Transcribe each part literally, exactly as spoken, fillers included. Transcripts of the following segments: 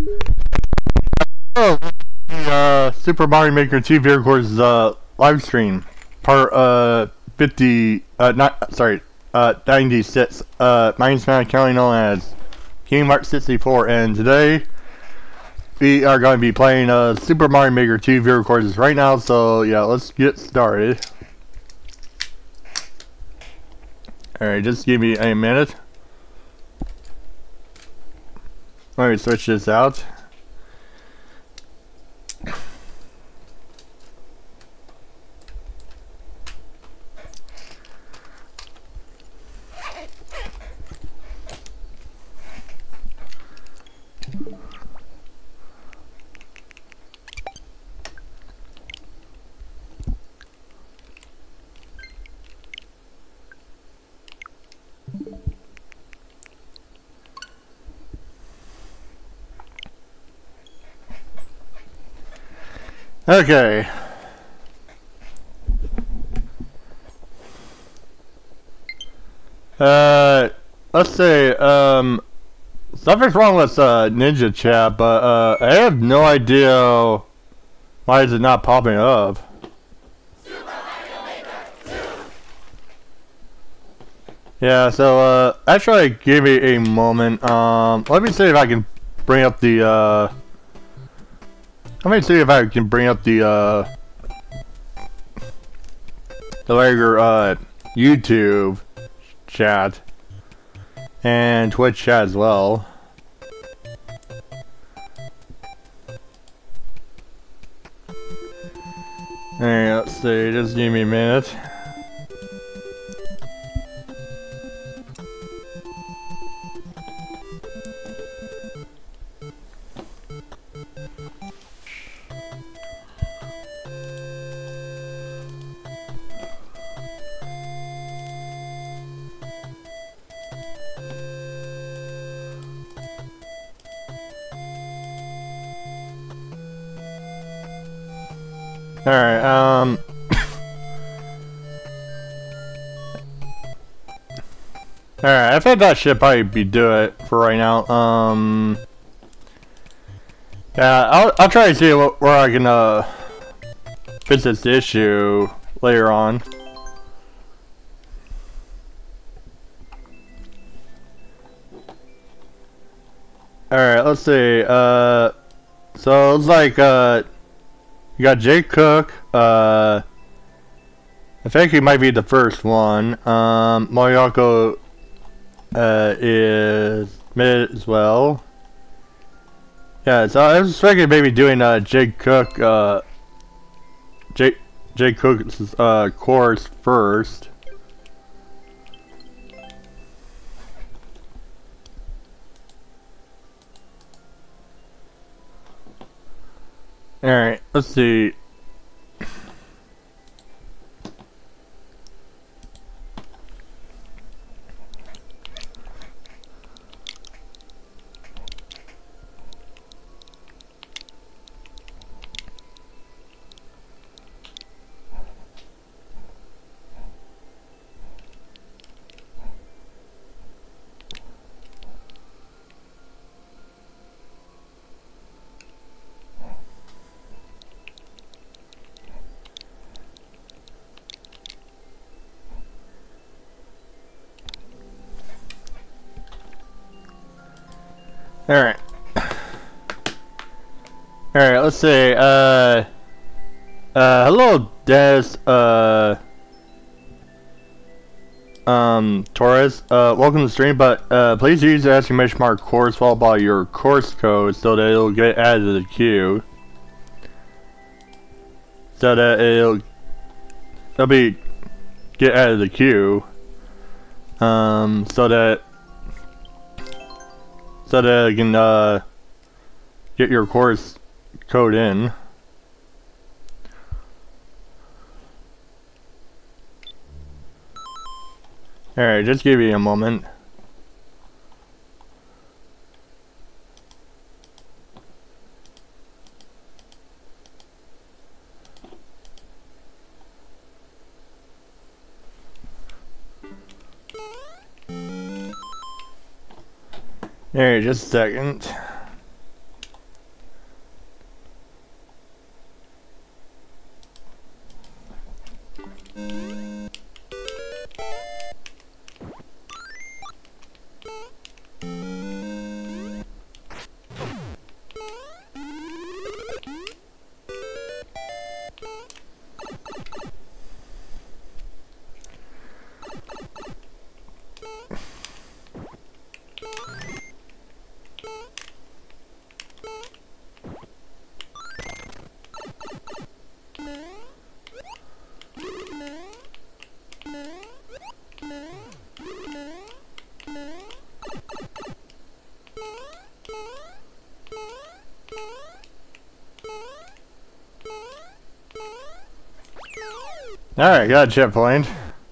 Oh, the uh, Super Mario Maker two V R Course uh, live stream, part uh fifty, uh not sorry, uh ninety-six. Uh, my name's Matt, currently known as King Mark sixty-four, and today we are going to be playing uh Super Mario Maker two V R Courses right now. So yeah, let's get started. All right, just give me a minute. Let me switch this out. Okay. Uh, let's see. Um, something's wrong with uh, Ninja Chat, but uh, I have no idea why is it not popping up. Yeah. So uh, actually, give me a moment. Um, let me see if I can bring up the uh. Let me see if I can bring up the uh the regular uh YouTube chat and Twitch chat as well. Alright, let's see, just give me a minute. Alright, um... Alright, I think that should probably be do it for right now. Um... Yeah, I'll, I'll try to see what, where I can, uh... fix this issue later on. Alright, let's see, uh... So, it's like, uh... you got Jake Cook, uh, I think he might be the first one. Um, Moyako, uh, is mid as well. Yeah, so I was thinking maybe doing, uh, Jake Cook, uh, Jake, Jake Cook's, uh, course first. Alright, let's see. Alright. Alright, let's see. Uh, uh, hello, Des, uh, um, Torres. Uh, welcome to the stream, but, uh, please use the exclamation mark course followed by your course code so that it'll get added to the queue. So that it'll, it'll be, get added to the queue. Um, so that So that you can uh, get your course code in. Alright, just give you a moment. Alright, just a second. Alright, got a checkpoint.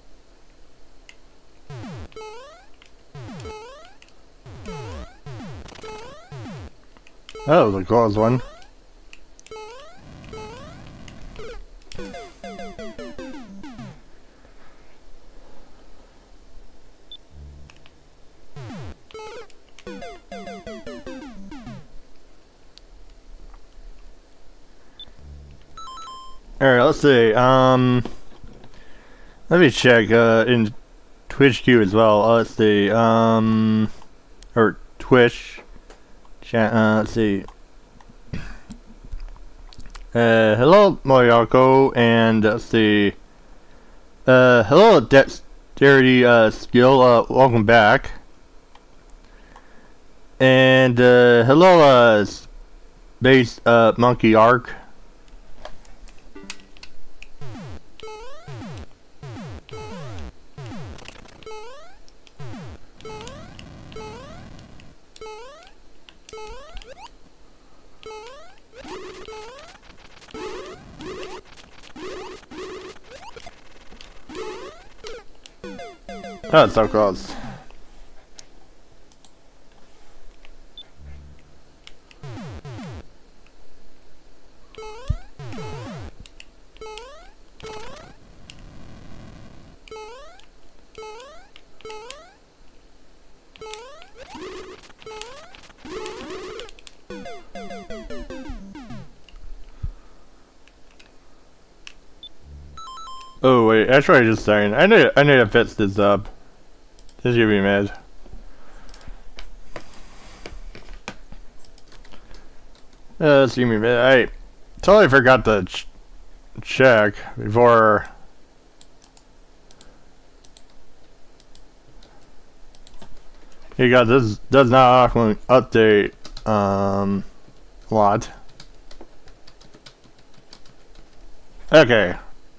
That was a close one. Alright, let's see. Um, let me check uh, in Twitch queue as well. Uh, let's see. Um, or Twitch. Chat, uh, let's see. Uh, hello, Moyako, and let's see. Uh, hello, Dexterity uh, Skill. Uh, welcome back. And uh, hello, uh, Space uh, Monkey Arc. Oh, it's so close. Oh wait, actually just saying, I need I need to fix this up. This is gonna be mad. Uh, this is gonna be mad. I totally forgot to ch check before. You got this does not often update um a lot. Okay.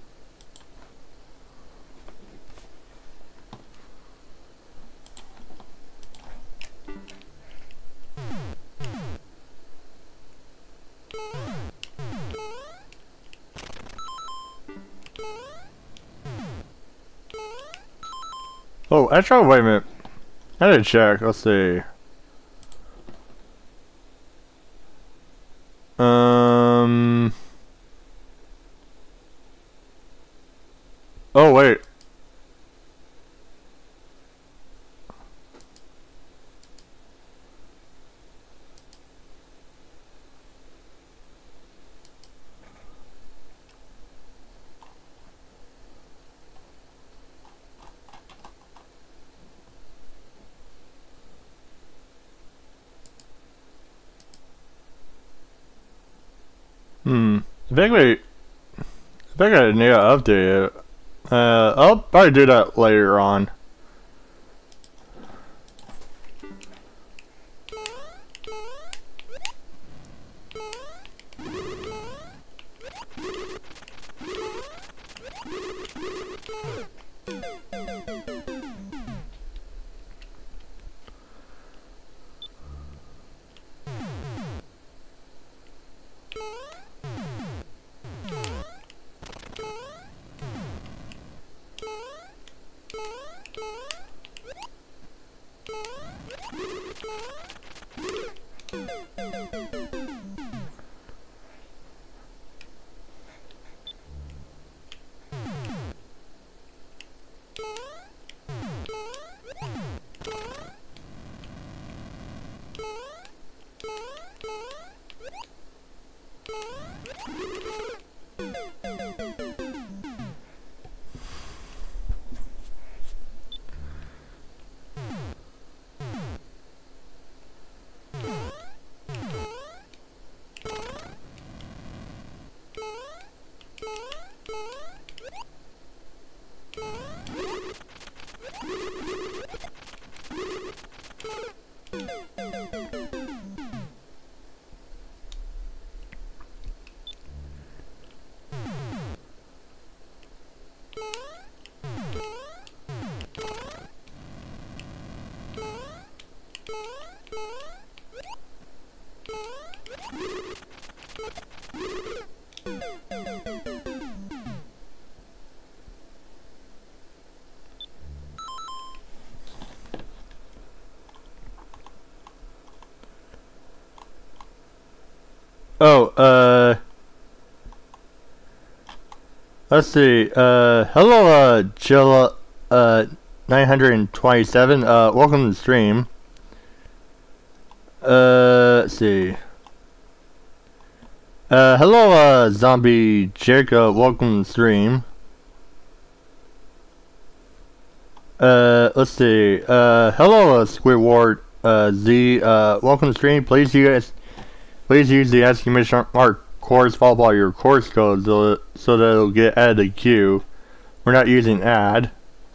Oh, actually, wait a minute. I need to check. Let's see. Um. Oh, wait. Hmm. I think we. I think I need to update it. Uh, I'll probably do that later on. Oh, uh... let's see, uh... hello, uh, Jill, uh, nine twenty-seven, uh, welcome to the stream. Uh, let's see. Uh, hello, uh, Zombie Jacob, welcome to the stream. Uh, let's see, uh, hello, uh, Squidward, uh, Z, uh, welcome to the stream. Please, you guys, please use the exclamation mark course followed by your course code so, so that it'll get added to queue. We're not using add.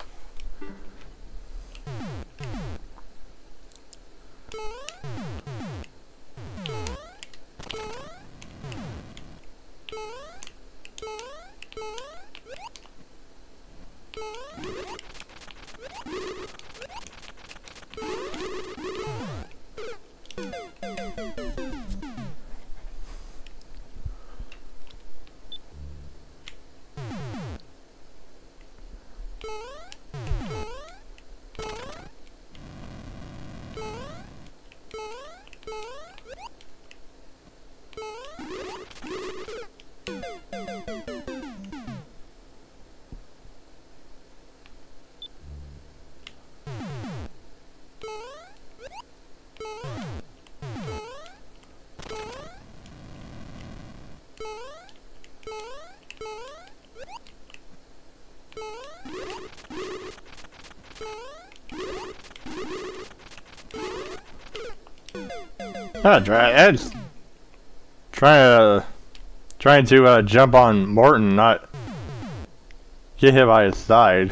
Ah, try, Ed's trying to trying to uh, jump on Morton, not get hit by his side.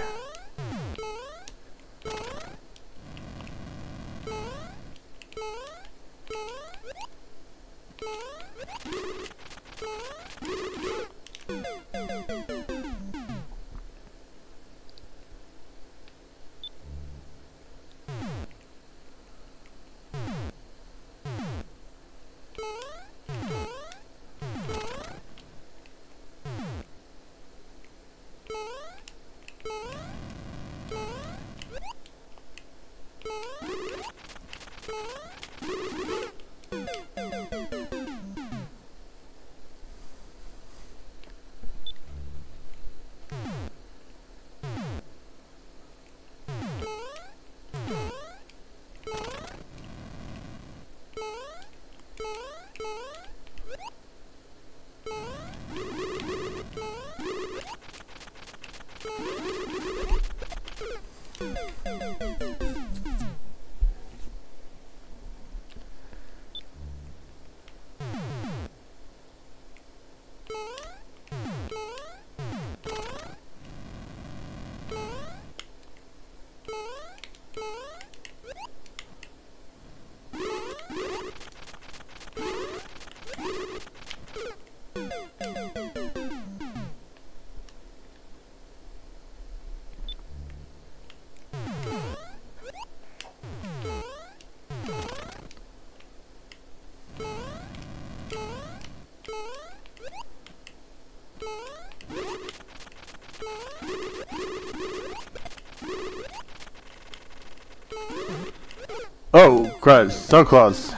Oh, Christ, so close.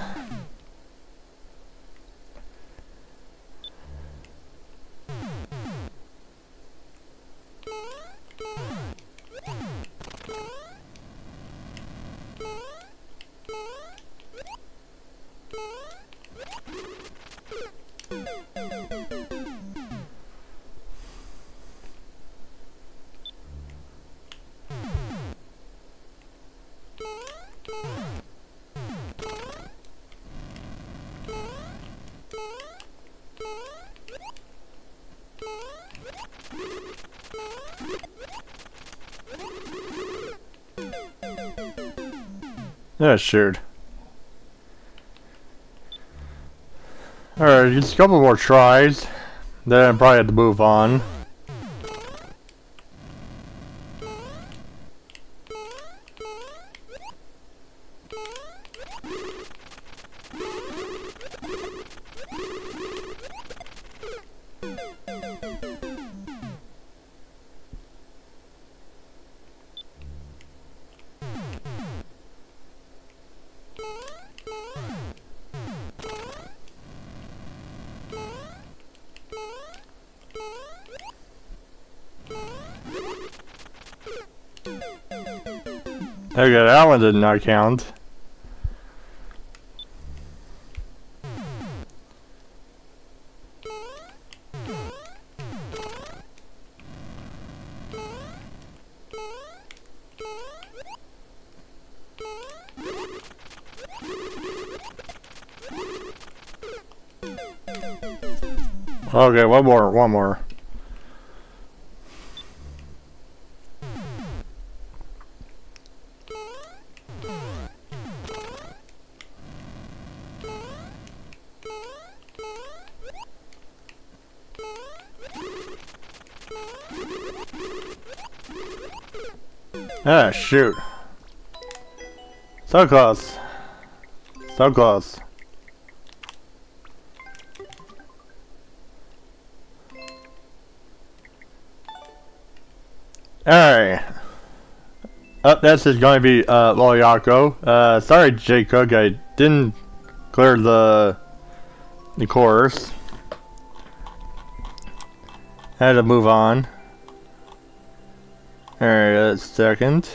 Yeah, sure. Alright, just a couple more tries. Then I probably have to move on. Okay, that one did not count. Okay, one more, one more. Ah, shoot. So close. So close. Alright. Up next is going to be uh, Loyako. Uh, sorry, J Cook, I didn't clear the the course. Had to move on. Alright, a second.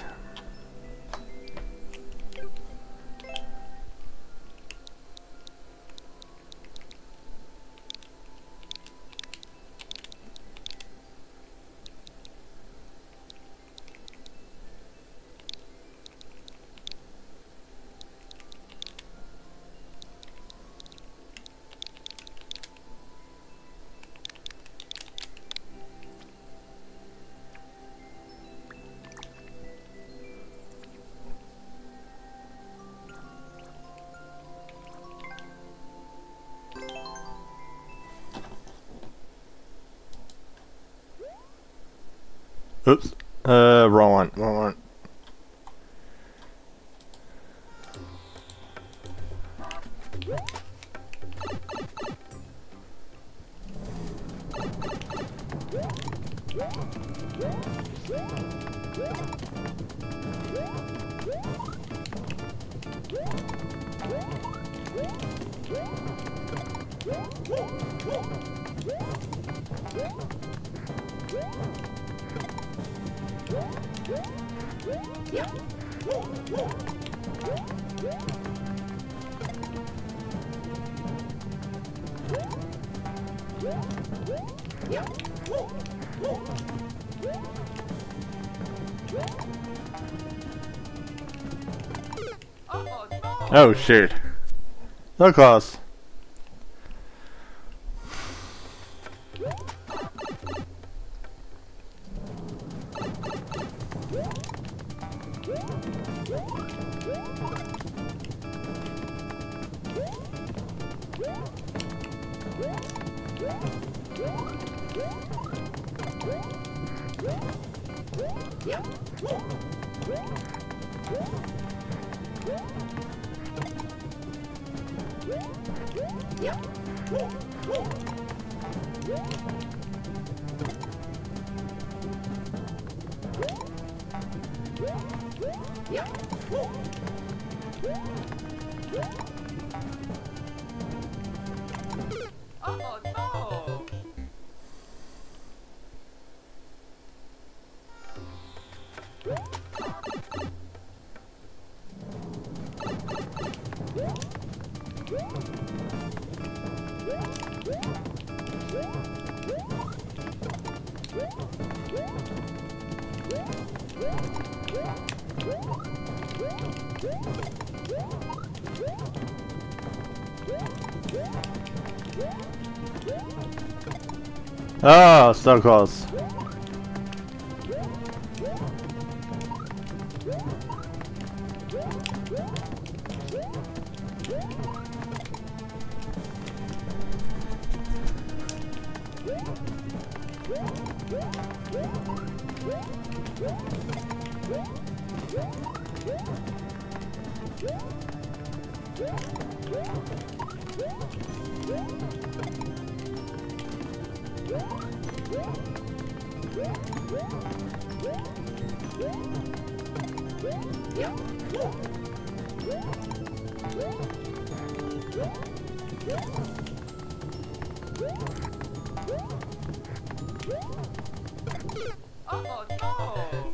Oops. Uh, wrong one. Wrong one. Oh shit. So close. Oh, so close.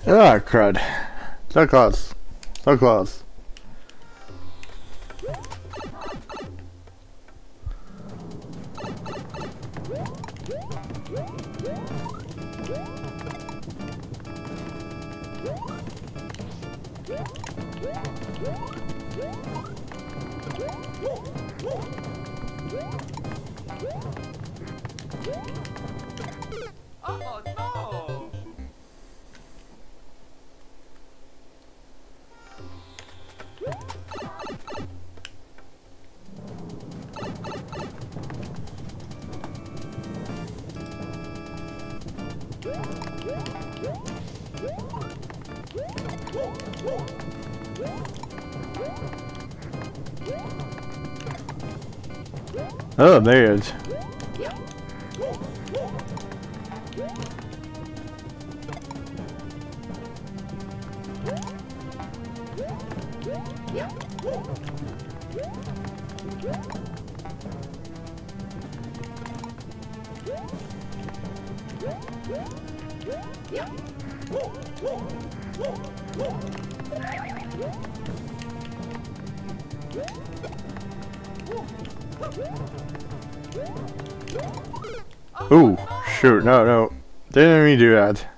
Ah, crud. So close. So close. Oh no! Oh, there it is. Ooh, shoot, no, no. Didn't mean to do that.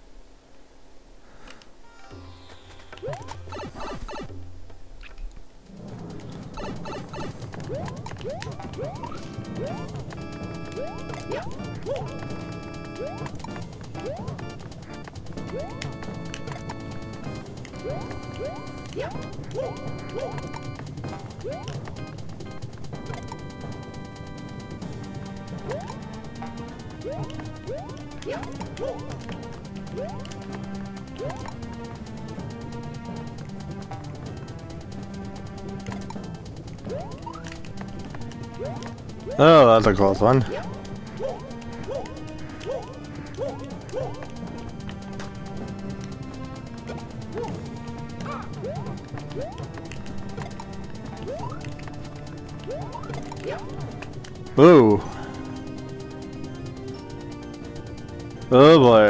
Oh, that's a close one. Ooh. Oh boy.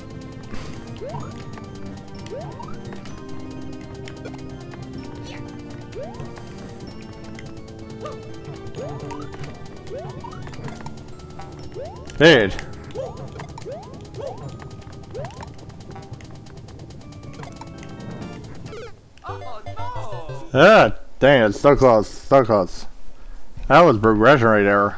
Dude. Oh no! Ah, dang it, so close, so close. That was progression right there.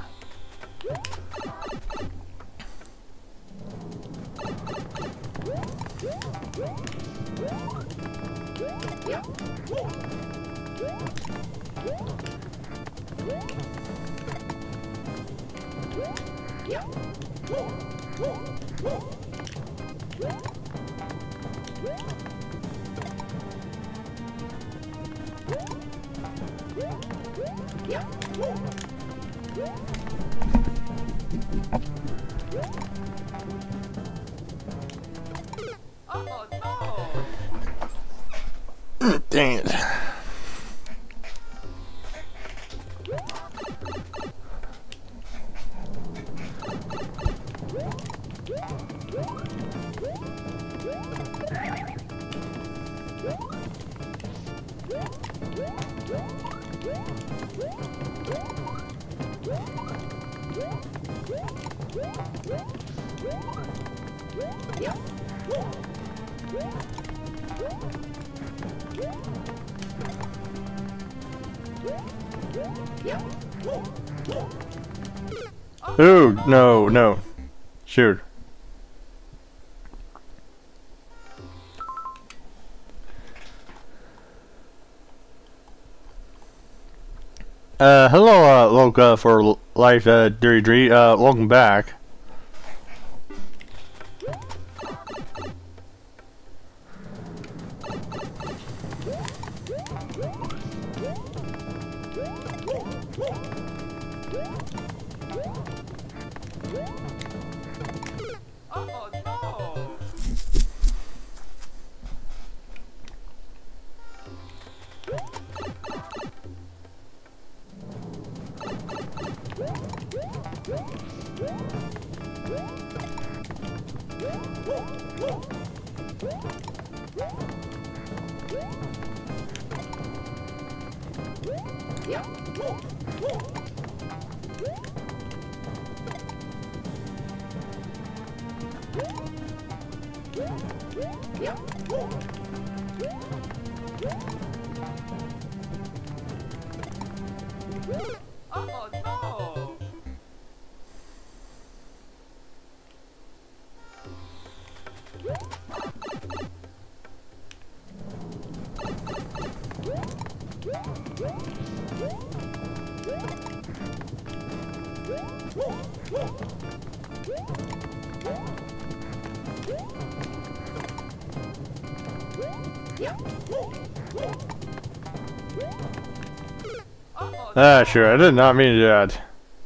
Oh no! Dang it. Ooh, no, no. Shoot. Uh, hello, uh, Loka for Life, uh, Dirty Dree, uh, welcome back. Oh no! Oh no! Ah, sure, I did not mean to do that.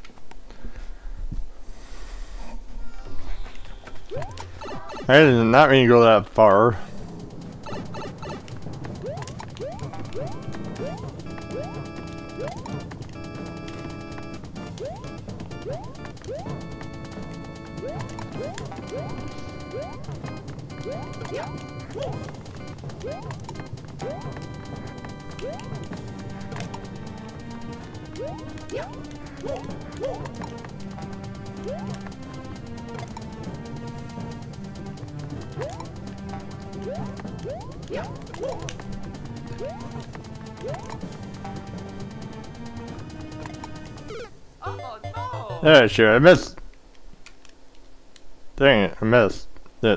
I did not mean to go that far. Oh no! Yeah, sure, I missed. Dang it, I missed it.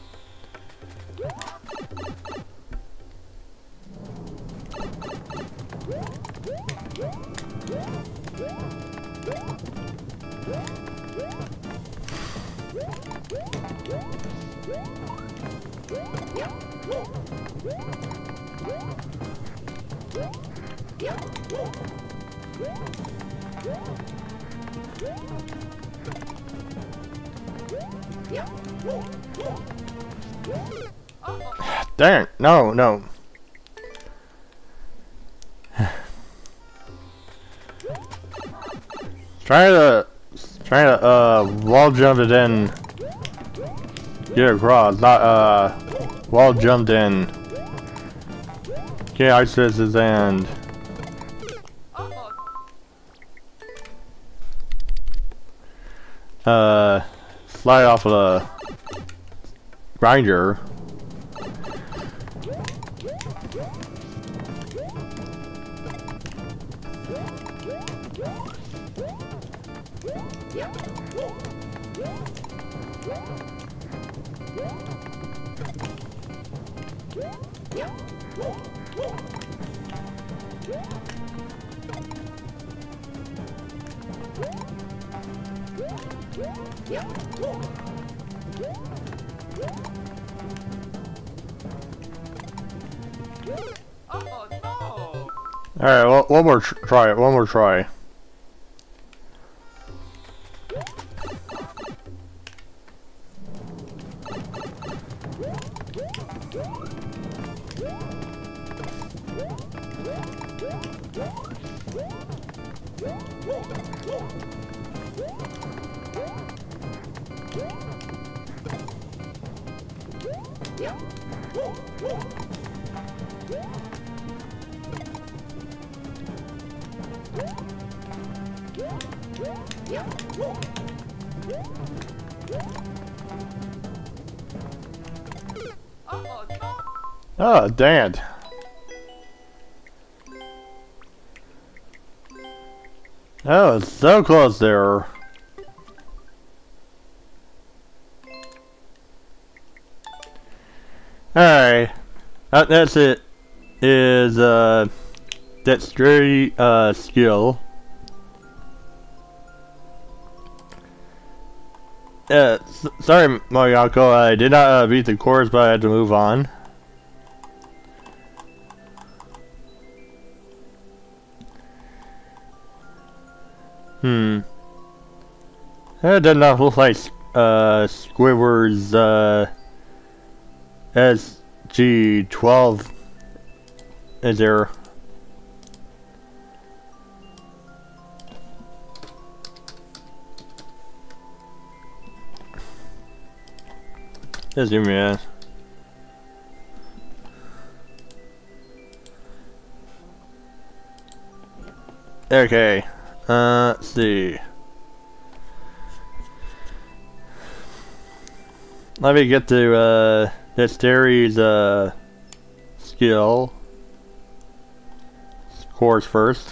Dang it, no, no. Trying to, trying to, uh, wall jump it in. Get across, not, uh, wall jumped in. Get accesses and. Uh, slide off of the grinder. Oh no! Alright, well, one more tr try, one more try. Oh no! Oh, dang it. That was so close there. Alright. That, that's it. Is, uh, dexterity, uh, skill. Uh, s sorry, Mayako, I did not uh, beat the course, but I had to move on. Hmm. That did not look like uh, Squidward's uh, S G twelve. Is there? Let's zoom in. Okay. Uh, let's see. Let me get to uh, Dexterity's uh, skill course first.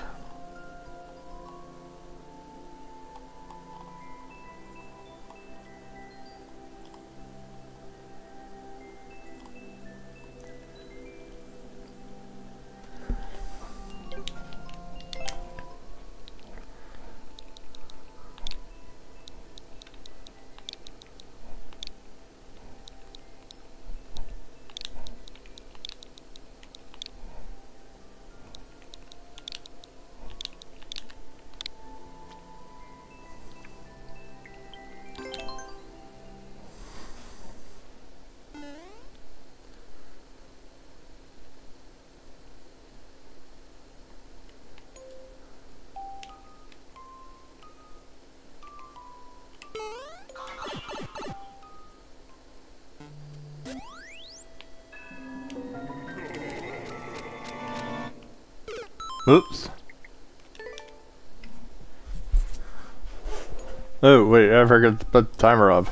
Oops. Oh, wait, I forgot to put the timer up.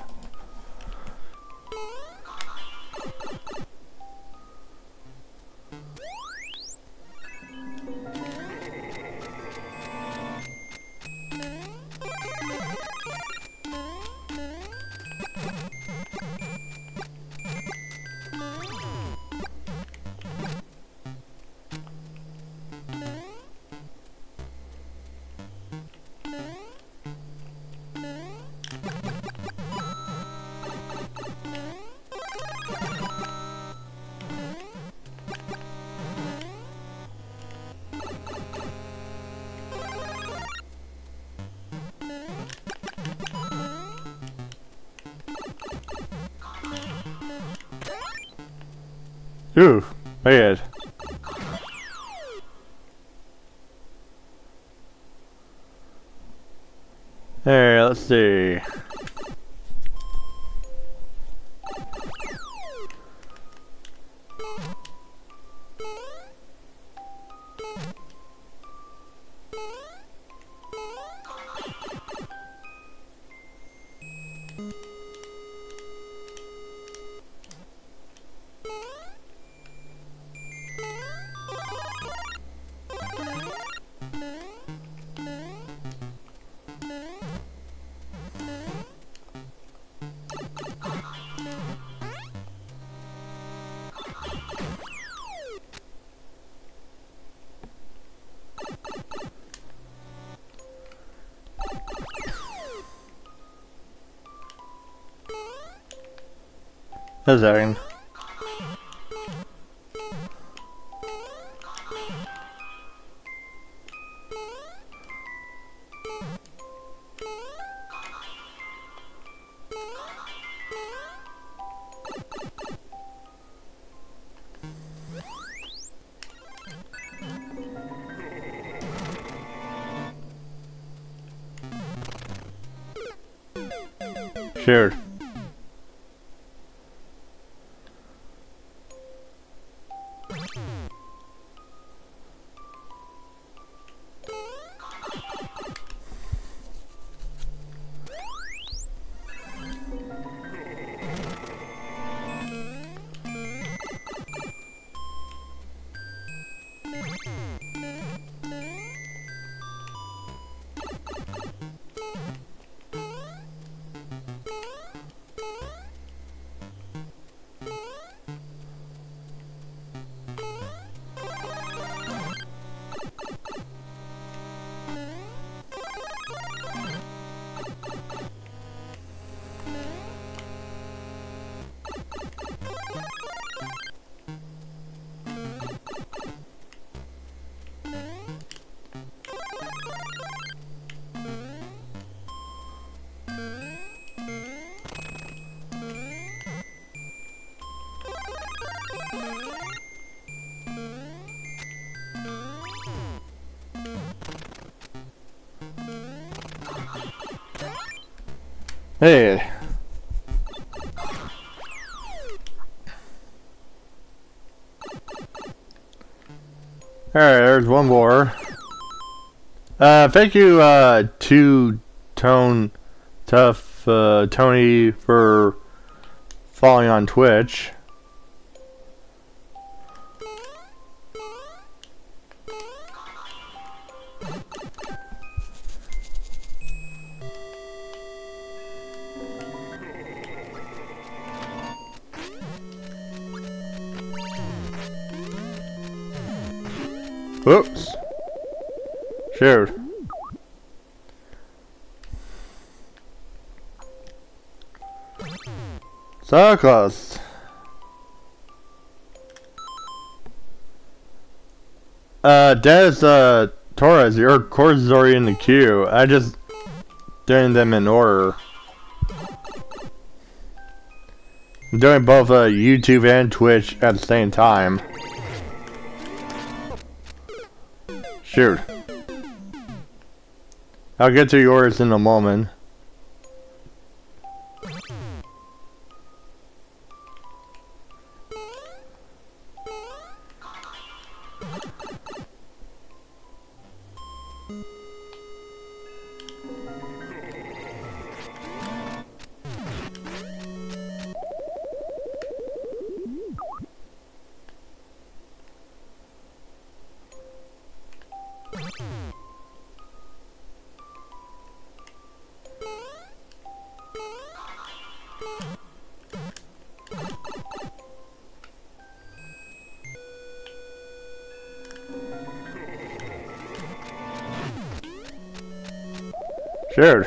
Ooh, bad. Alright, let's see. A second. Sure. Hey. Alright, there's one more. Uh, thank you, uh, to Tone Tough uh, Tony for following on Twitch. Whoops. Shoot. So close. Uh, Des, uh, Torres, your course is already in the queue. I just doing them in order. I'm doing both uh, YouTube and Twitch at the same time. Shoot. I'll get to yours in a moment. Sure.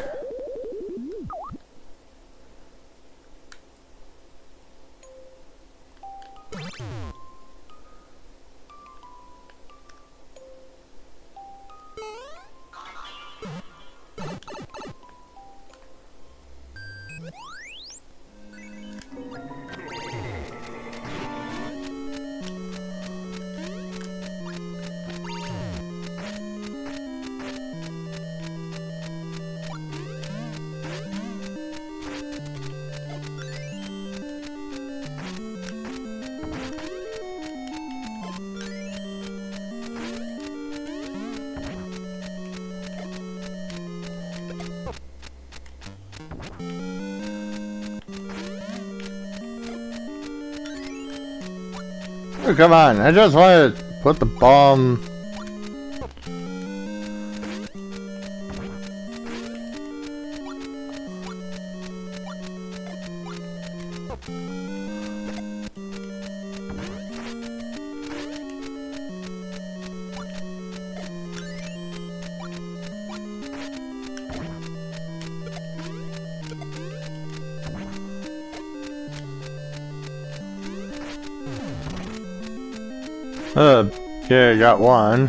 Oh, come on, I just want to put the bomb. Uh, yeah, I got one.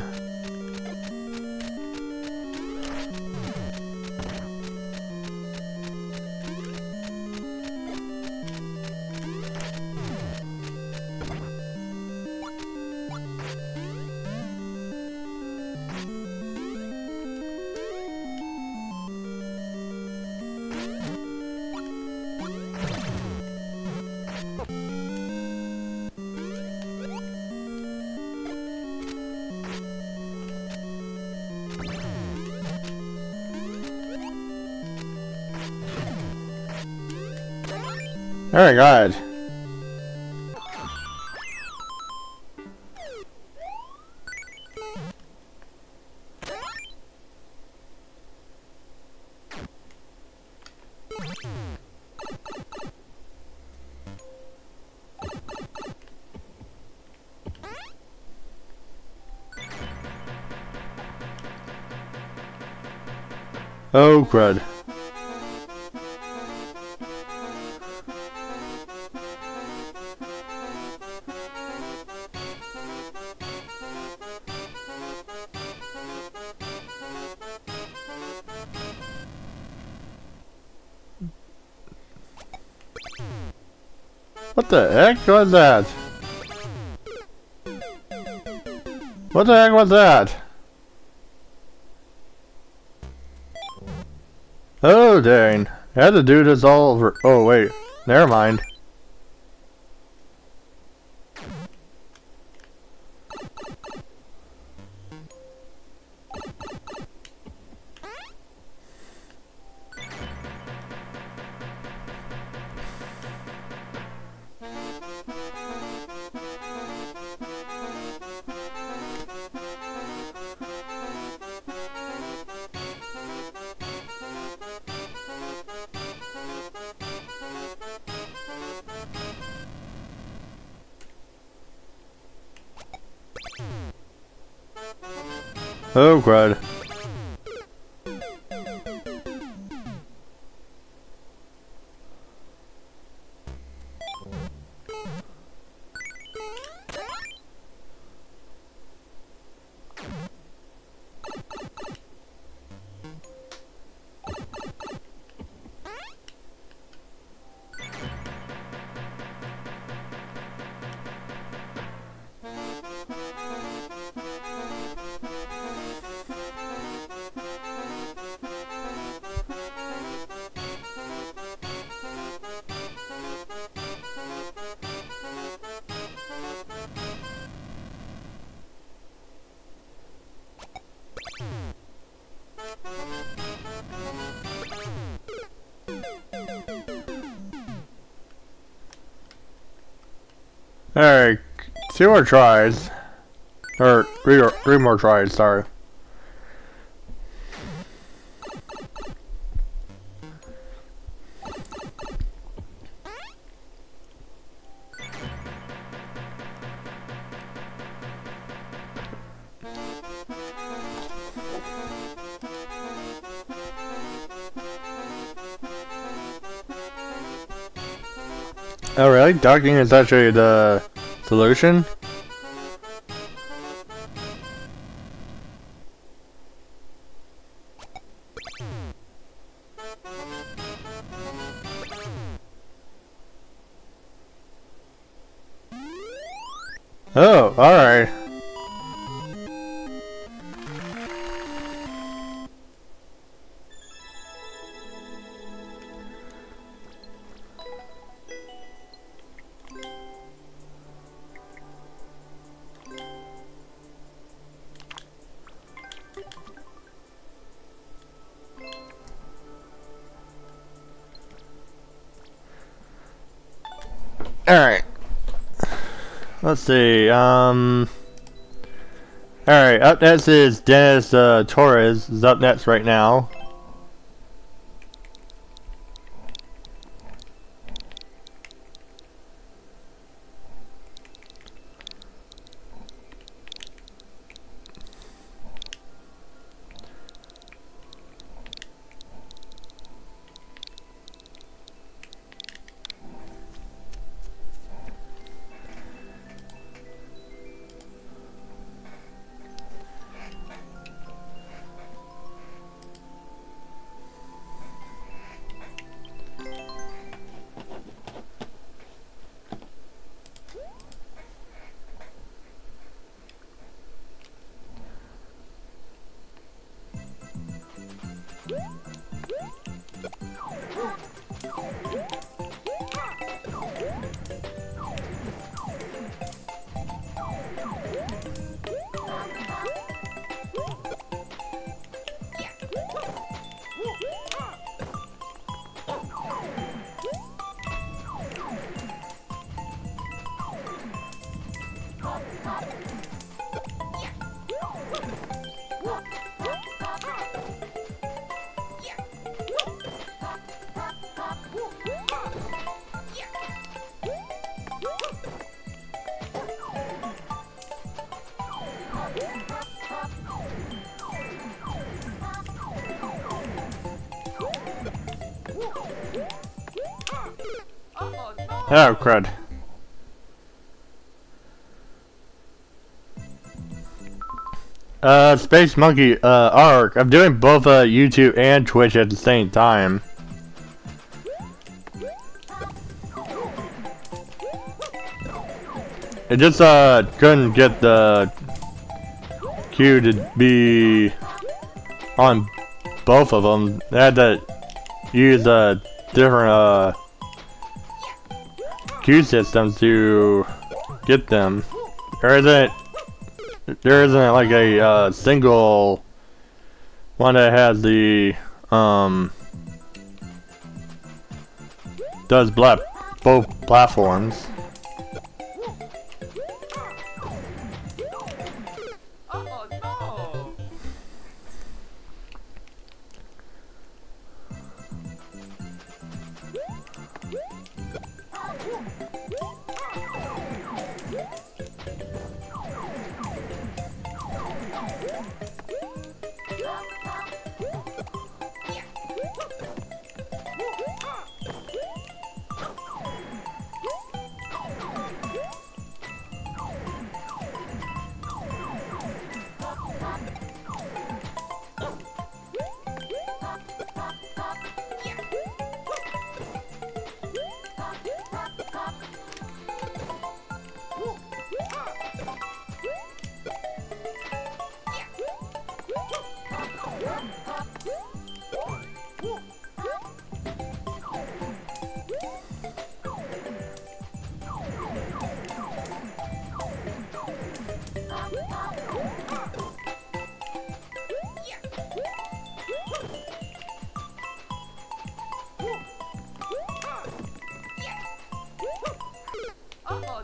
Very good. Oh, crud. What the heck was that? What the heck was that? Oh dang, I had to do this all over. Oh wait, never mind. Oh, crud. Alright, two more tries. Or, three, or, three more tries, sorry. Oh really? Docking is actually the solution? Oh, alright. Alright. Let's see, um... Alright, up next is Dennis uh, Torres is up next right now. Oh, crud. Uh, Space Monkey, uh, Ark. I'm doing both, uh, YouTube and Twitch at the same time. I just, uh, couldn't get the queue to be on both of them. I had to use, uh, different, uh, queue systems to get them. There isn't, there isn't like a uh, single one that has the um does bla both platforms. Oh no!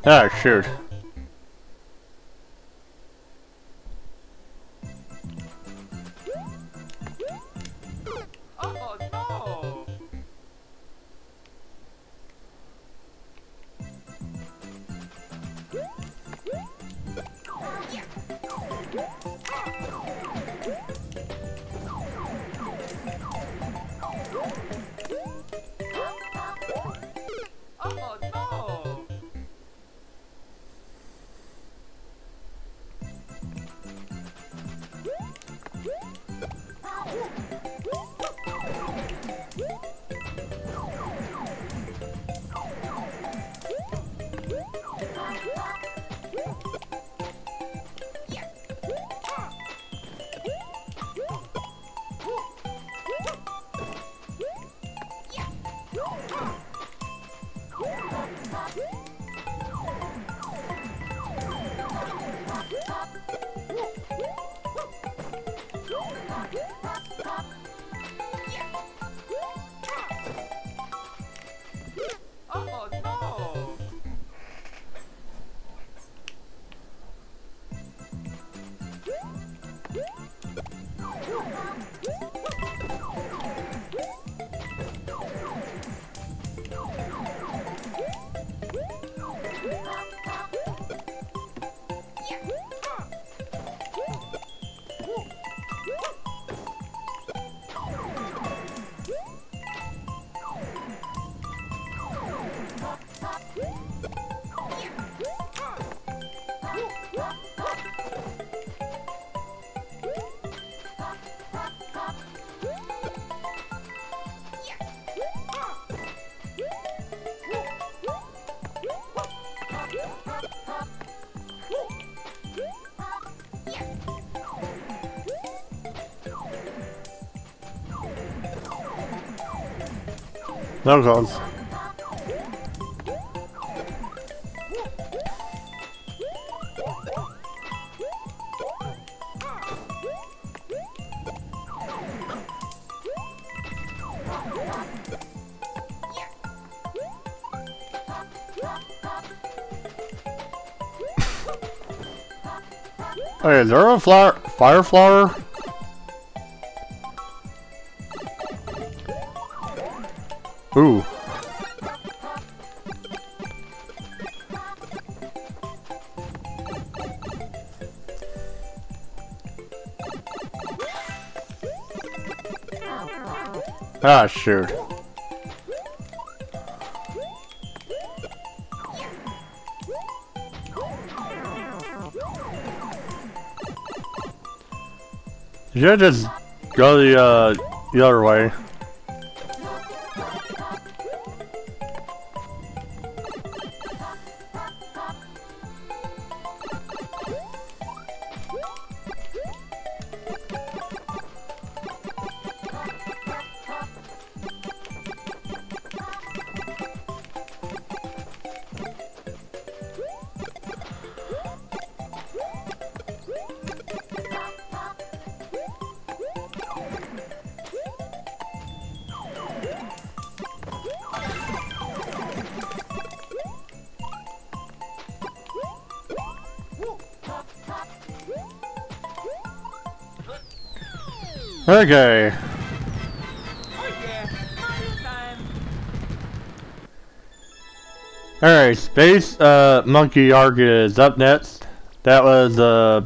Ah, shoot. Oh no! Oh no! Oh no! There goes. Hey, is there a flower, fire flower? Ooh. Ah, shoot. You should just go the, uh, the other way. Okay. Oh yeah, Mario time! Alright, Space uh, Monkey Arc is up next. That was uh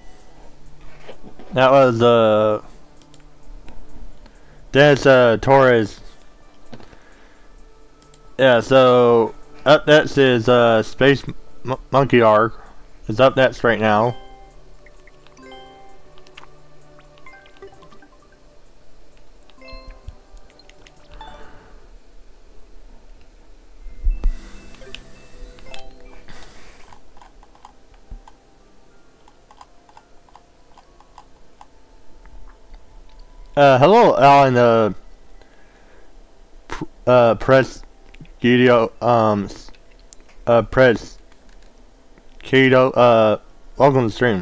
that was uh Dennis uh, Torres. Yeah, so up next is uh Space M Monkey Arc. Is up next right now. Uh, hello, Alan, uh, pr uh, press Guido, um, uh, press Guido, uh, welcome to the stream.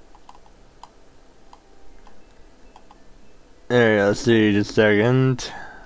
There, let's see, just a second.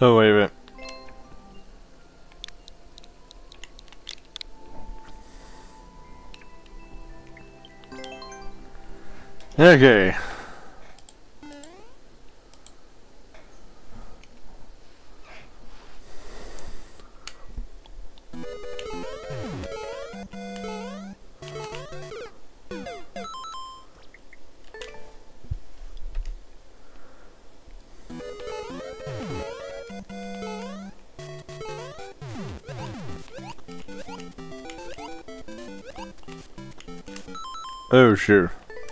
Oh, wait a minute. Okay. Oh, sure.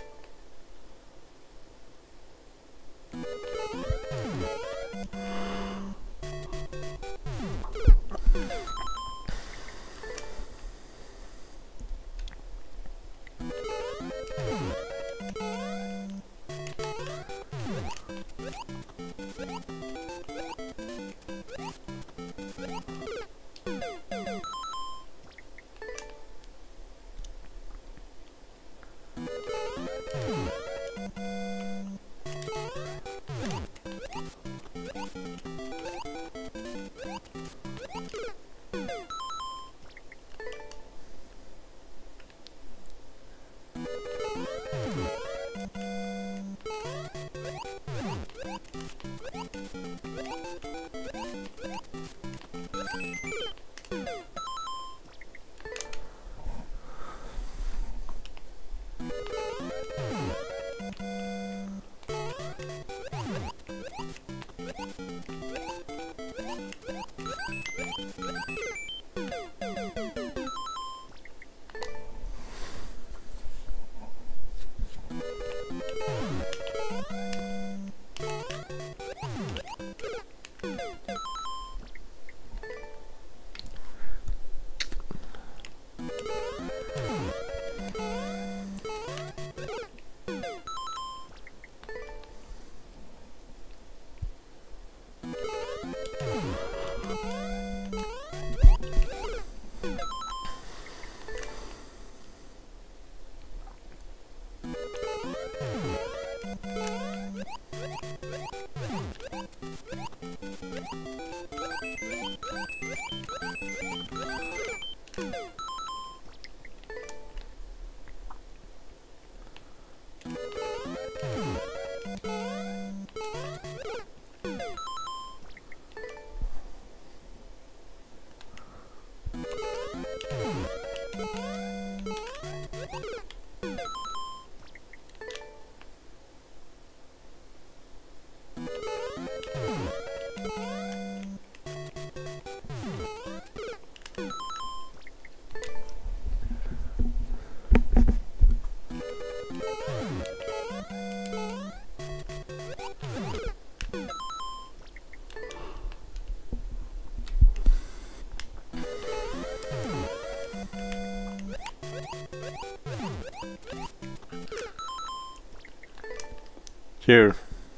Here.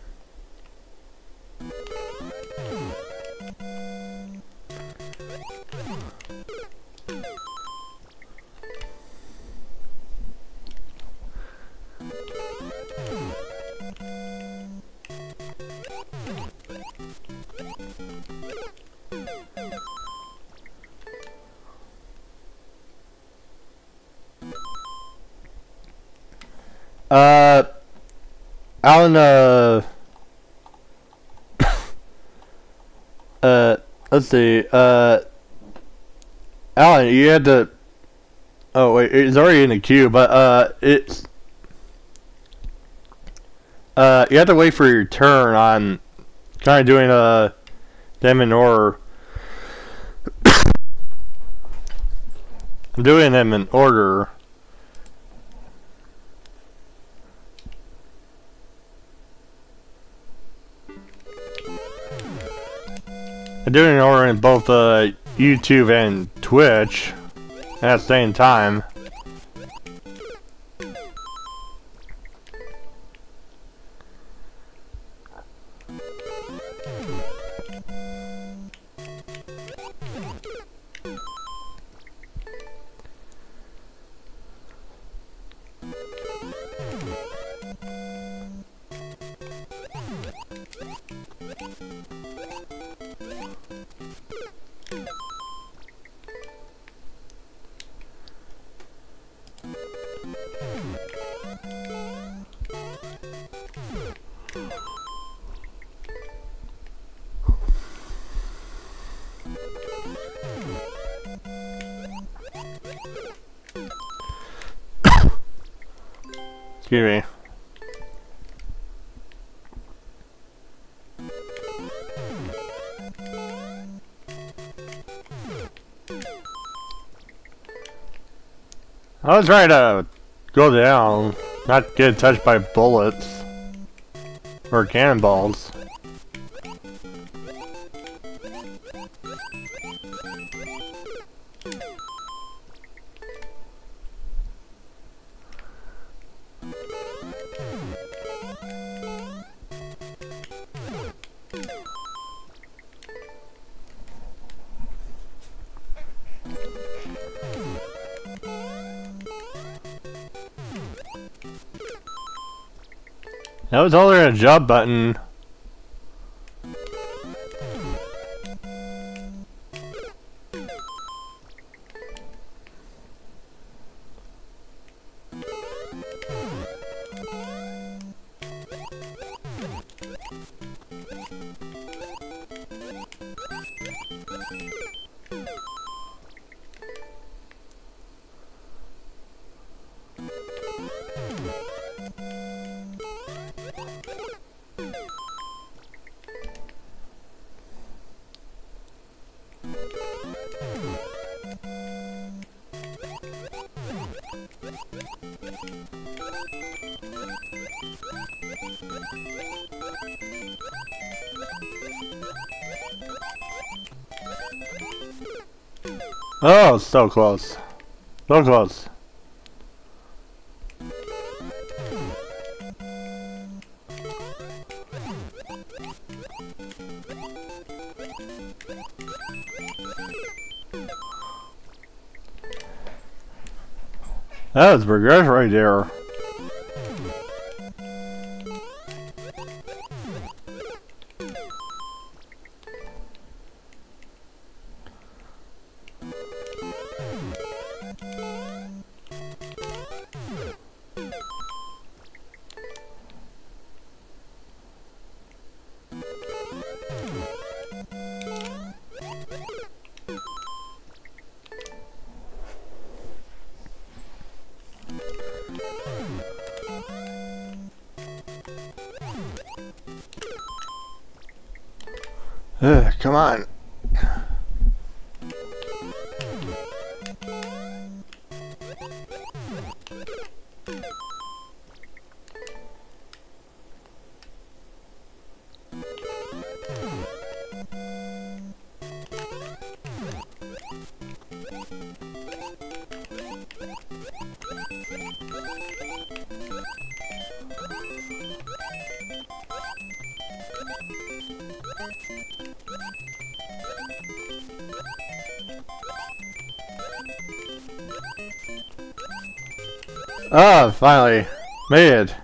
Uh, Alan, uh, uh, let's see, uh, Alan, you had to, oh wait, it's already in the queue, but, uh, it's, uh, you have to wait for your turn on kind of doing, uh, them in order. I'm doing them in order. I'm doing an order in both uh, YouTube and Twitch at the same time. Excuse me. I was trying to go down, not get touched by bullets or cannonballs. That was all there in a jump button. Oh, so close. So close. That was progress right there. Ugh, come on. Ah, finally. Made it.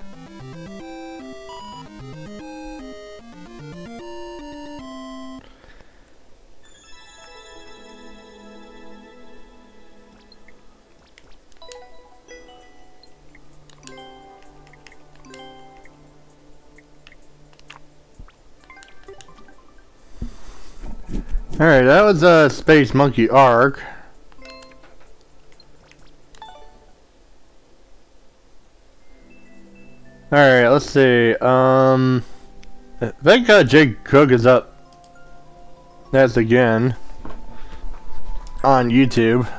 Alright, that was a Space Monkey arc. Alright, let's see. Um, I think uh, Jake Cook is up. That's again on YouTube.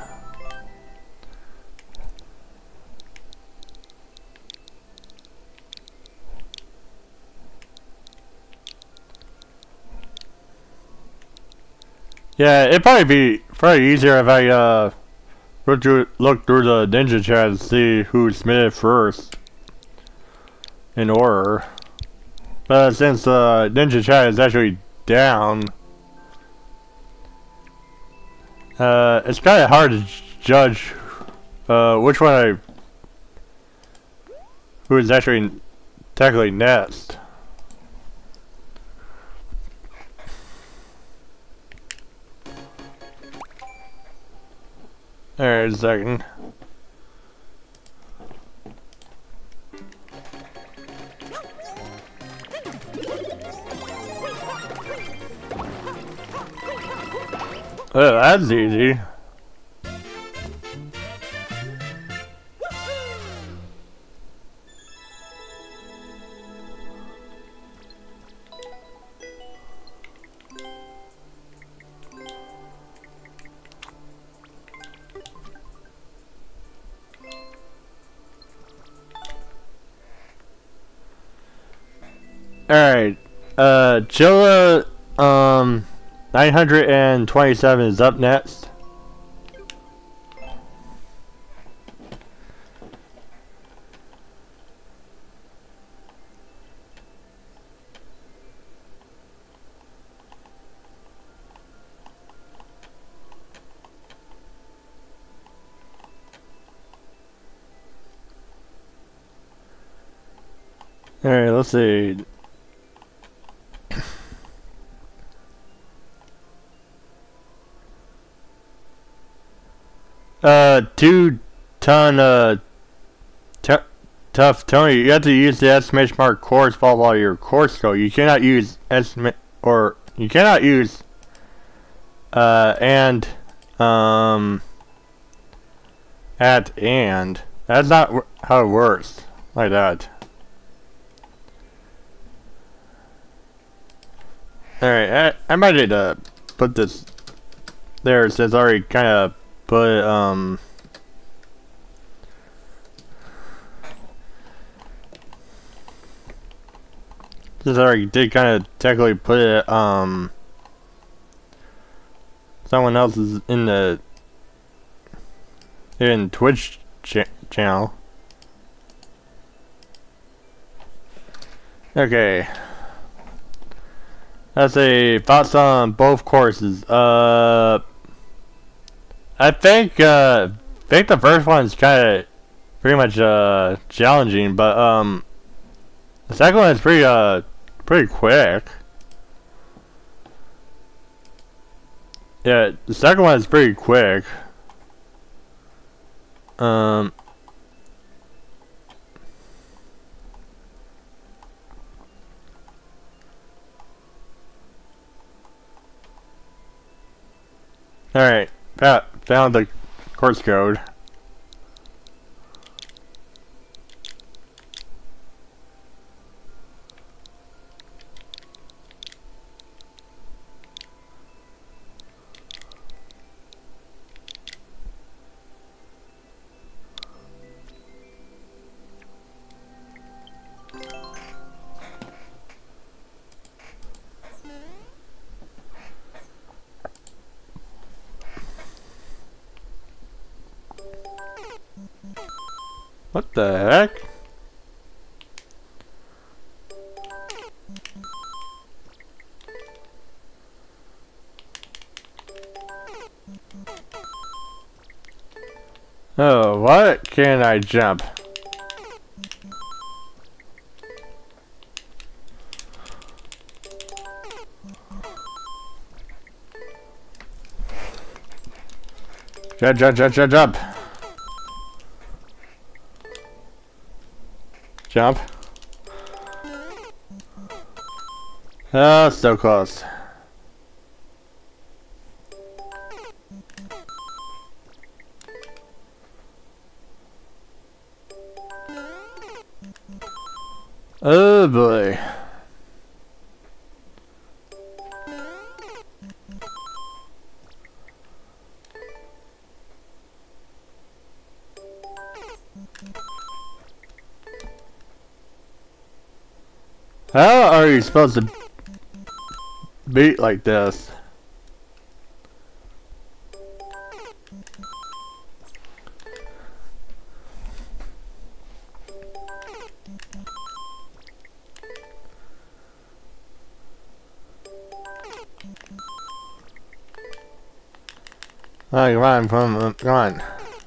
Yeah, it'd probably be probably easier if I uh look through look through the ninja chat and see who submitted first in order. But since the uh, ninja chat is actually down, uh, it's kind of hard to judge uh, which one I who is actually technically next. Alright, a second. Oh, that's easy. Alright. Uh, Chilla, um, nine hundred twenty-seven is up next. Alright, let's see. Uh, two ton, uh, tough Tony, you have to use the exclamation mark course followed by your course code. You cannot use estimate, or you cannot use, uh, and, um, at and. That's not how it works. Like that. Alright, I, I might need to put this there since I already kind of put, um, since I already did kind of technically put it, um, someone else is in the, in Twitch cha channel. Okay. Let's see, thoughts on both courses. Uh, I think, uh, I think the first one's kind of pretty much, uh, challenging, but, um, the second one is pretty, uh, pretty quick. Yeah, the second one is pretty quick. Um, Alright, found the course code. What the heck? Oh, what can I jump? Jump, jump, jump, jump, jump. Jump. Oh, so close. Oh boy. How are you supposed to beat like this? Oh, come on, come on, come on.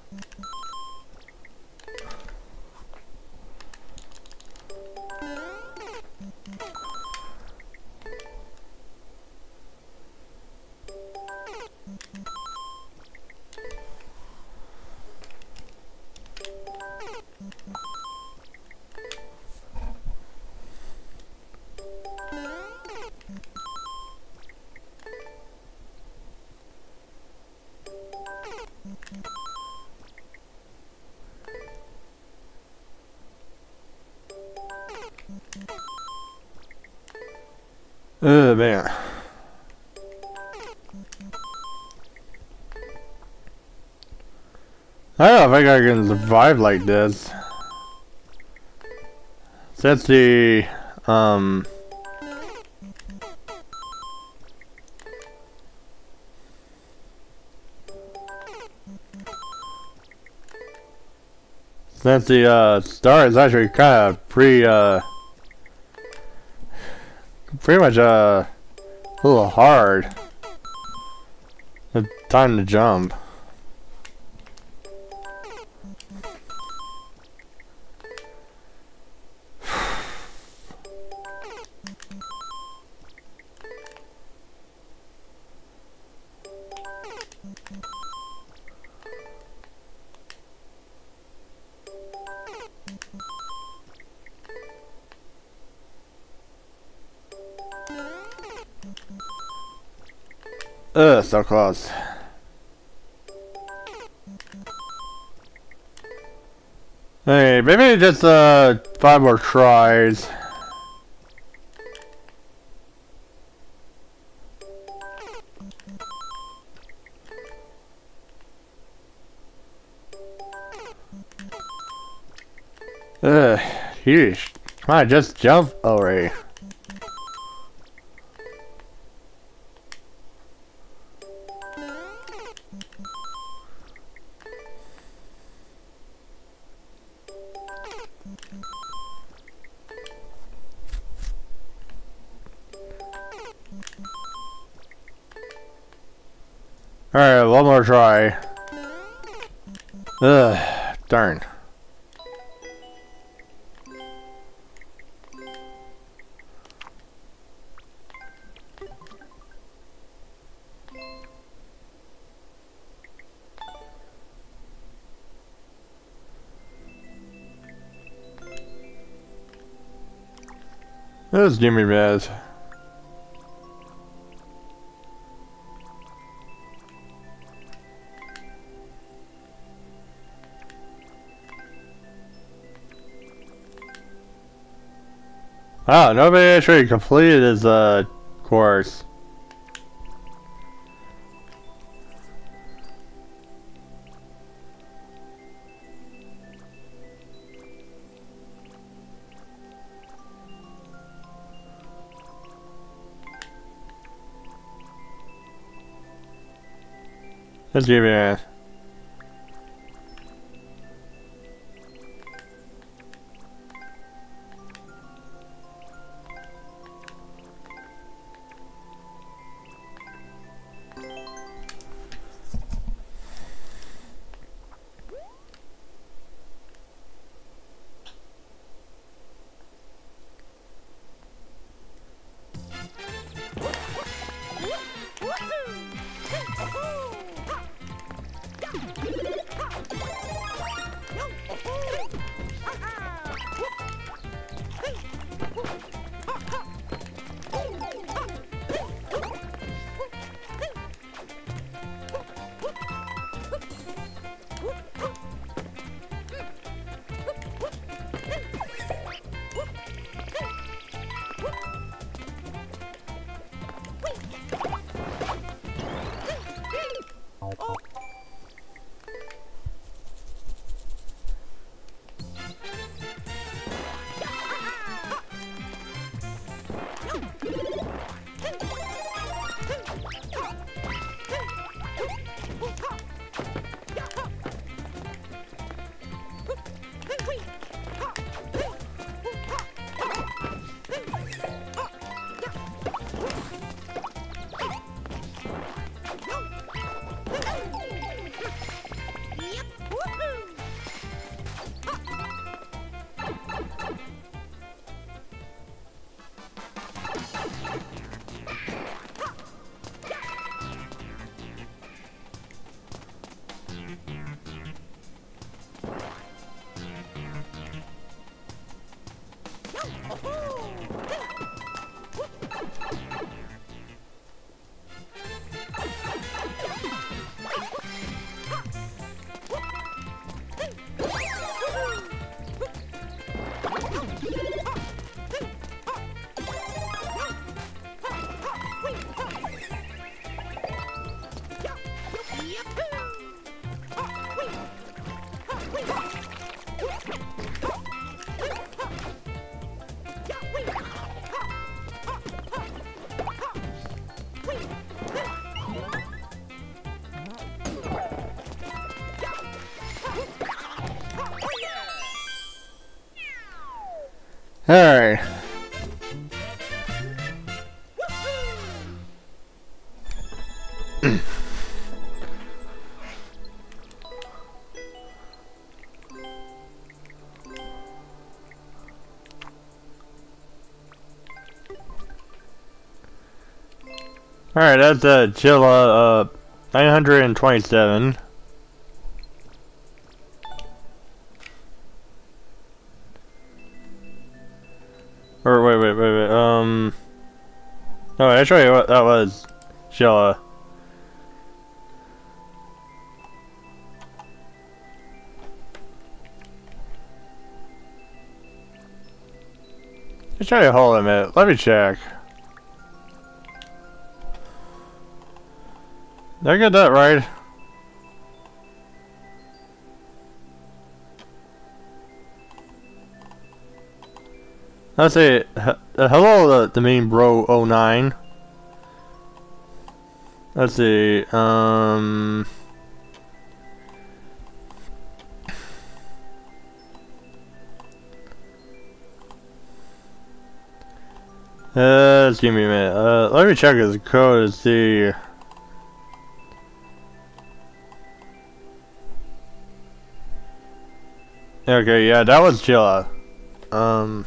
Oh man. I don't think I can survive like this. Since the um Since the uh, start is actually kind of pretty, uh, pretty much uh, a little hard. It's time to jump. Ugh, so close. Hey, maybe just uh five more tries. Ugh, huge. Come on, just jump already. Alright, one more try. Ugh, darn. This is Jimmy Baz. Wow, nobody actually completed his uh course. Let's give it a Alright. Alright, that's uh, Chilla, uh, nine hundred twenty-seven. Or wait, wait, wait, wait, um... No, actually, what that was Chilla. Let's try to hold a minute. Let me check. Did I get that right? Let's see. H uh, hello, the, the main bro oh nine. Let's see. Um. Uh, just give me a minute. Uh, let me check his code to see. Okay, yeah, that was Chilla. Um.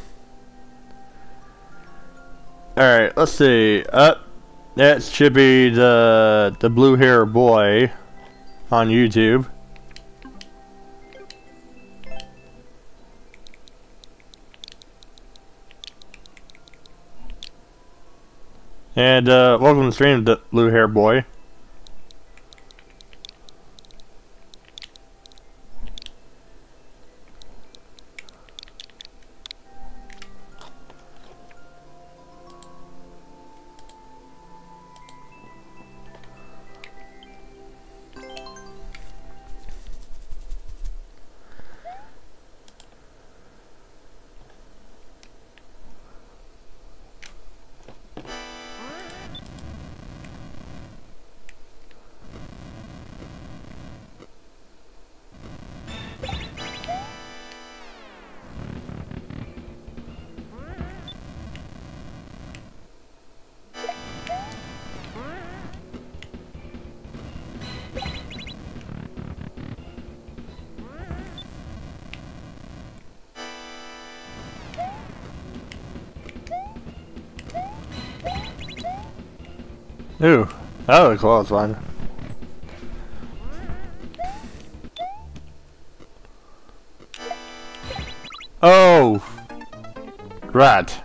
Alright, let's see. Uh, that should be the the blue hair boy on YouTube. And uh, welcome to the stream, the blue hair boy. Ooh, that was a close one. Oh, rat.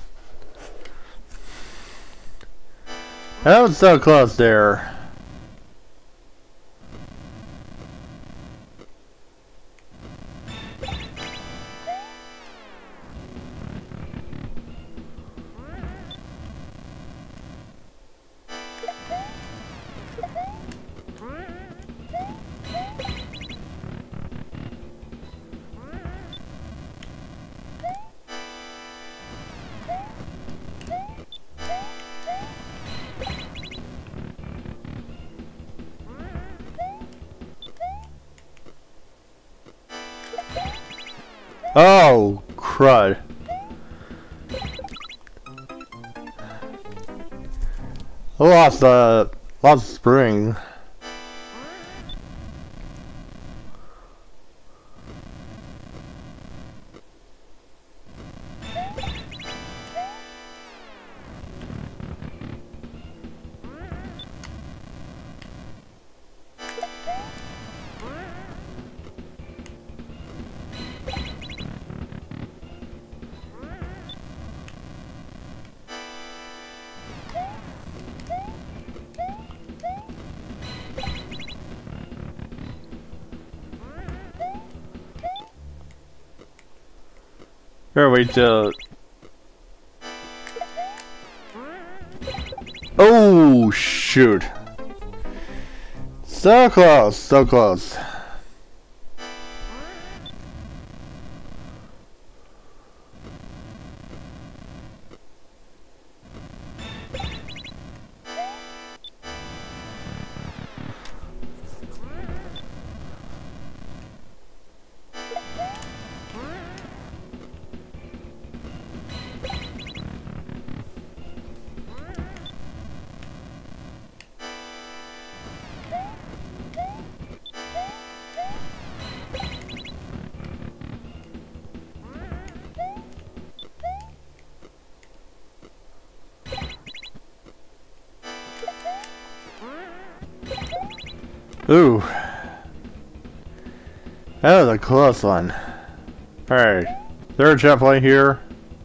That was so close there. Oh, crud. I lost, uh, lost spring. Here, wait till. Oh, shoot. So close, so close. Ooh. That was a close one. Alright. Third checkpoint here.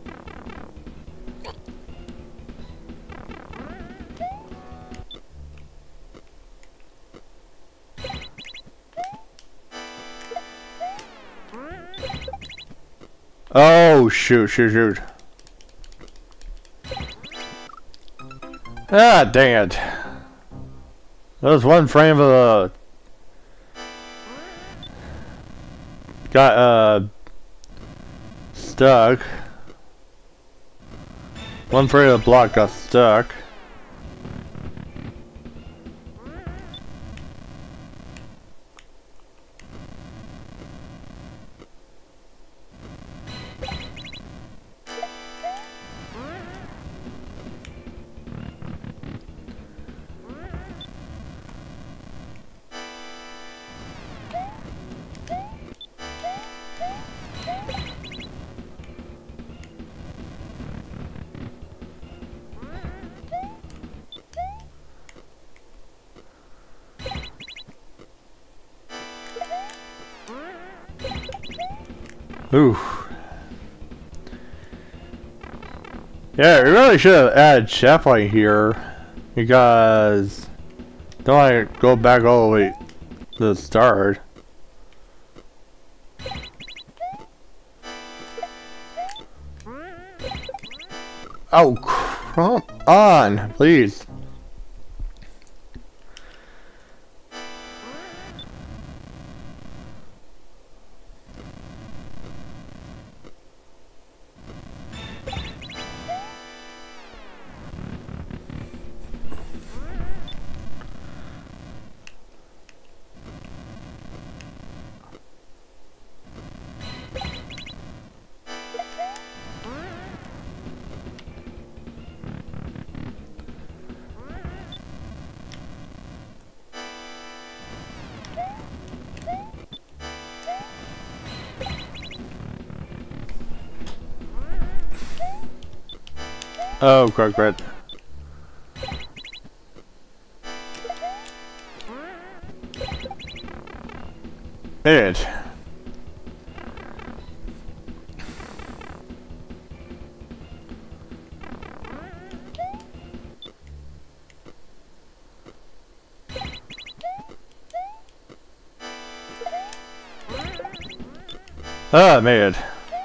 Oh, shoot, shoot, shoot. Ah, dang it. That was one frame of the... Got, uh... stuck. One frame of the block got stuck. Ooh. Yeah, we really should have added checkpoint here because don't I go back all the way to the start. Oh, come on, please. Oh, great, great. It. Ah, man.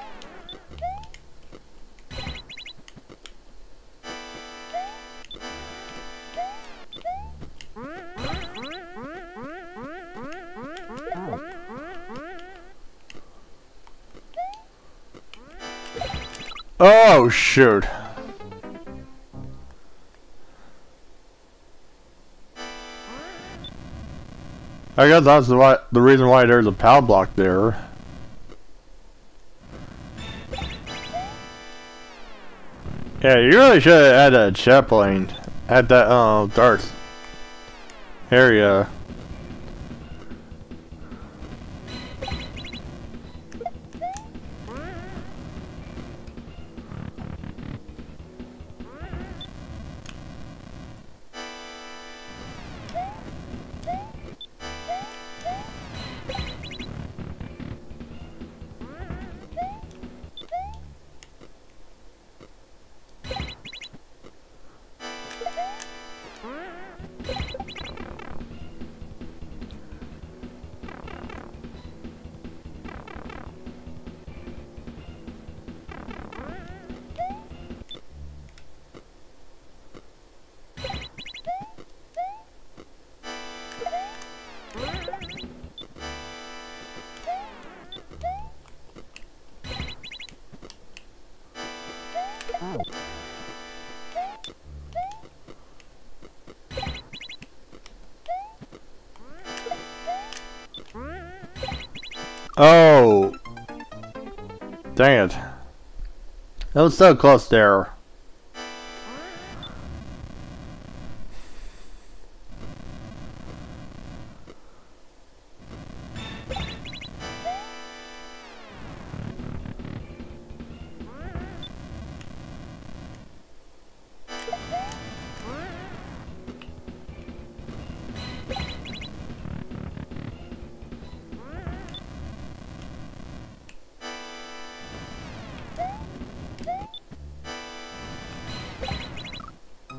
Oh, shoot. I guess that's the, why, the reason why there's a power block there. Yeah, you really should have had a checkpoint at that uh, dark area. Oh, dang it. That was so close there.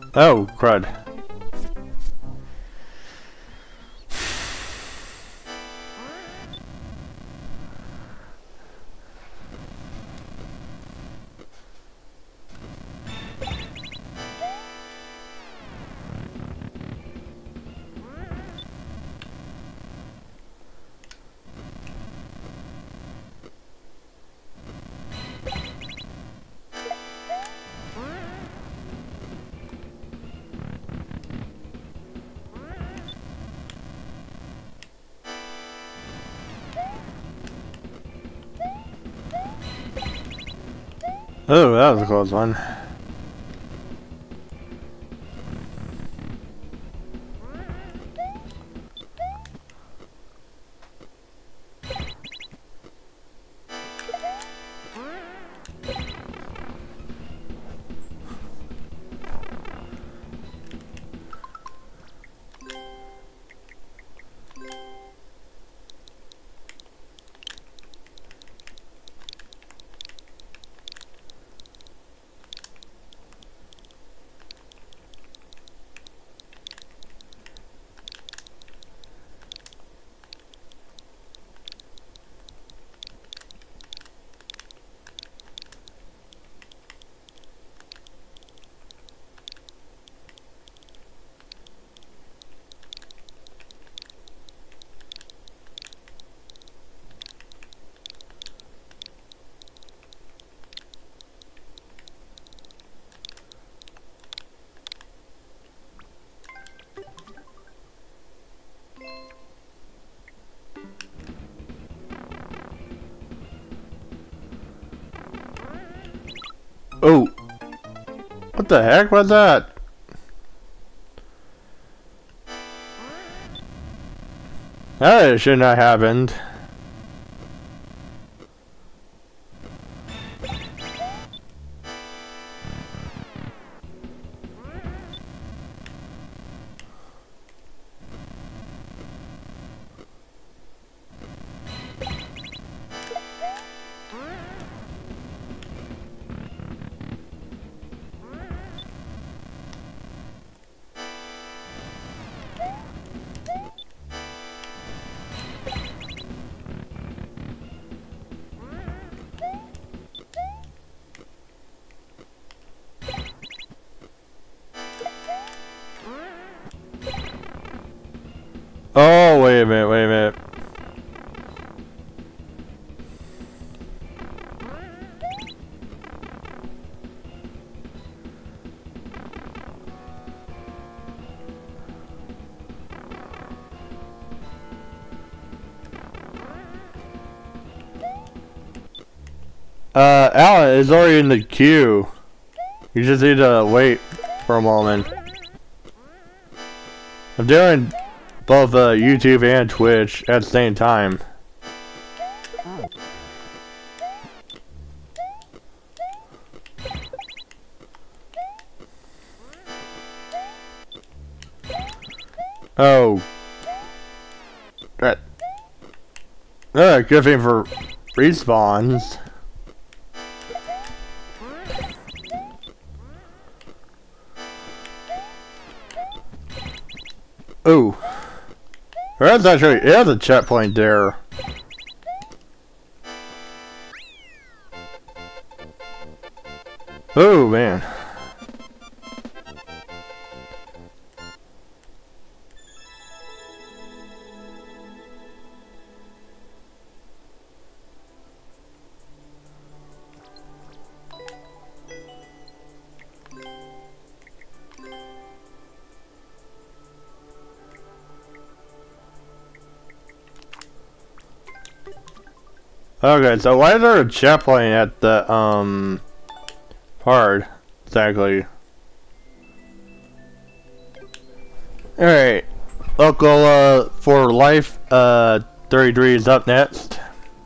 Oh, crud. Oh, that was a close one. Oh! What the heck was that? That should not have happened. Oh, wait a minute, wait a minute. Uh, Alan is already in the queue. You just need to wait for a moment. I'm doing both uh, YouTube and Twitch at the same time. Oh. That. Uh, good thing for respawns. Ooh. That's actually, it has a checkpoint there. Oh man. Okay, so why is there a checkpoint at the, um, part, exactly? Alright, local, uh, for life, uh, thirty-three is up next.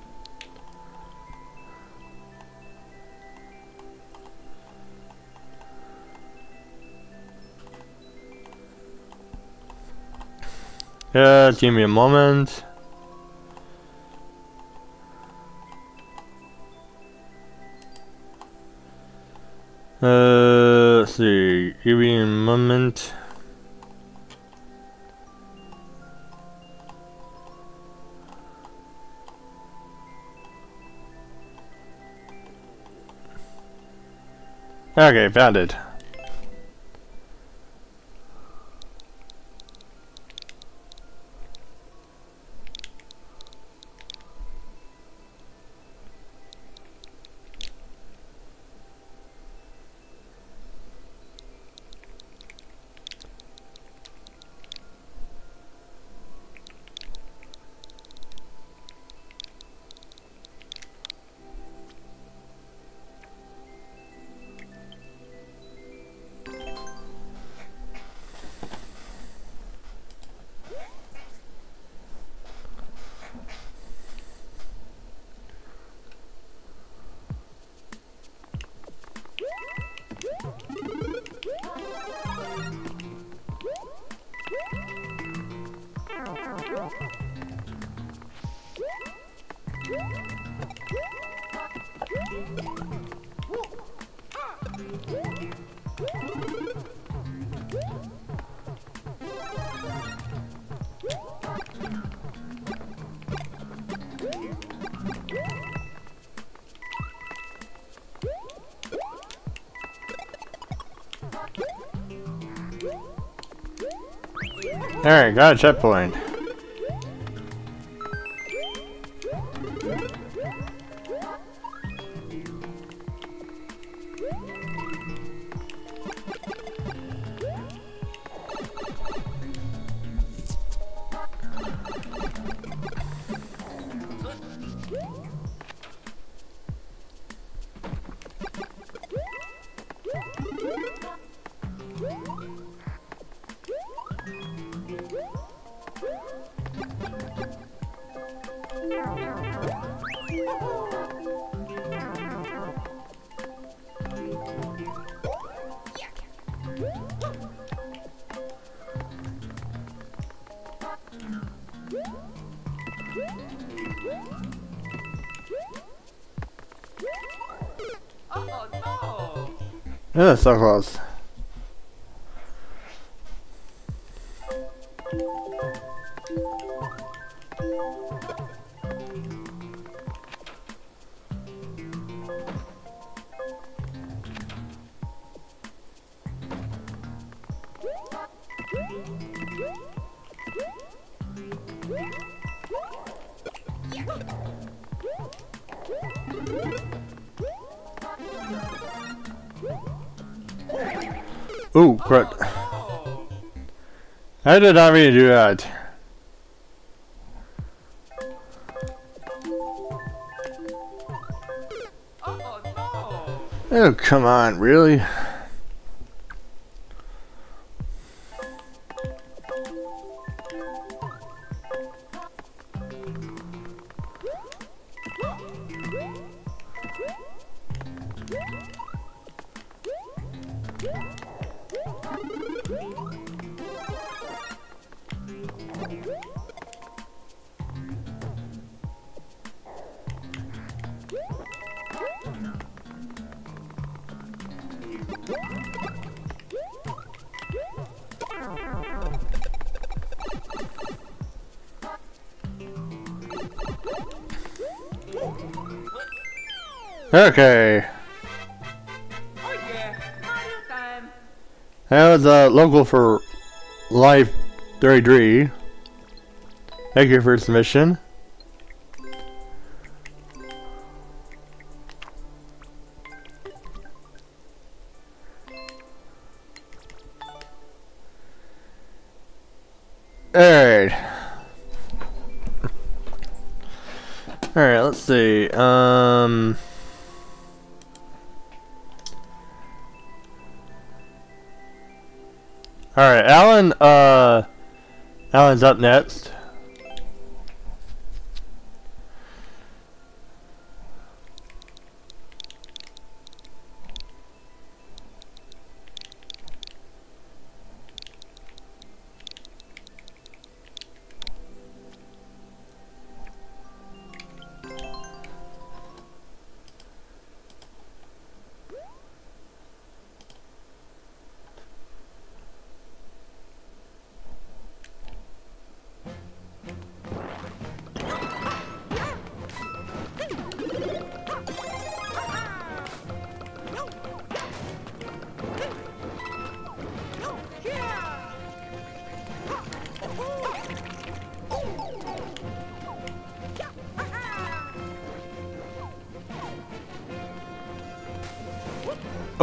Just give me a moment. Uh, let's see. Give me a moment. Okay, found it. Alright, got a checkpoint. Oh no! Yeah, so close. Ooh, crud. Oh, I did not mean to do that. oh no! Oh, come on, really? Okay. Oh yeah, Mario time! That was uh, local for Life thirty-three. Thank you for submission. Alright. Alright, let's see. Um Alright, Alan uh Alan's up next.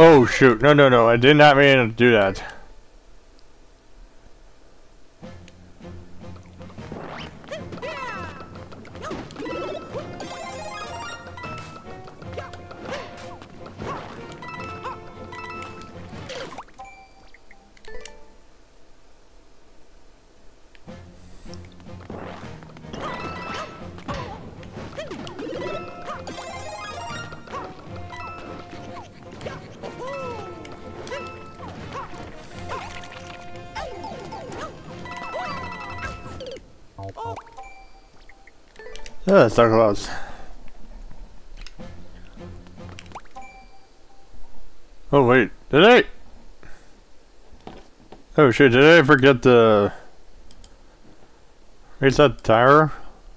Oh shoot, no no no, I did not mean to do that. Oh, that's so close. Oh wait, did I? Oh shit, did I forget to reset the timer?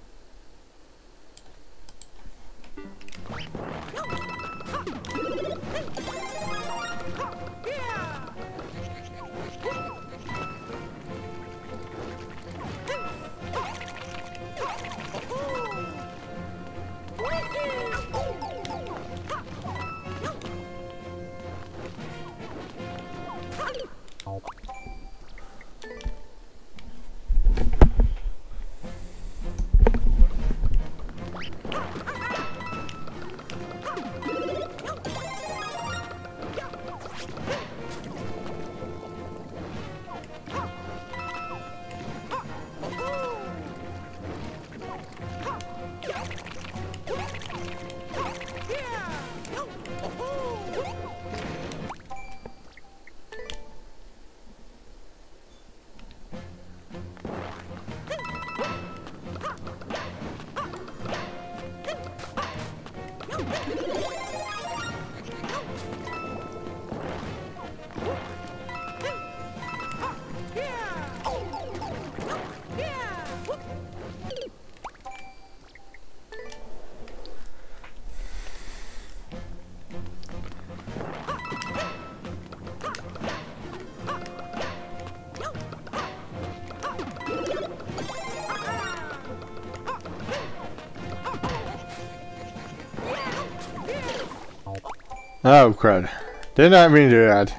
Oh crud. Did not mean to do that.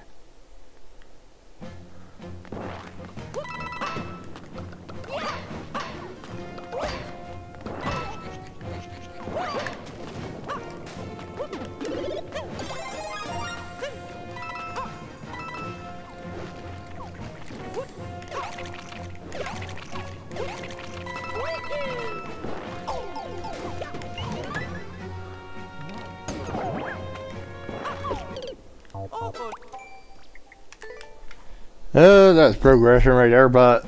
Oh, that's progression right there, but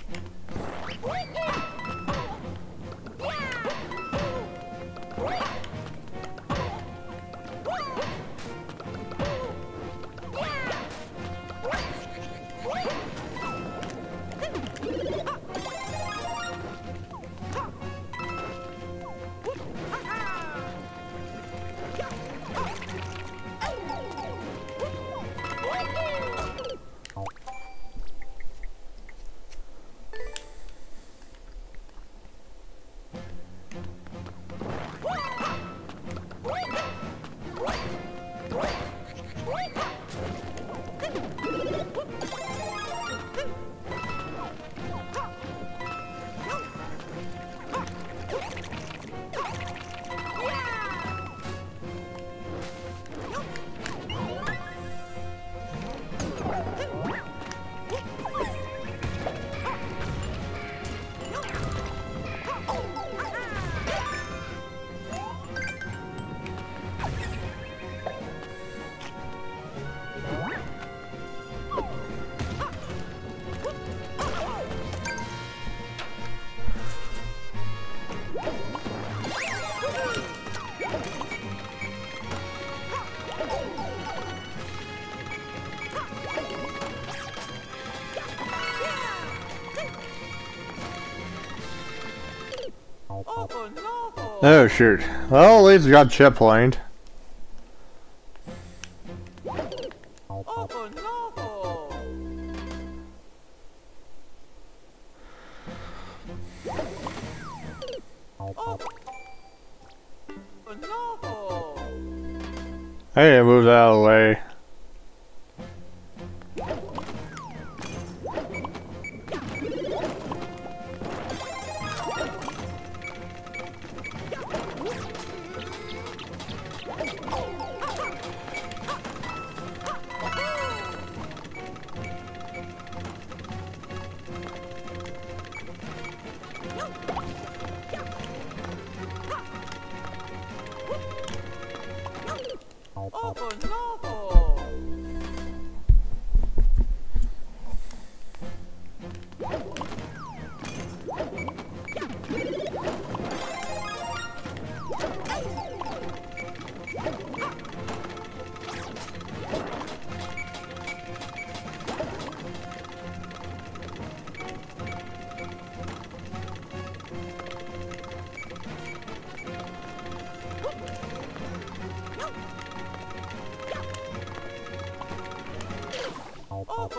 oh shoot. Well, at least we got chip lined. Oh no! Oh no! I need to move that out of the way.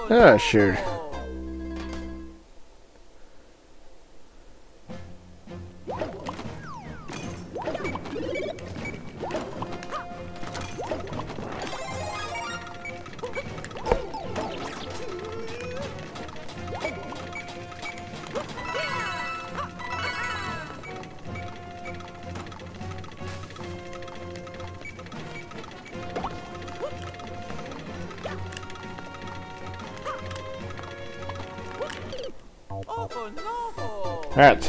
Oh, shoot. Oh no! Alright.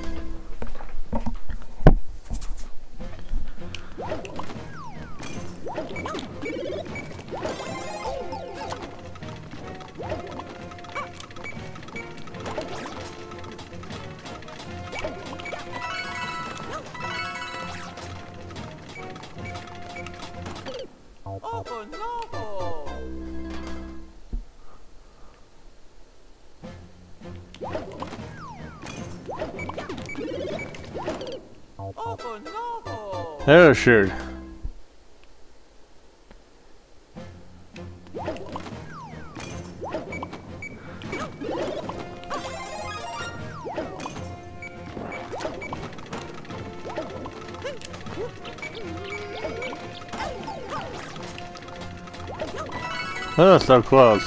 Oh no! Oh no! Oh, shoot. Oh, so close.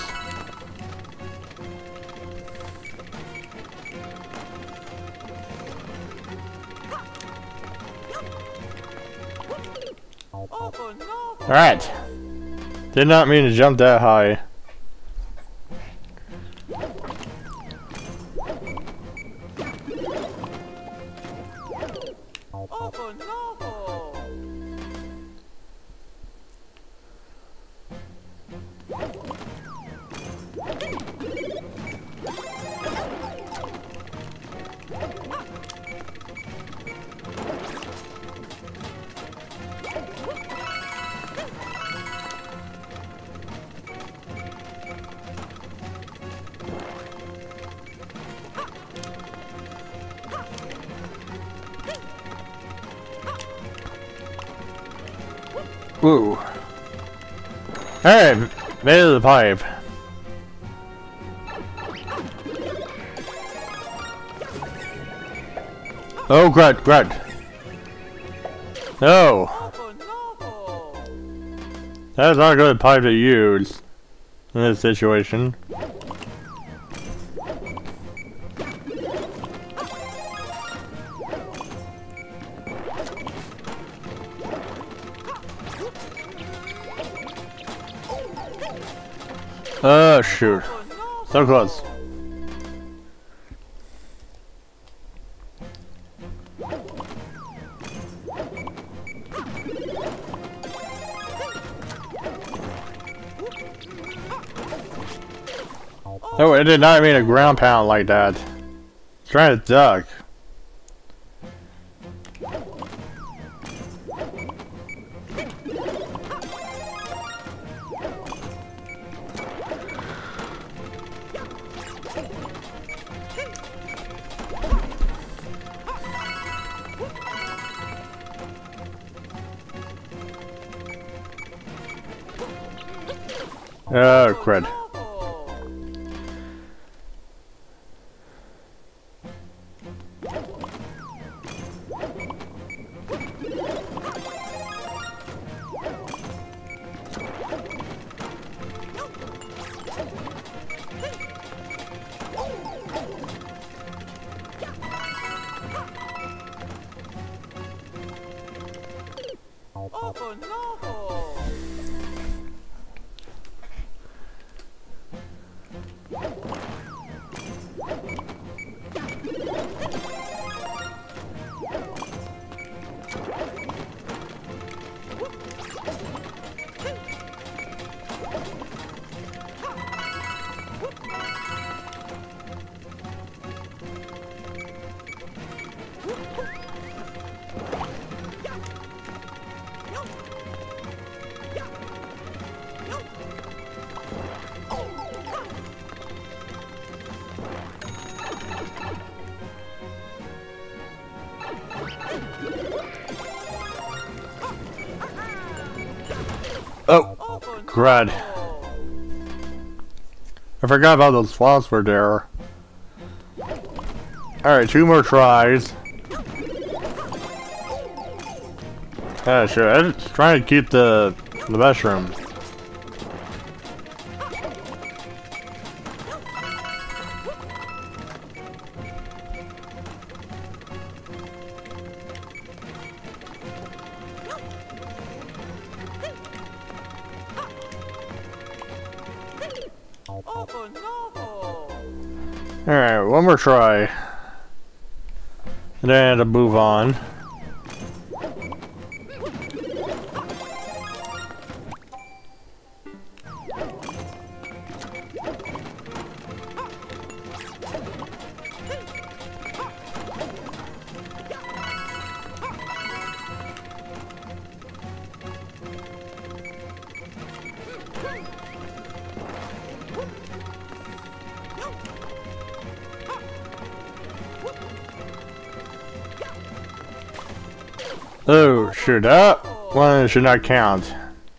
Oh no! Alright. Did not mean to jump that high. Oh no! Woo. Alright, made it to the pipe. Oh, crud, crud. No. Oh no! That's not a good pipe to use in this situation. Oh, shoot. So close. Oh, it did not mean a ground pound like that. It's trying to duck. Oh, crud. Oh no! Oh, crud. I forgot about those swamps were there. Alright, two more tries. Yeah, sure. I'm just trying to keep the the mushroom. Oh no! Alright, one more try. And then to move on. Oh, shoot, that one should not count.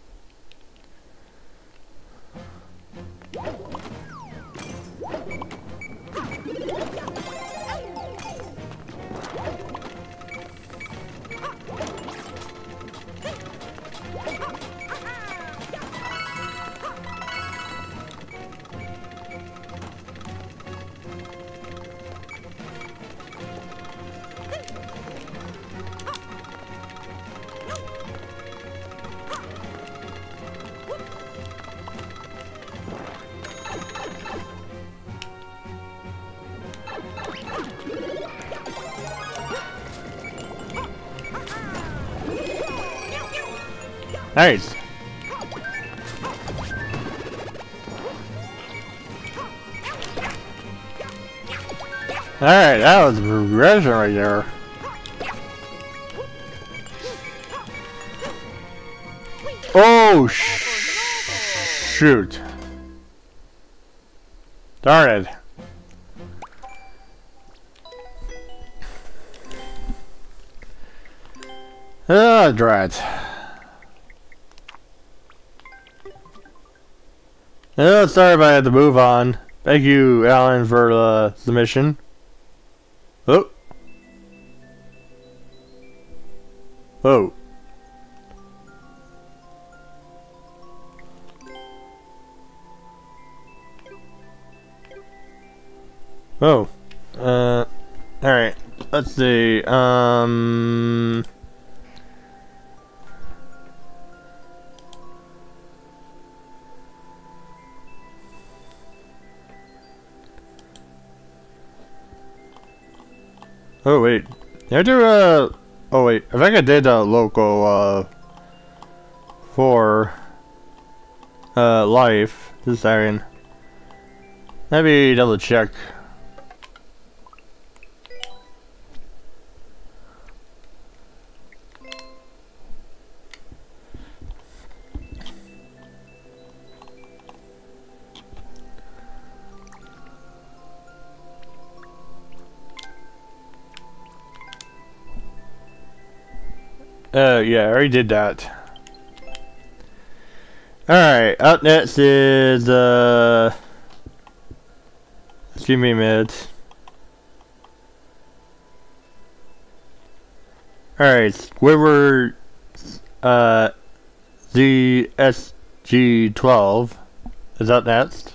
Nice. Alright, that was progression right there. Oh, sh shoot. Darn it. Ah, drat. Oh, sorry if I had to move on. Thank you, Alan, for the submission. Oh. Oh. Oh. Uh. Alright. Let's see. Um. Oh wait, did I do uh oh wait, I think I did a local uh for uh life. Just saying. Let me double check. Uh, yeah, I already did that. Alright, up next is, uh... Excuse me a minute. Alright, Squidward, uh, Z S G twelve is up next.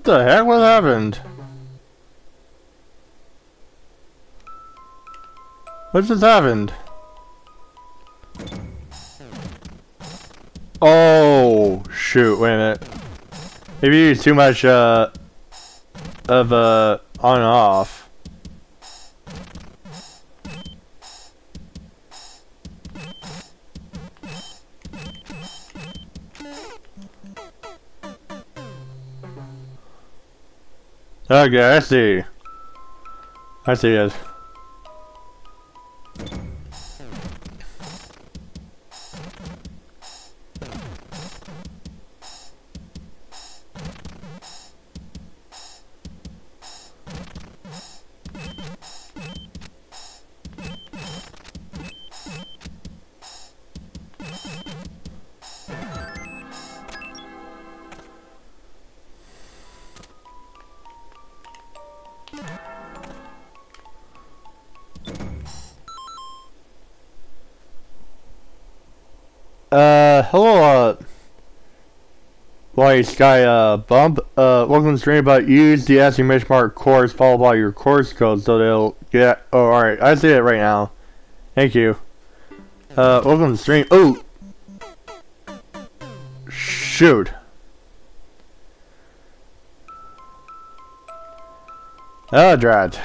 the heck? What happened? What just happened? Oh, shoot, wait a minute. Maybe you use too much, uh, of, uh, on and off. Okay, I see. I see it. Uh, hello, uh, White Sky, uh, Bump. Uh, welcome to the stream about use the exclamation mark course followed by your course code so they'll get, oh, alright, I see it right now. Thank you. Uh, welcome to the stream. Oh! Shoot. Oh, drat.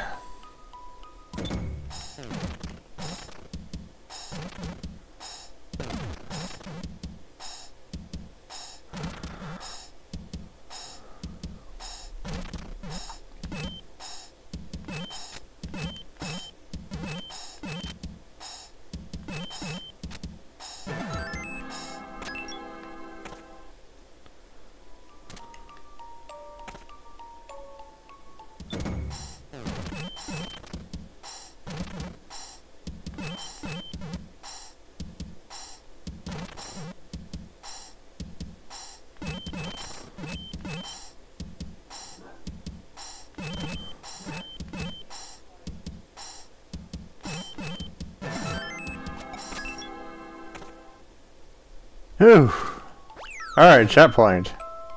Whew. Alright, checkpoint.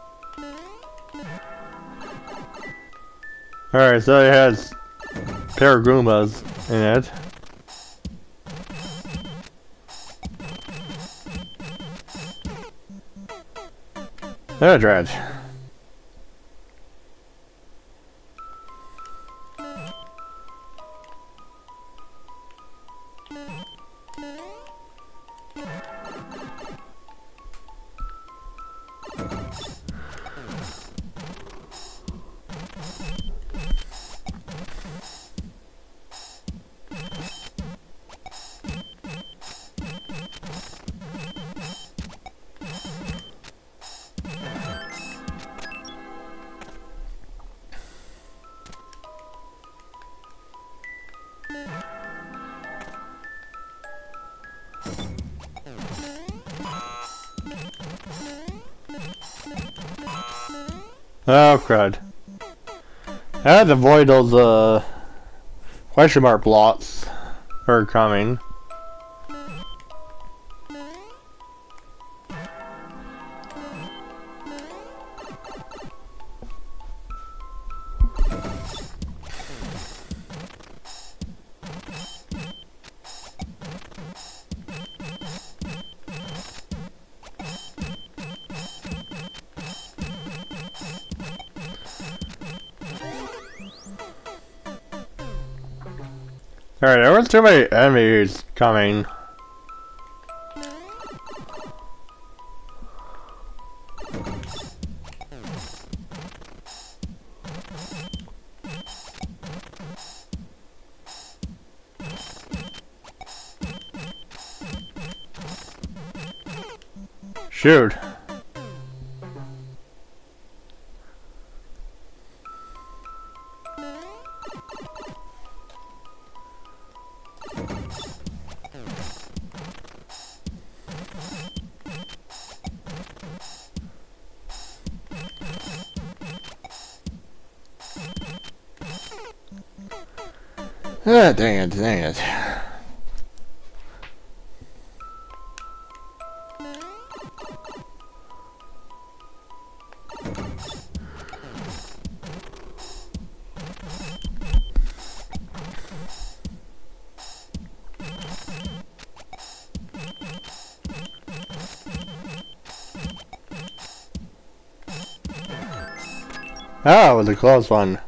Alright, so it has Paragumas in it. Oh, dread. Oh, crud. I had to avoid those, uh, question mark blocks are coming. Alright, there was too many enemies coming. Shoot. Ah, dang it, dang it. Ah, it was a close one.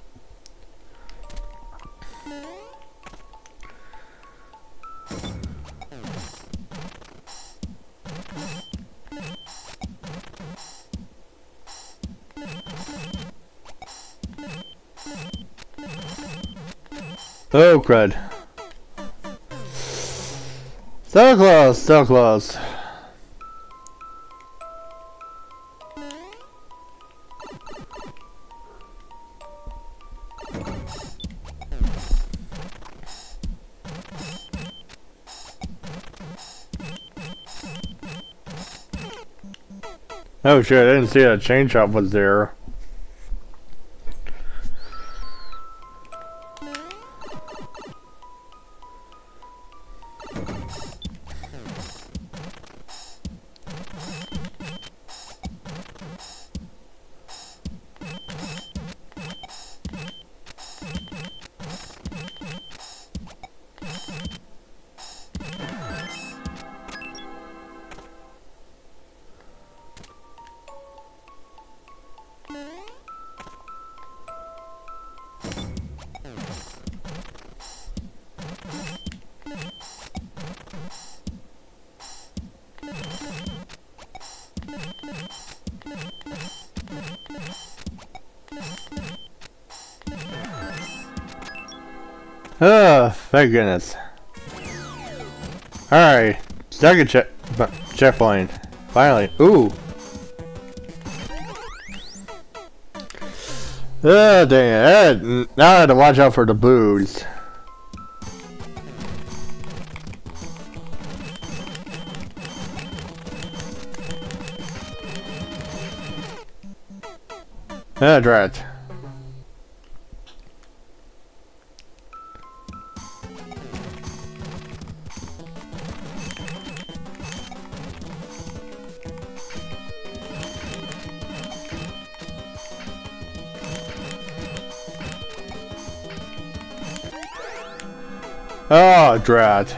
Oh, crud. So close, so close. Oh shit, I didn't see that chain shop was there. Oh, thank goodness. Alright, second check checkpoint. Finally. Ooh. Oh, dang it. Now I have to watch out for the booze. That's right. Oh, drat.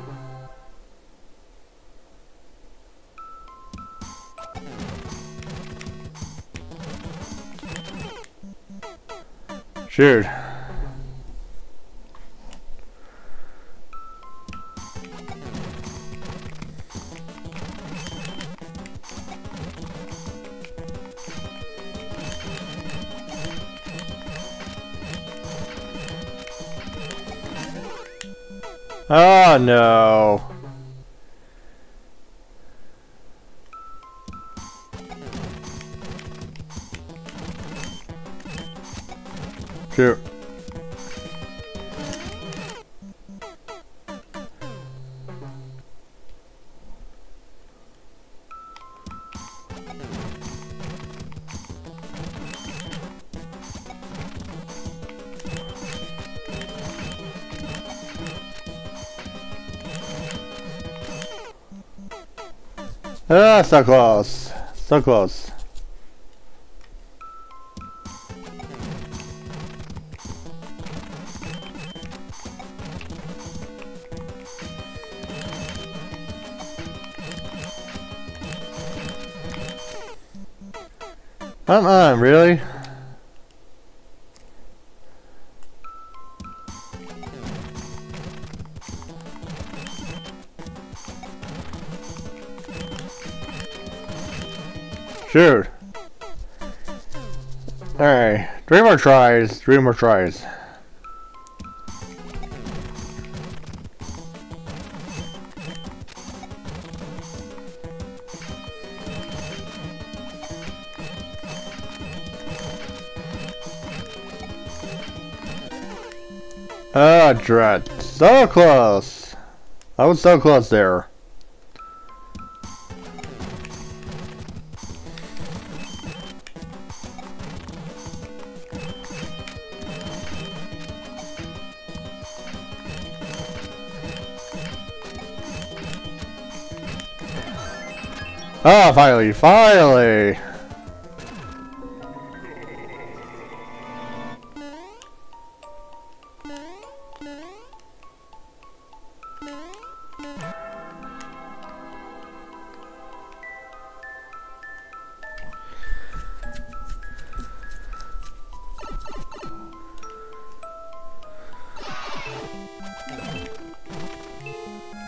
Shoot. Oh no. Shoot. Ah, so close. So close. Come on, really? Shoot. Alright, three more tries, three more tries. Oh, drat. So close. I was so close there. Oh, finally, finally!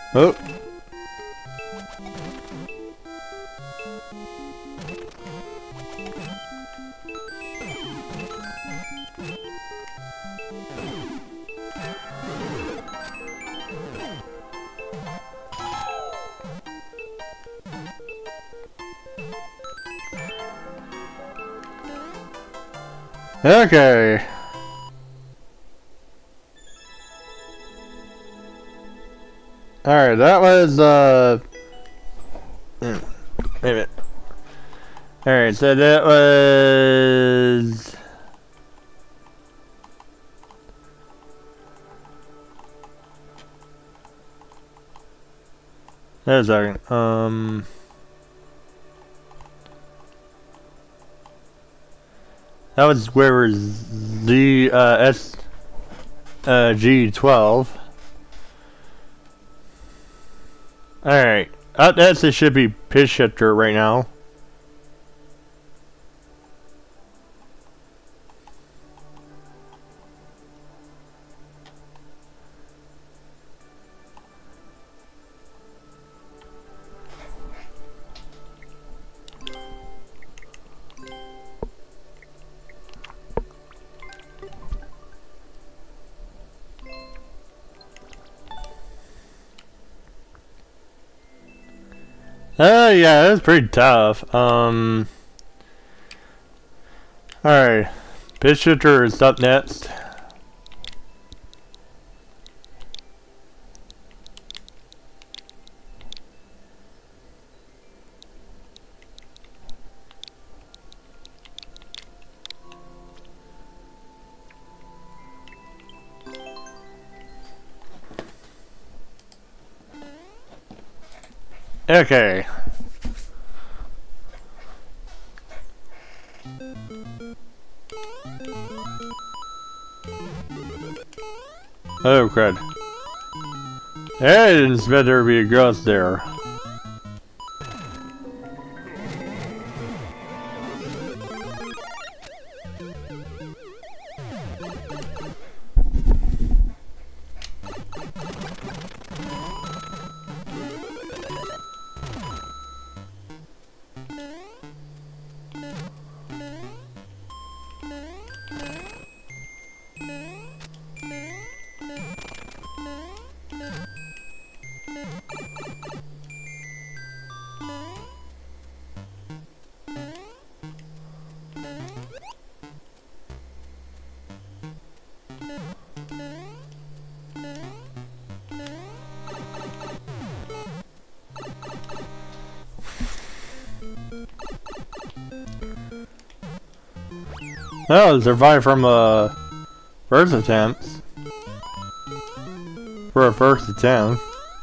Oh. Okay. Alright, that was, uh... Wait a minute. Alright, so that was... Wait a second. Um... That was where Z, uh, S, uh, G twelve. Alright. Uh, that's it should be pitch shifter right now. Uh, yeah, that's pretty tough. Um, alright. Pitch shifter is up next. Okay. Oh crud. Hey, it's better be a ghost there. Oh, survived from a first attempt. For a first attempt.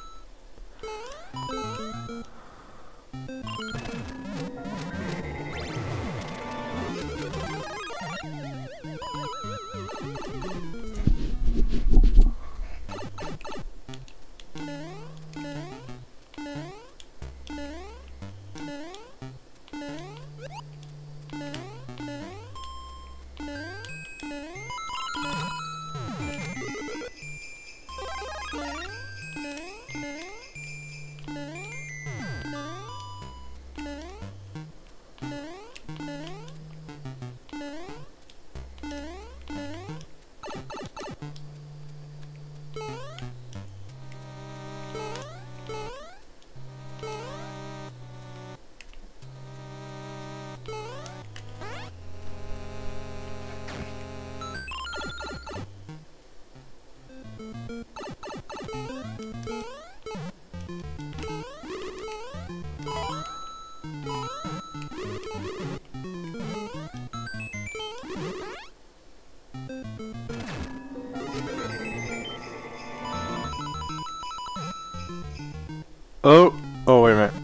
Oh, oh wait a minute.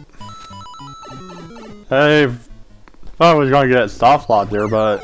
I thought I was gonna get a stop slot there, but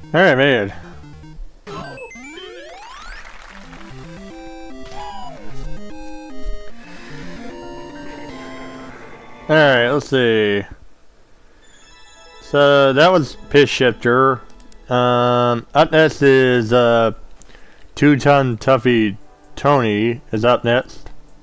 Alright, man. Alright, let's see. So that was Pitch Shifter. Um, up next is uh, Two Ton Tuffy Tony is up next.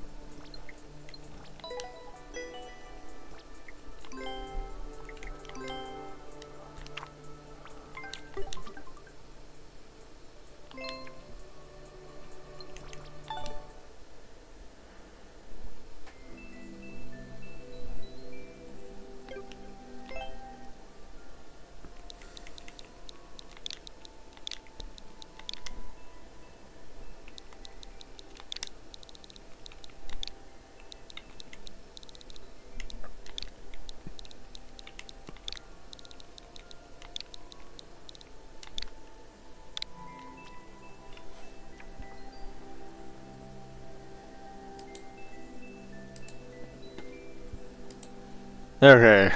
Okay.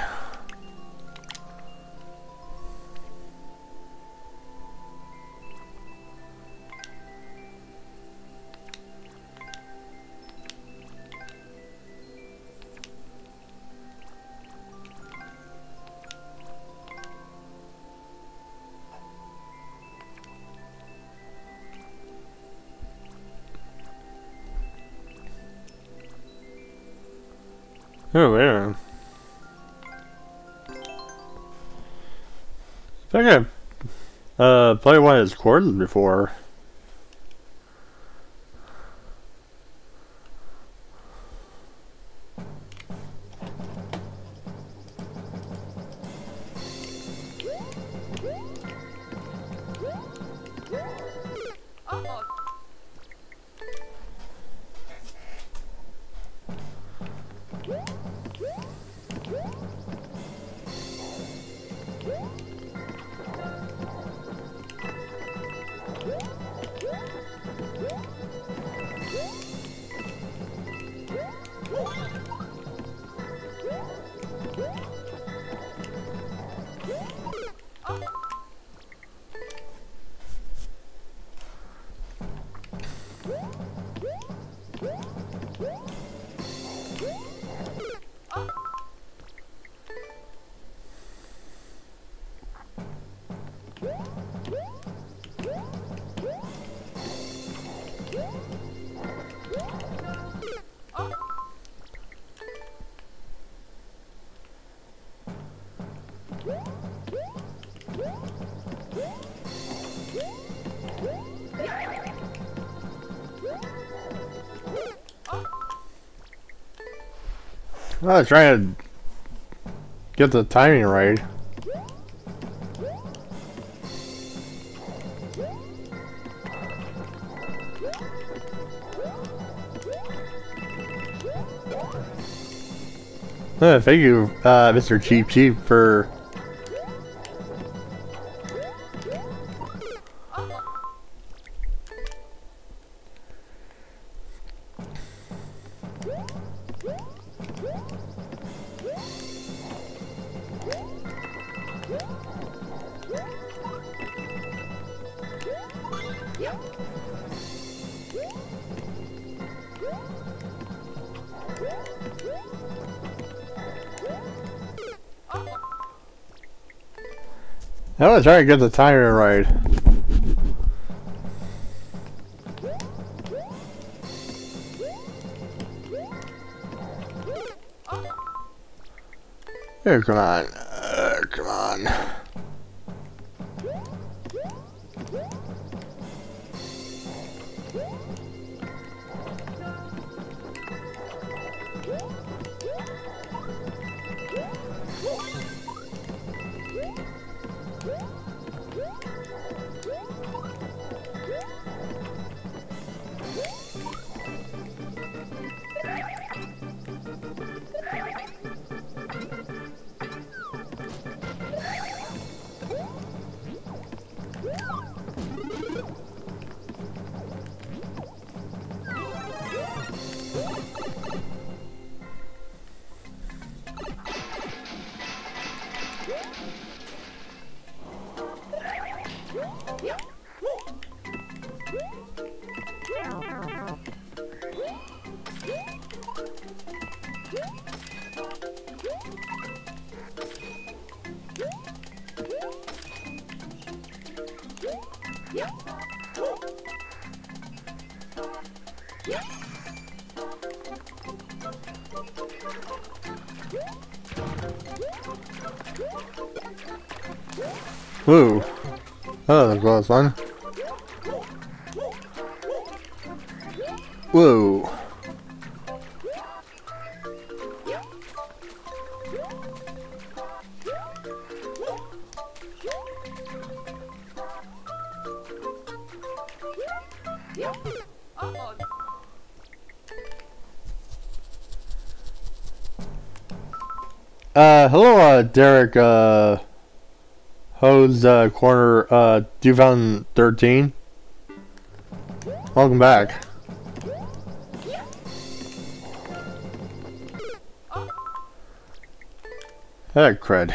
Oh, wait a minute. I think I've uh, played one of his courses before. I was trying to get the timing right. Uh, thank you, uh, Mister Cheap Cheap, for I was trying to get the timing right. Oh, come on. Uh, come on. Woo. Oh, that was fun. Whoa. Uh, hello, uh, Derek, uh, Hose, uh, Corner, uh, two thousand thirteen. Welcome back. Heck, cred.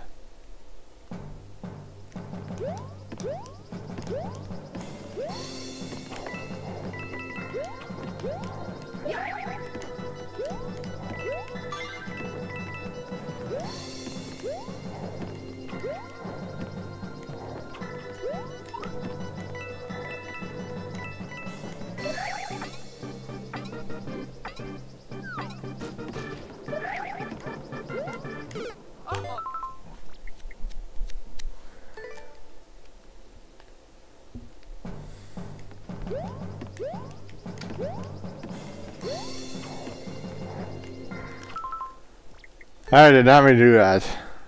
I did not mean to do that.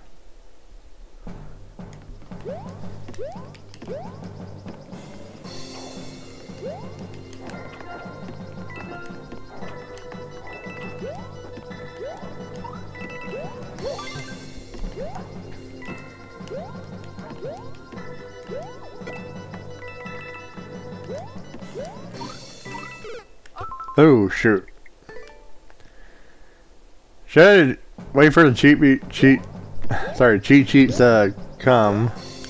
Oh shoot. Should I wait for the cheat beat cheat sorry, cheat sheets to come?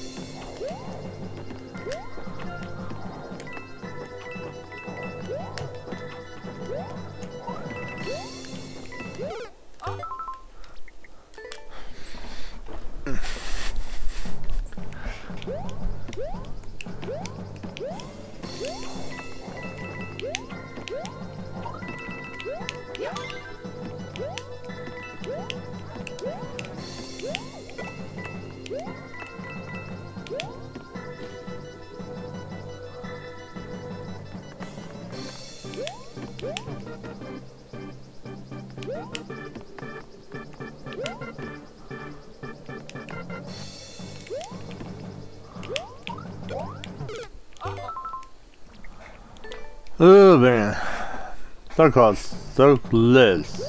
Oh man, so close, so close.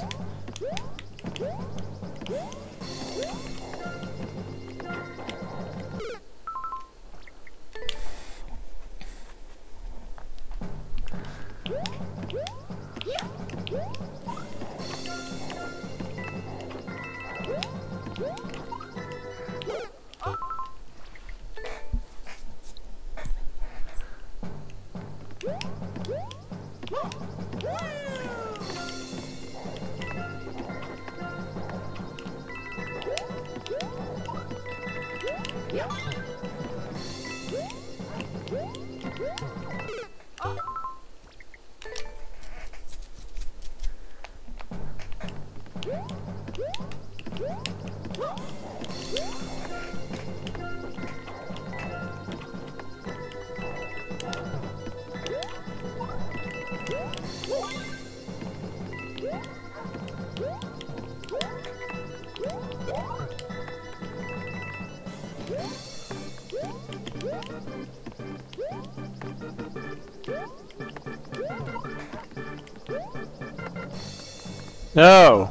No!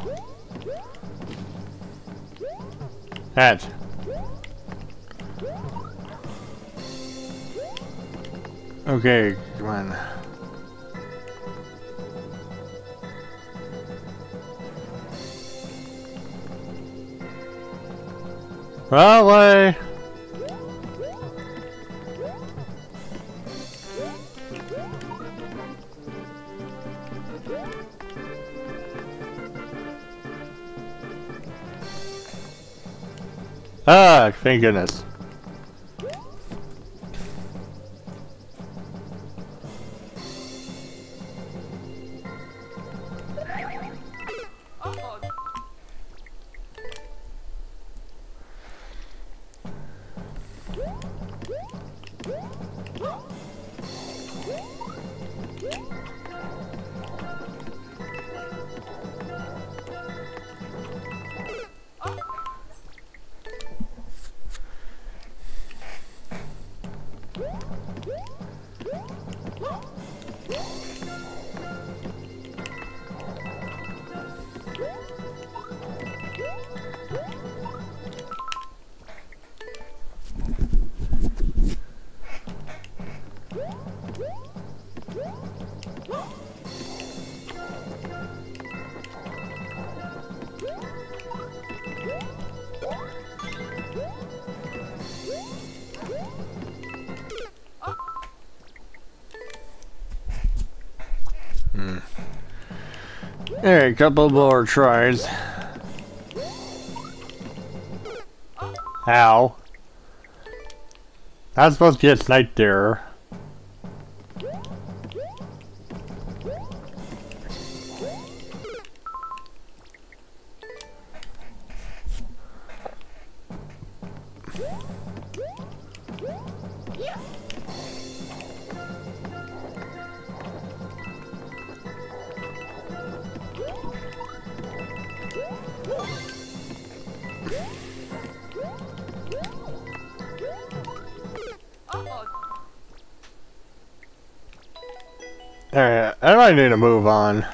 That. Okay, come on. Probably. Ah, thank goodness. Alright, couple more tries. Ow. I was supposed to get sniped there. Alright, I might need to move on.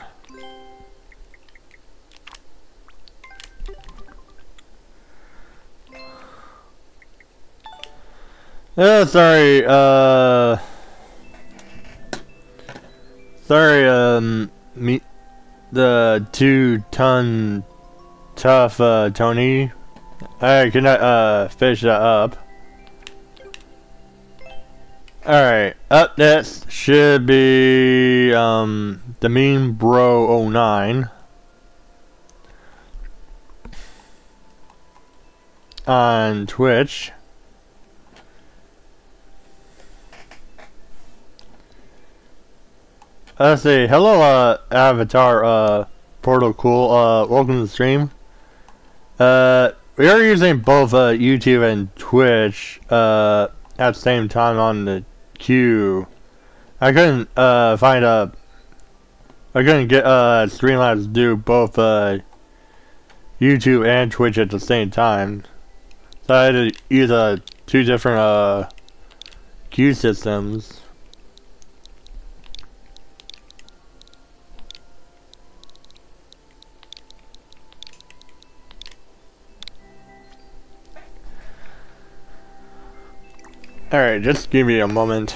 Oh, sorry, uh... Sorry, um... Me... The two-ton... Tough, uh, Tony. I cannot, uh, finish that up. Alright, up next should be, um, the Mean Bro oh nine. On Twitch. Let's see, hello, uh, Avatar, uh, Portal Cool, uh, welcome to the stream. Uh, we are using both, uh, YouTube and Twitch, uh, at the same time on the queue. I couldn't, uh, find a, I couldn't get, uh, Streamlabs to do both, uh, YouTube and Twitch at the same time. So I had to use, uh, two different, uh, queue systems. Alright, just give me a moment.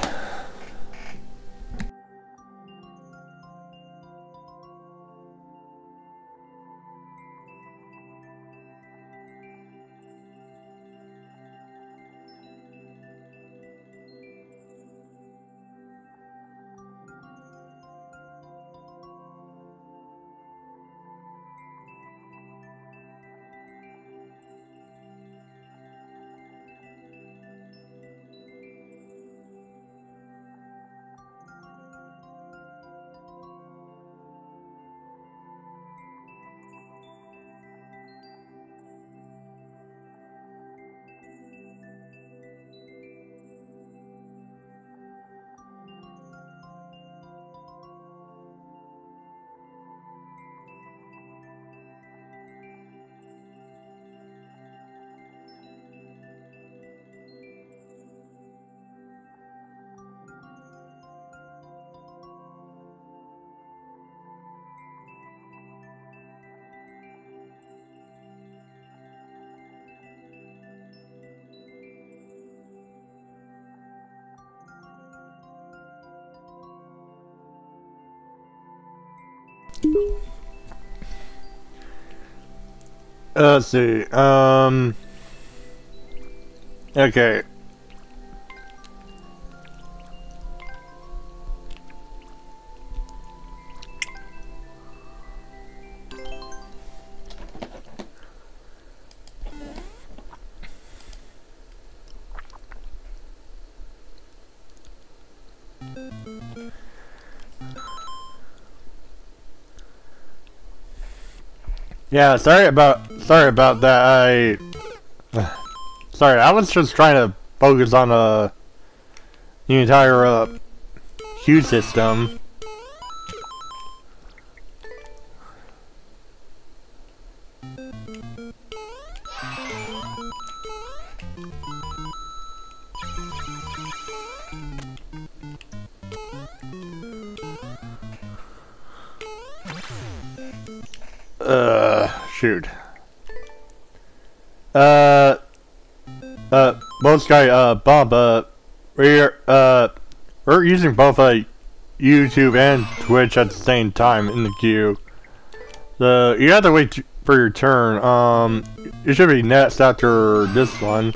Let's see, um... okay. Yeah, sorry about sorry about that. I sorry, I was just trying to focus on uh the entire uh queue system. Uh, shoot. Uh, uh, most guy, uh, Bob, uh, we're, uh, we're using both, uh, YouTube and Twitch at the same time in the queue. So, you have to wait for your turn. Um, it should be next after this one.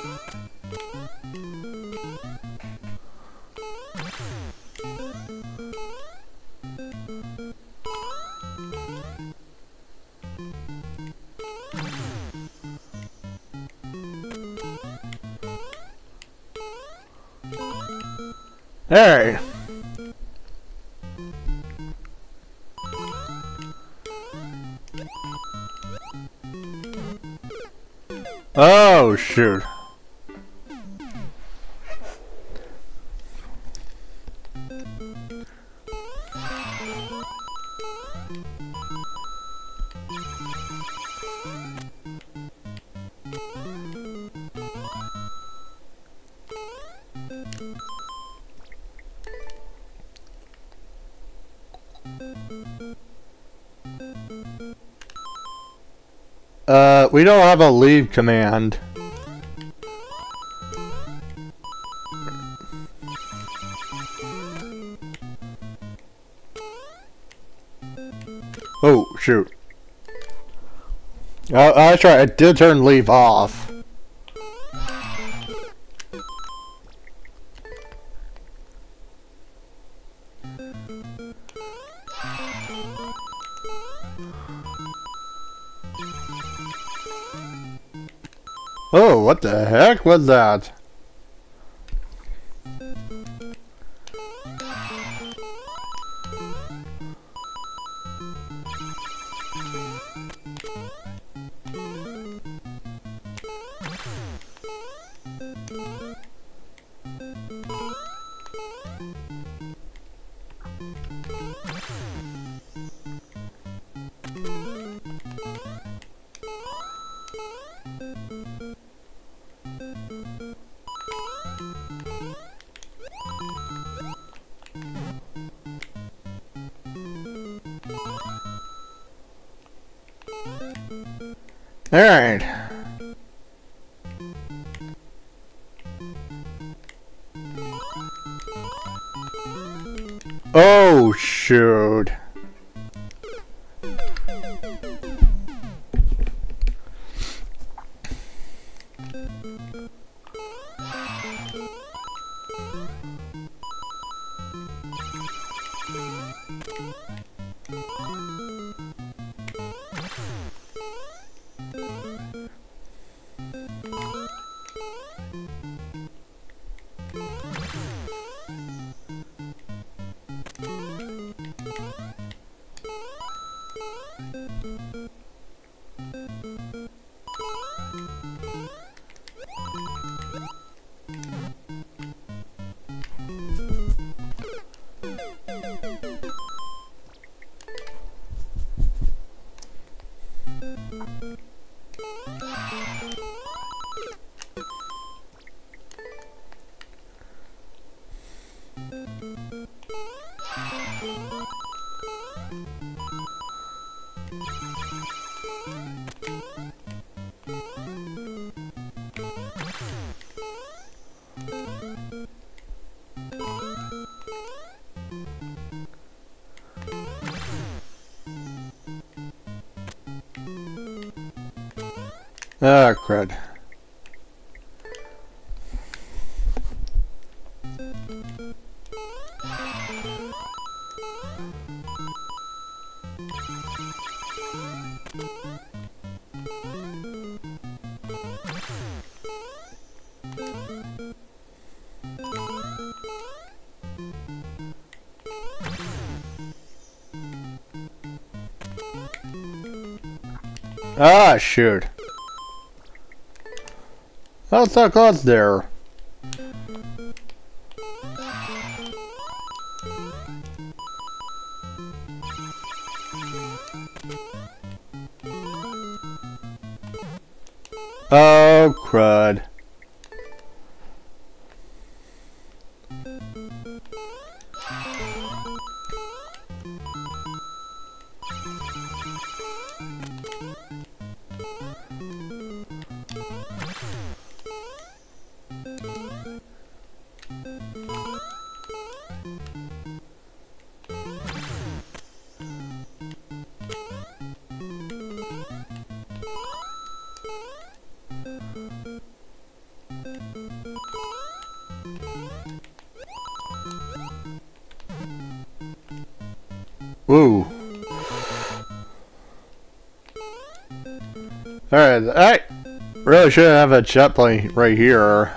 Hey! Oh, shoot. Uh, we don't have a leave command. Oh, shoot. Oh, that's right, I did turn leave off. Oh, what the heck was that? Alright. Oh, shoot. Ah, crud. Ah, shoot. How so close there? Oh, crud. Woo. Alright, I really should have a chat point right here.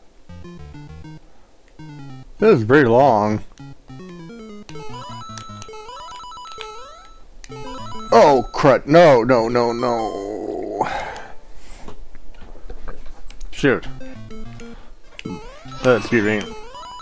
This is pretty long. Oh crud, no, no, no, no. Shoot. Uh, excuse me.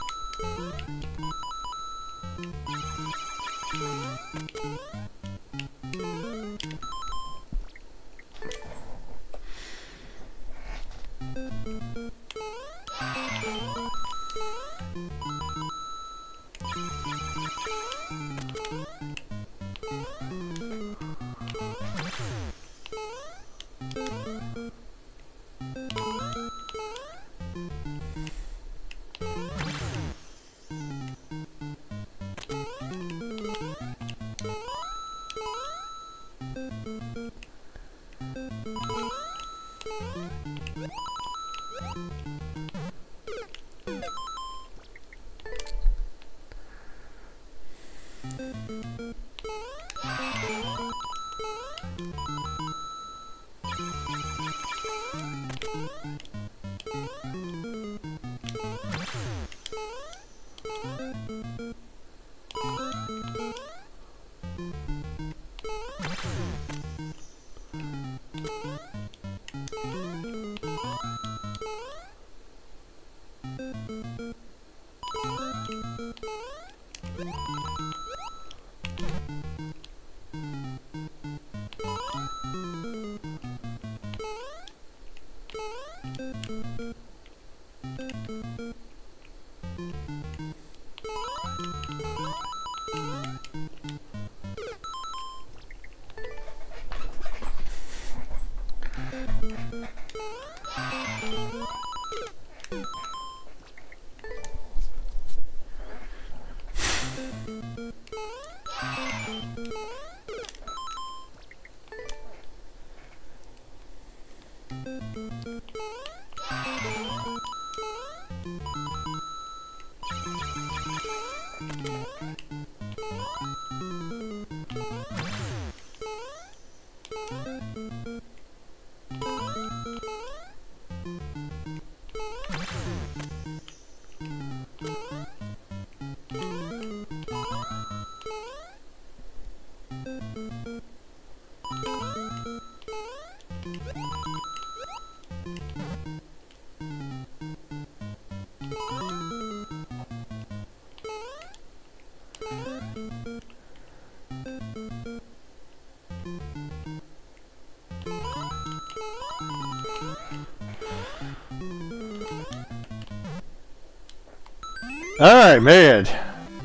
Alright, made it.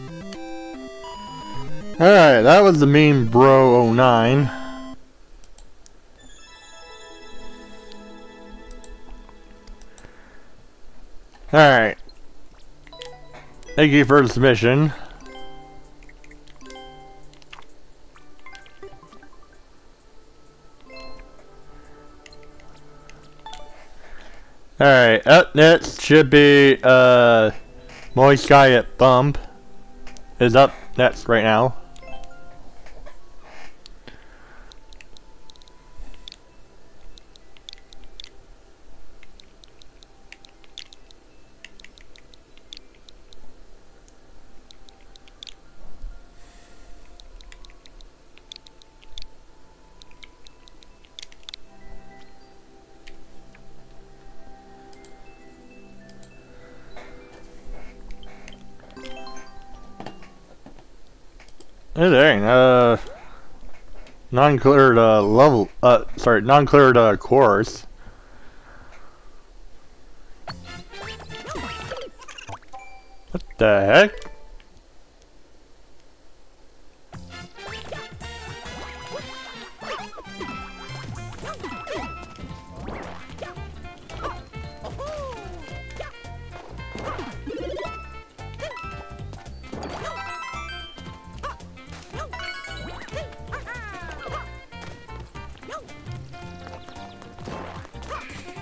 Alright, that was the mean bro oh nine. Alright. Thank you for the submission. Alright, up next should be uh Moist Guy at Bump is up next right now. Hey, dang, uh, non-cleared, uh, level, uh, sorry, non-cleared, uh, course. What the heck?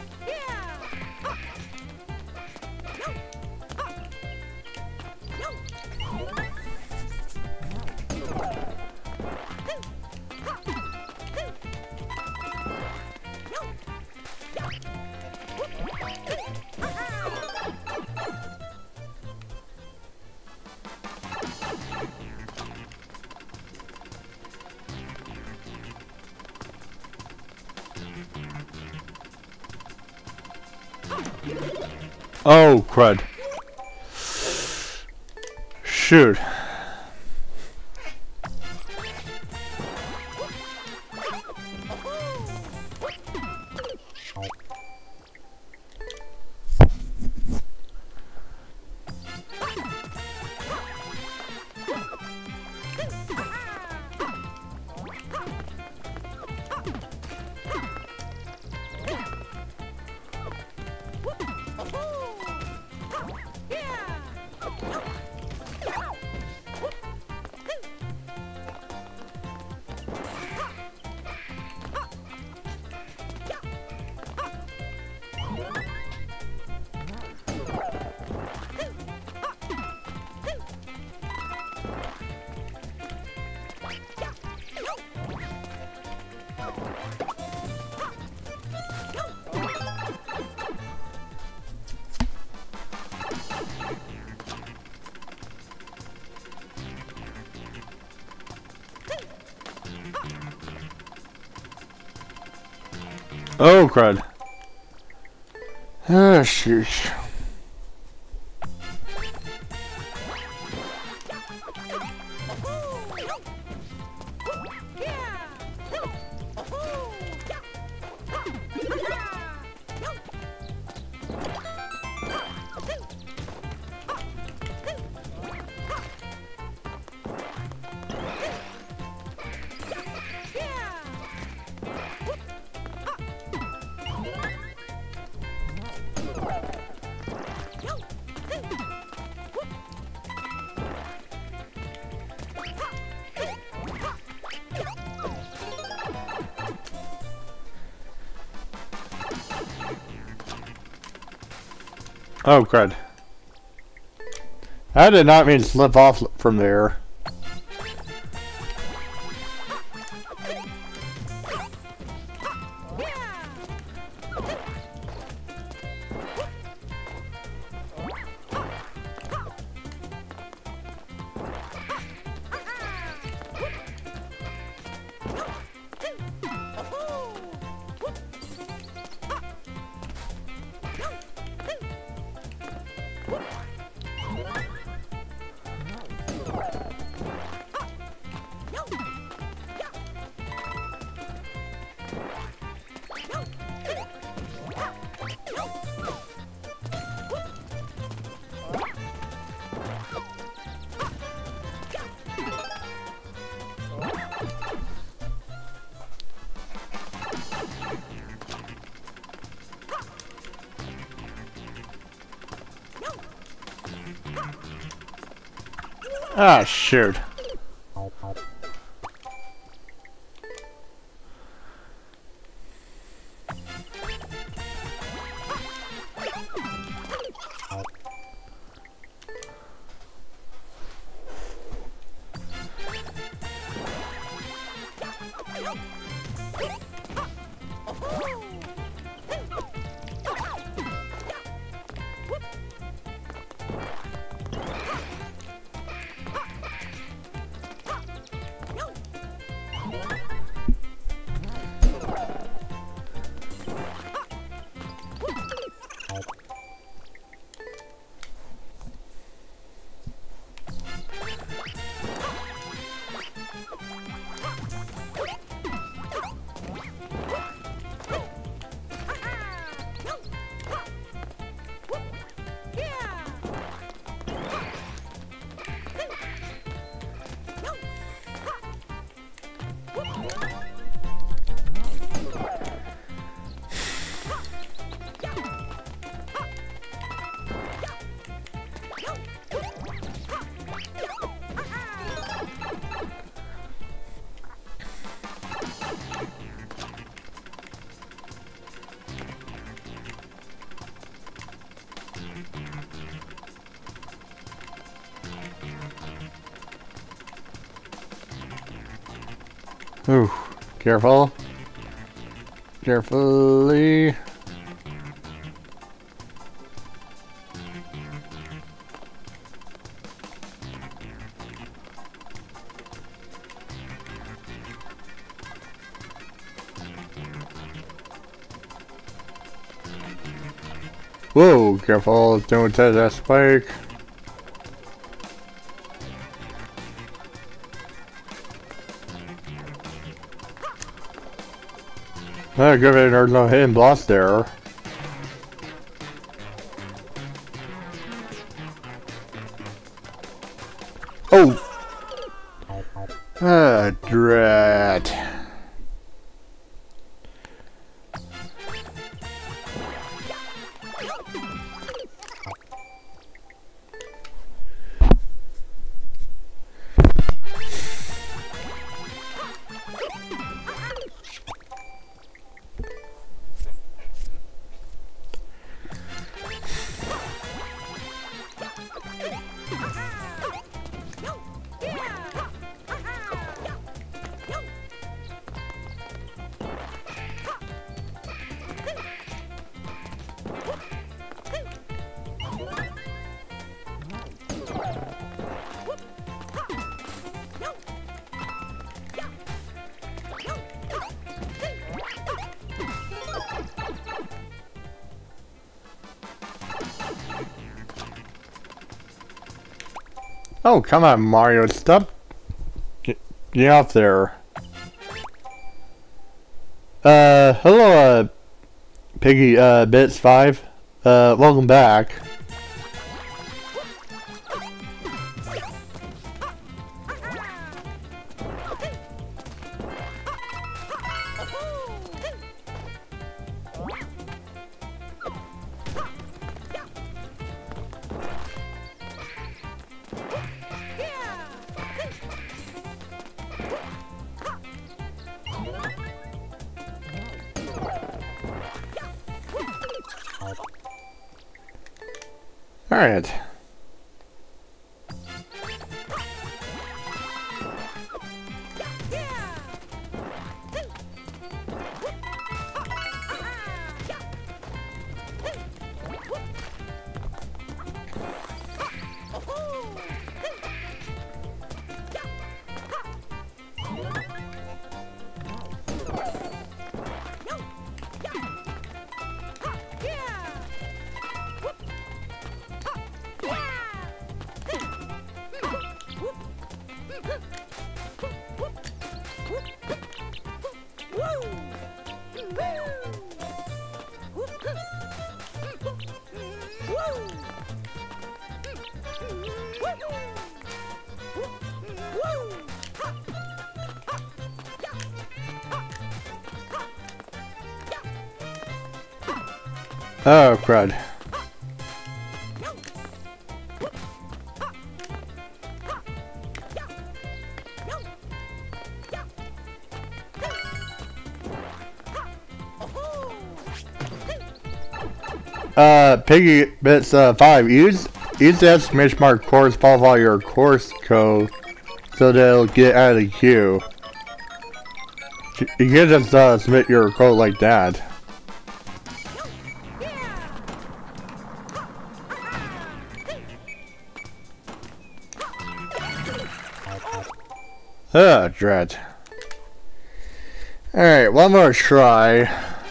No! Oh, crud. Shoot. Oh, crud. Ah, sheesh. Oh, crud. I did not mean to slip off from there. Ah, shoot. Ooh, careful. Carefully. Whoa, careful, don't touch that spike. Oh, good thing there's no hidden boss there. Oh! Ah, drat. Oh, come on, Mario, stop. Get, get out there. Uh, hello, uh, Piggy, uh, Bits five. Uh, welcome back. Alright. Oh, crud. Uh, Piggy Bits uh, five, use, use the exclamation mark course followed by your course code so that it'll get out of the queue. You can't just uh, submit your code like that. Ah, dread. Alright, one more try.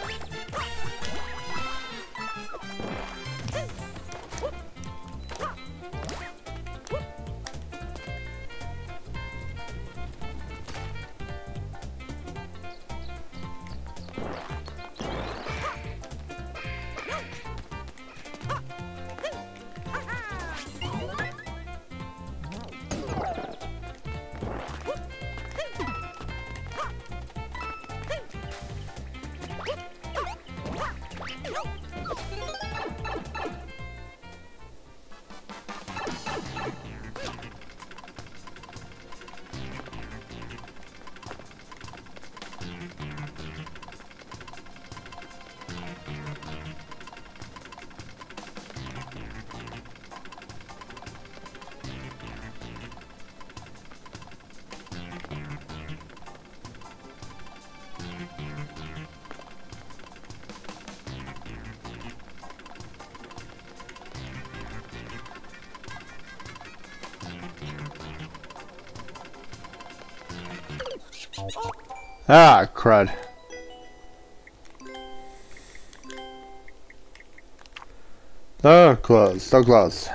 Ah, crud. So close, so close.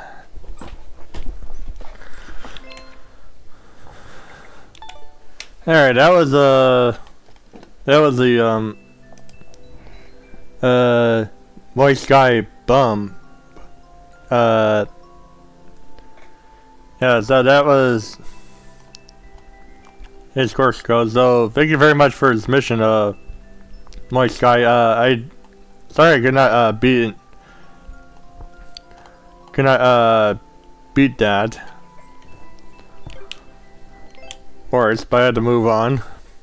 Alright, that was uh that was the um uh voice guy bum. Uh yeah, so that was his course code. So thank you very much for his mission, uh voice guy. Uh I sorry I could not uh beat could not uh beat that. Of course, but I had to move on.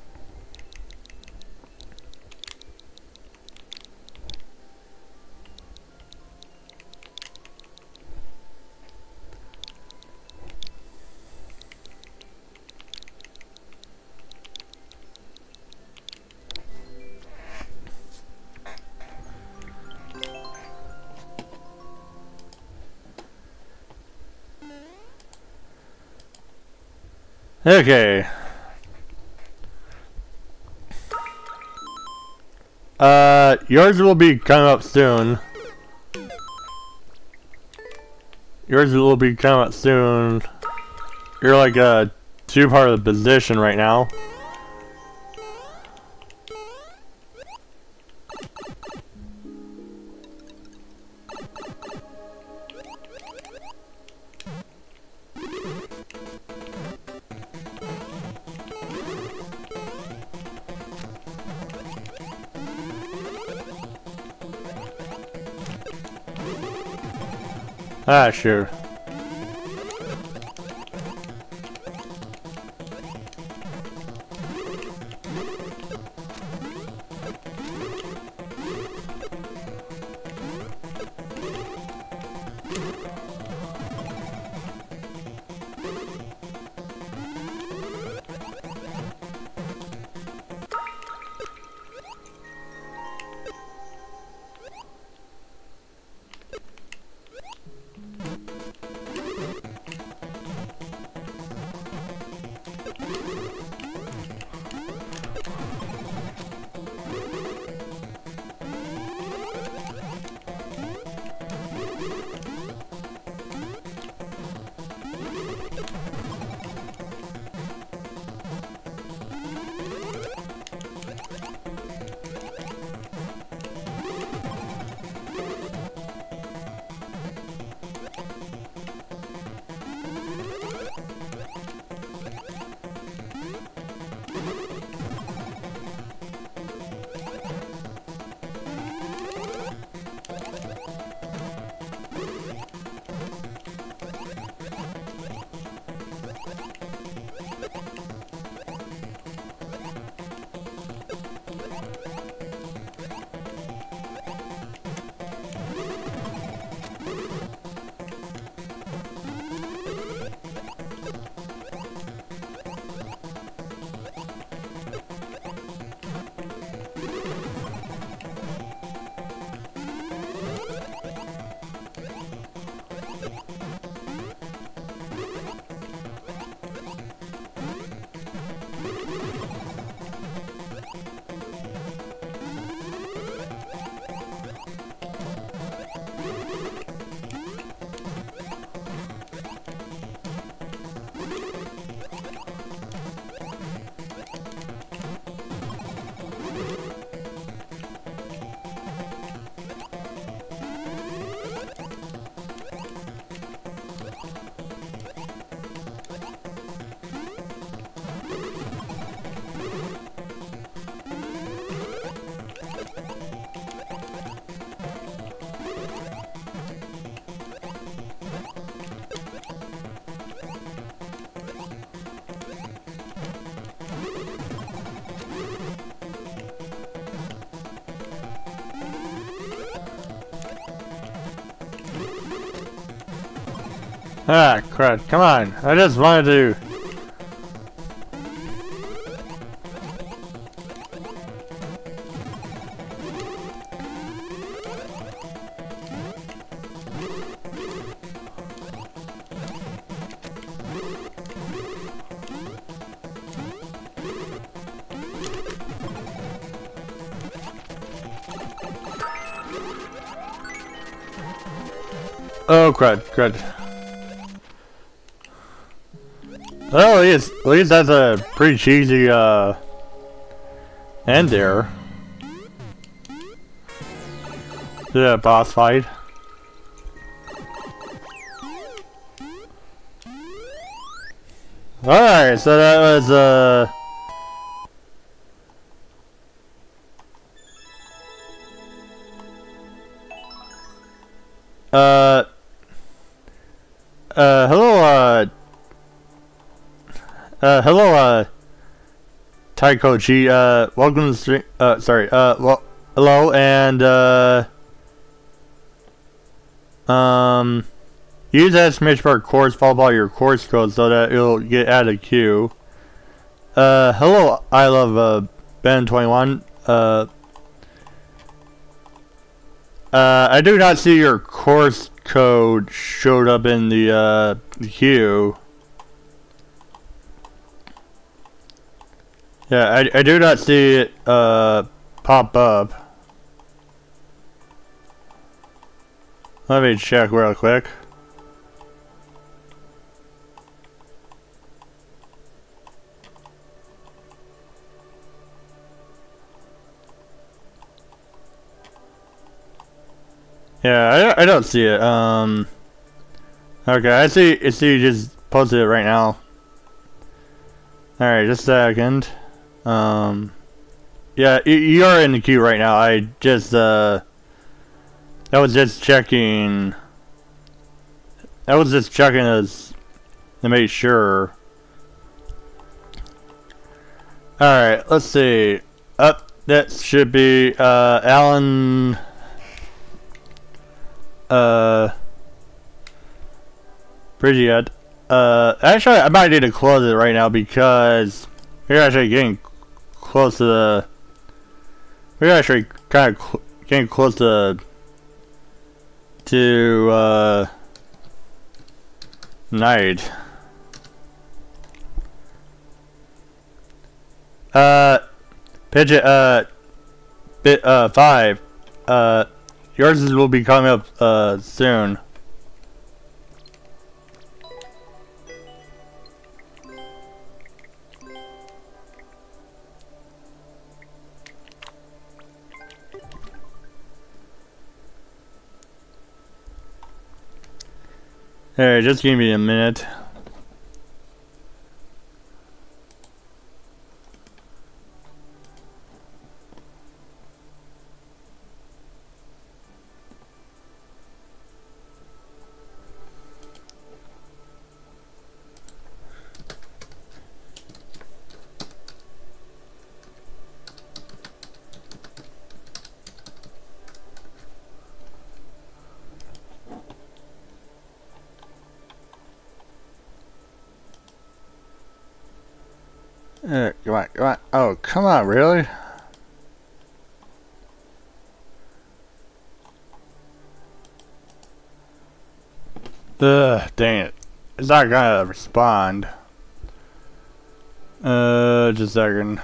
Okay. Uh, yours will be coming up soon. Yours will be coming up soon. You're like a two part of the position right now. Ah, sure. Ah, crud. Come on. I just wanted to... Oh, crud, crud. Well, at least, at least that's a pretty cheesy, uh, end there. The boss fight. Alright, so that was, uh... Uh... Uh, hello, uh... Uh, hello, uh... Taikochi, uh, welcome to the stream, uh, sorry, uh, well, hello, and, uh... Um... Use that exclamation bar course followed by your course code so that it'll get added to queue. Uh, hello, I love, uh, Ben twenty-one, uh... Uh, I do not see your course code showed up in the, uh, queue. Yeah, I, I do not see it, uh, pop up. Let me check real quick. Yeah, I, I don't see it. Um, okay, I see. I see you just posted it right now. All right, just a second. Um, yeah, you, you are in the queue right now. I just uh, I was just checking. I was just checking us to make sure. All right, let's see. Up, that should be uh, Alan. Uh, Bridget. Uh, actually, I might need to close it right now because we're actually getting close to the. We're actually kind of cl getting close to to uh night. Uh, Pidget. Uh, bit. Uh, five. Uh. Yours will be coming up uh, soon. Hey, just give me a minute. Uh, come on, come on. Oh, come on, really? Ugh, dang it. It's not gonna respond. Uh, just a second.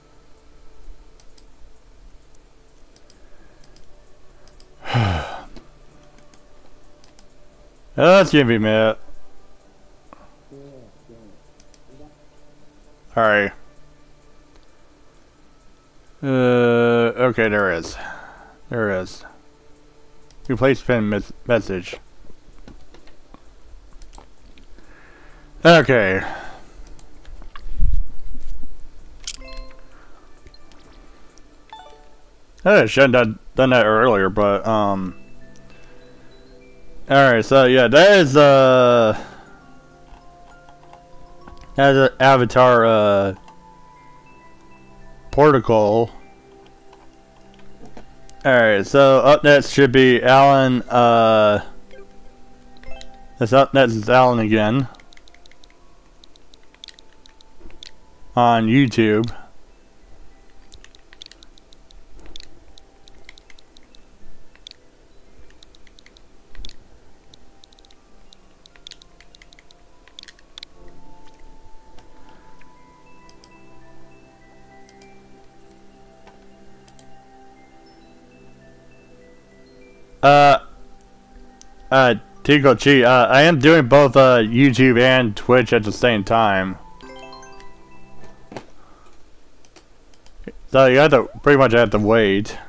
Let's give me a minute. Alright. Uh, okay, there is. There is. Replace pin mes message. Okay. I should have done, done that earlier, but, um... Alright, so yeah, that is, uh... That is an avatar, uh... protocol. Alright, so up next should be Alan, uh... That's up next is Alan again. On YouTube. Uh, uh, Tico Chi, uh, I am doing both uh, YouTube and Twitch at the same time. So you have to pretty much have to wait.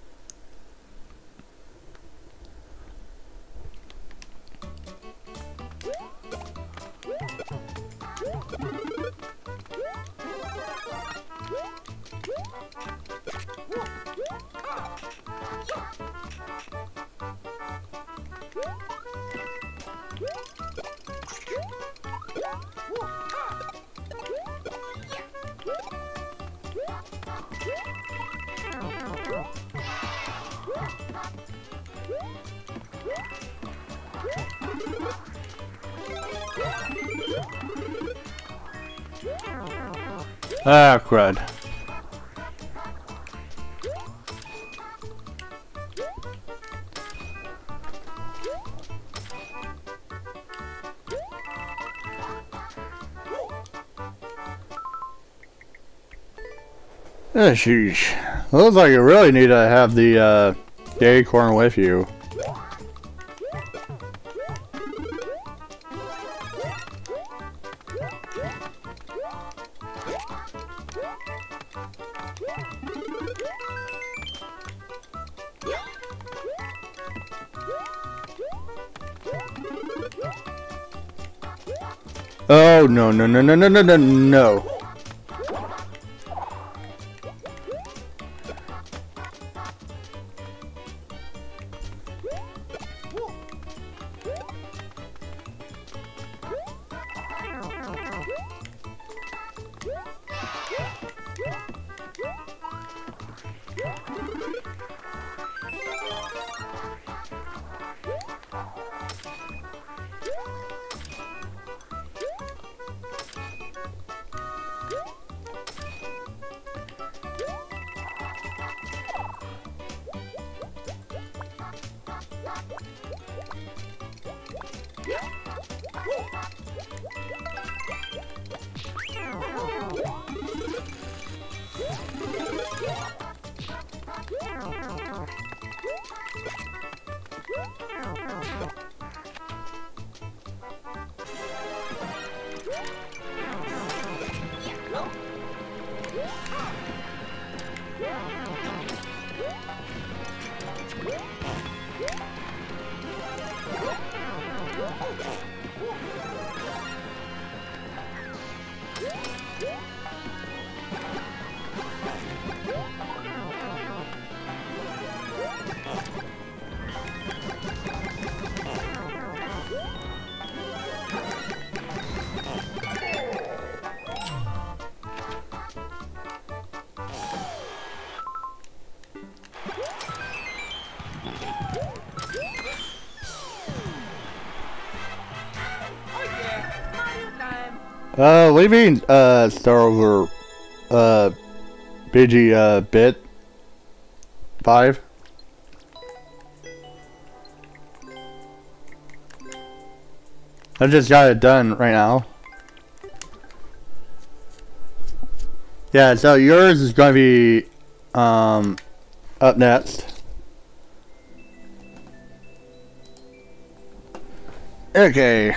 Ah, crud. Oh, sheesh. Looks like you really need to have the uh, the acorn with you. Oh, no, no, no, no, no, no, no, no. Uh, what do you mean, uh, Star Over, uh, B G, uh, bit? Five? I just got it done right now. Yeah, so yours is gonna be, um, up next. Okay.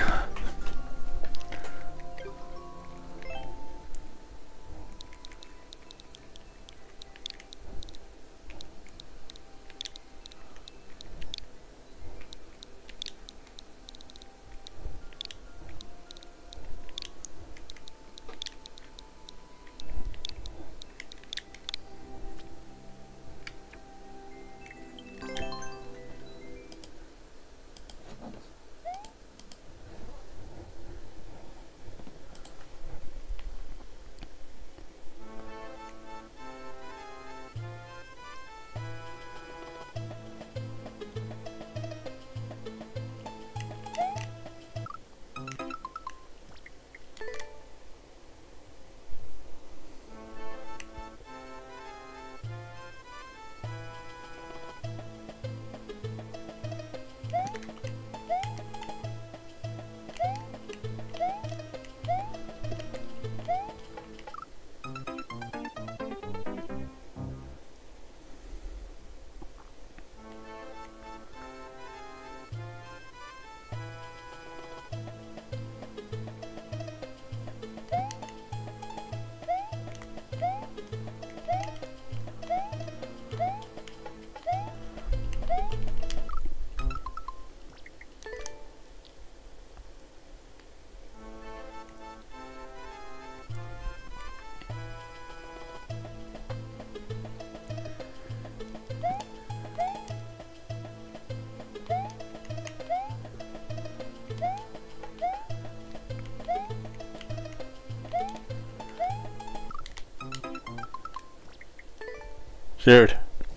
Shoot.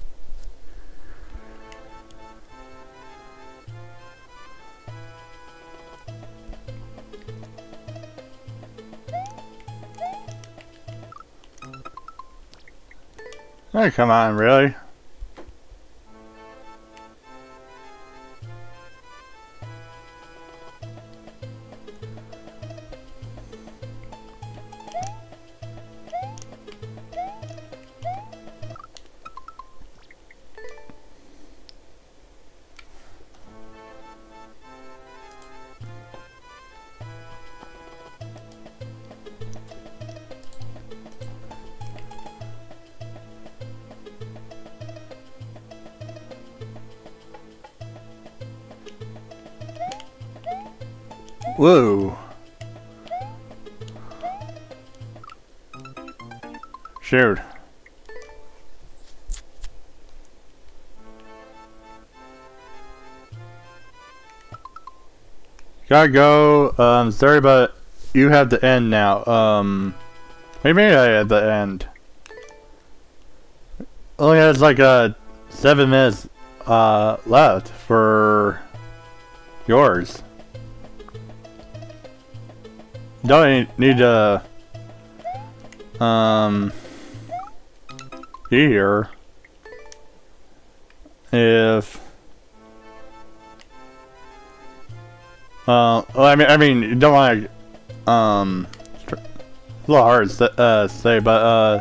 Oh, come on, really? Whoa. Shoot. Gotta go. Um, sorry, but you have the end now. Um, what do you mean I have the end? Only has like uh seven minutes uh left for yours. Don't need to um be here if uh well, I mean I mean you don't want to um it's a little hard to uh, say, but uh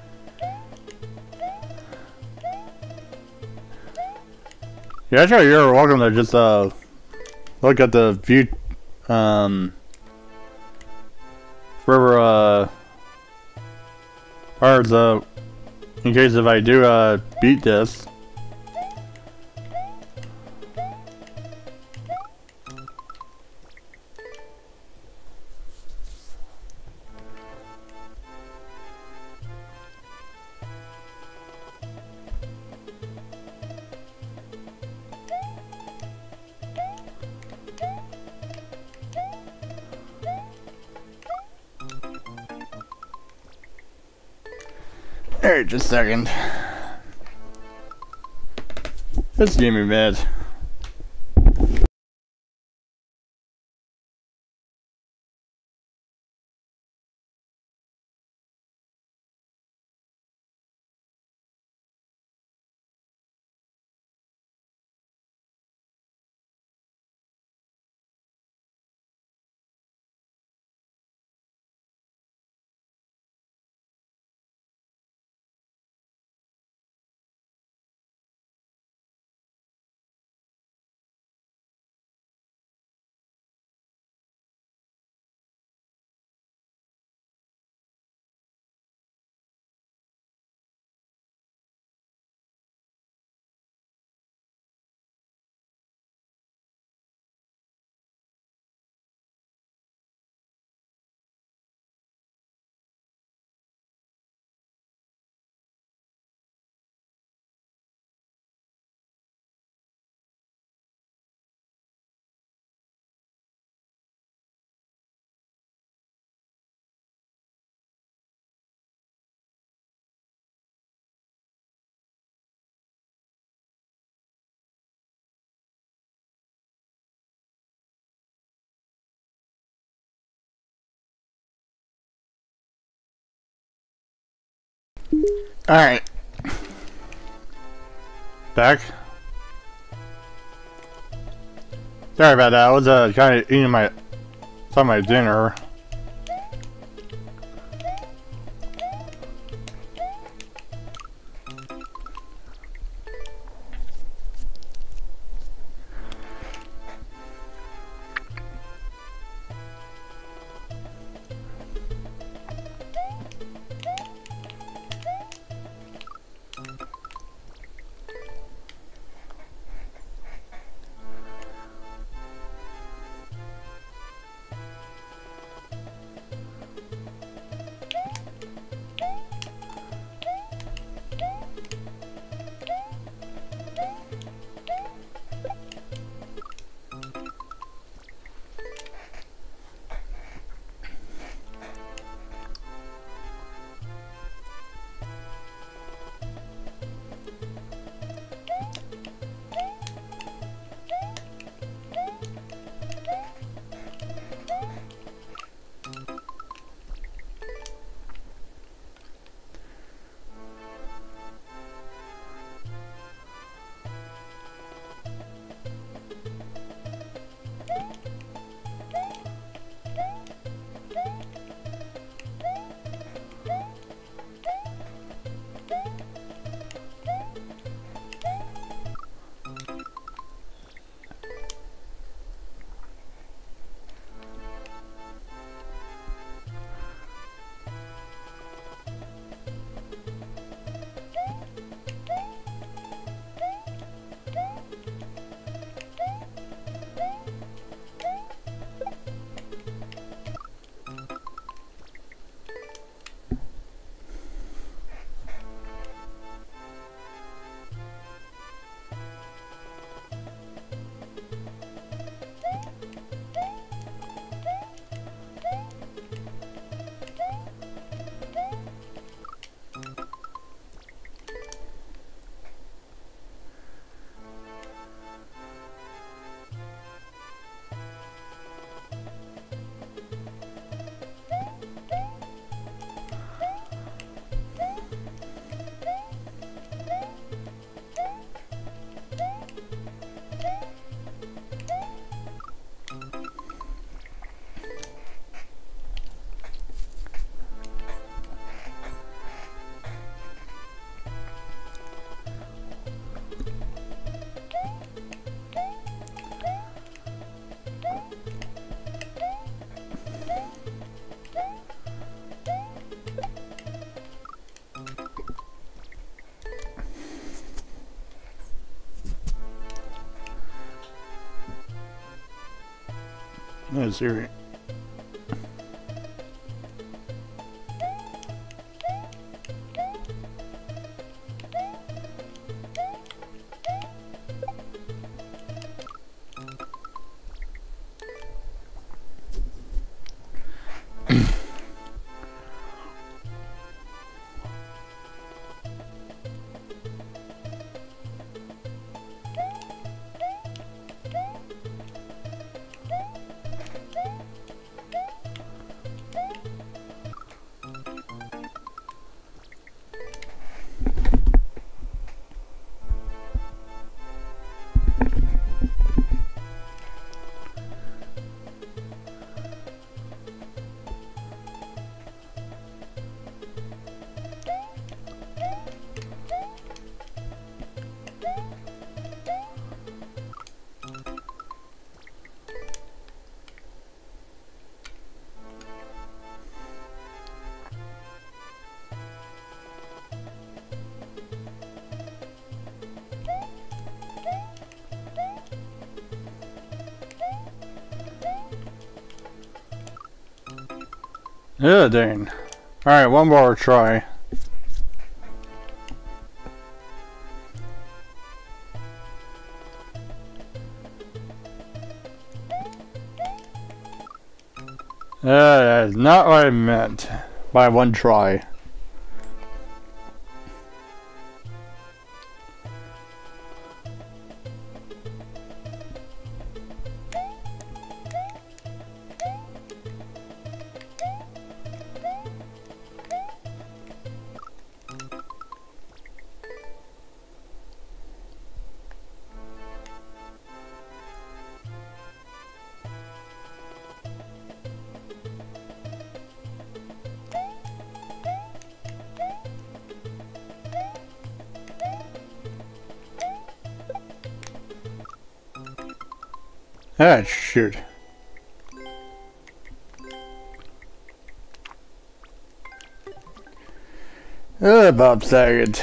yeah, actually you're welcome to just uh look at the view um for uh or the in case if I do uh beat this. Alright, just a second. This gave me mad. Alright. Back. Sorry about that. I was uh, kind of eating my some of my dinner. Yeah, seriously. Yeah, dang. Alright, one more try. Uh, that is not what I meant by one try. Ah, shoot. Uh, Bob Saget.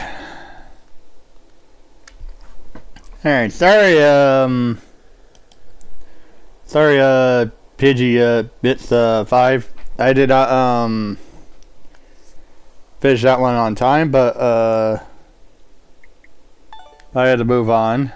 Alright, sorry, um... Sorry, uh, Pidgey, uh, Bits, uh, five. I did not, um... finish that one on time, but, uh... I had to move on.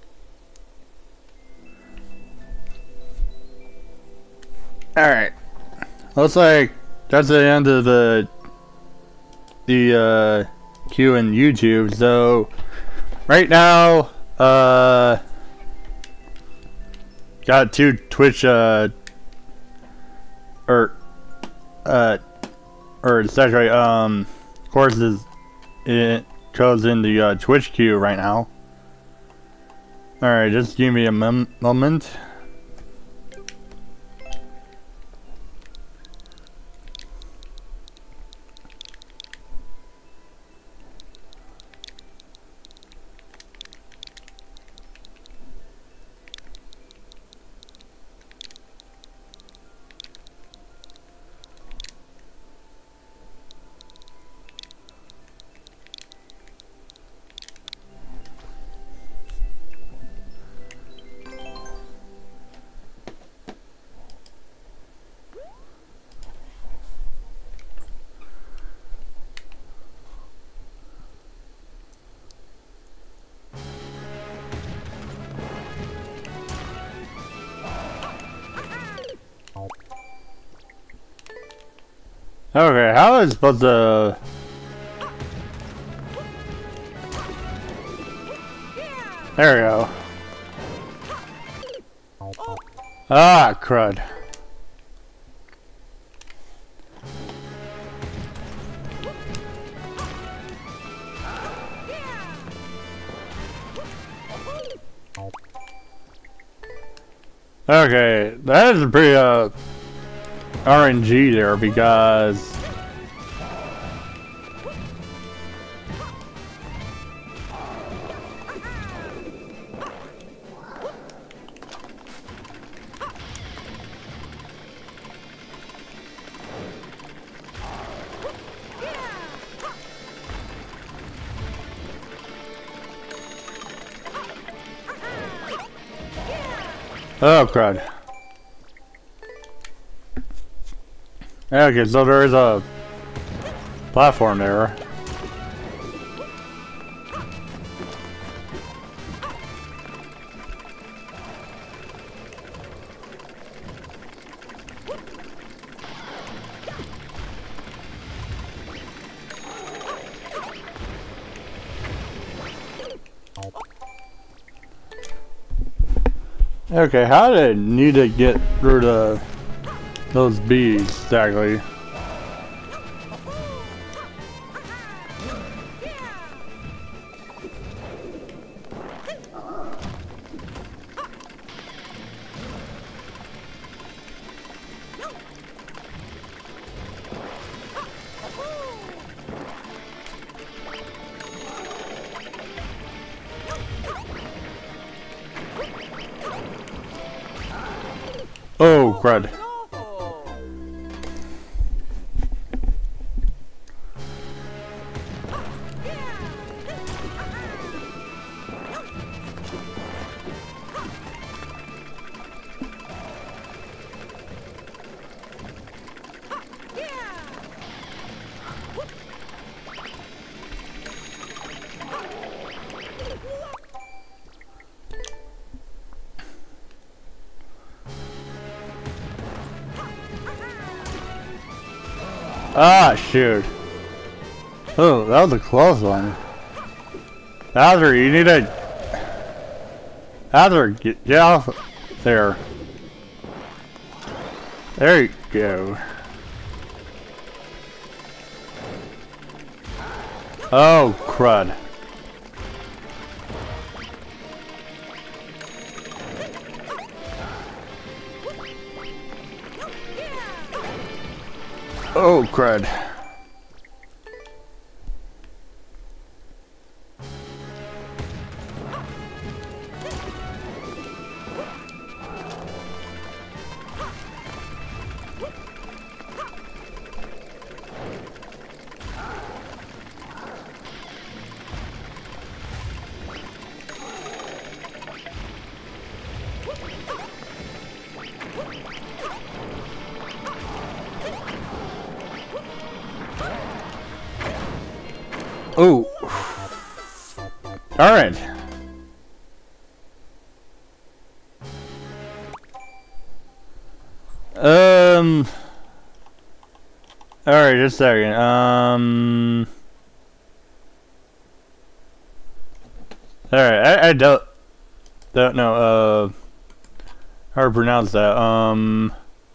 Alright. Looks like that's the end of the the uh queue in YouTube. So right now, uh got two Twitch uh or uh or essentially um courses it goes in the uh, Twitch queue right now. Alright, just give me a mom moment. Okay, how is supposed to... There we go. Ah, crud. Okay, that is a pretty, uh... R N G there because oh crud. Okay, so there is a platform there. Okay, how did I need to get rid of those bees exactly? Oh, crud. Ah, shoot. Oh, that was a close one. Azure, you need to... Azure, get, get off there. There you go. Oh, crud. Oh, crud. Oh. All right. Um. All right, just a second. Um. All right, I, I don't don't know uh how to pronounce that. Um.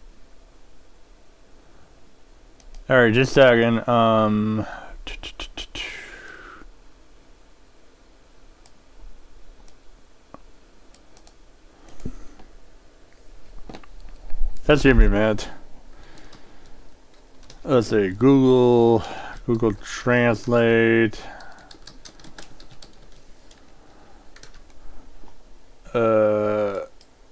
All right, just a second. Um. That's gonna be mad. Let's see, Google, Google Translate. Uh.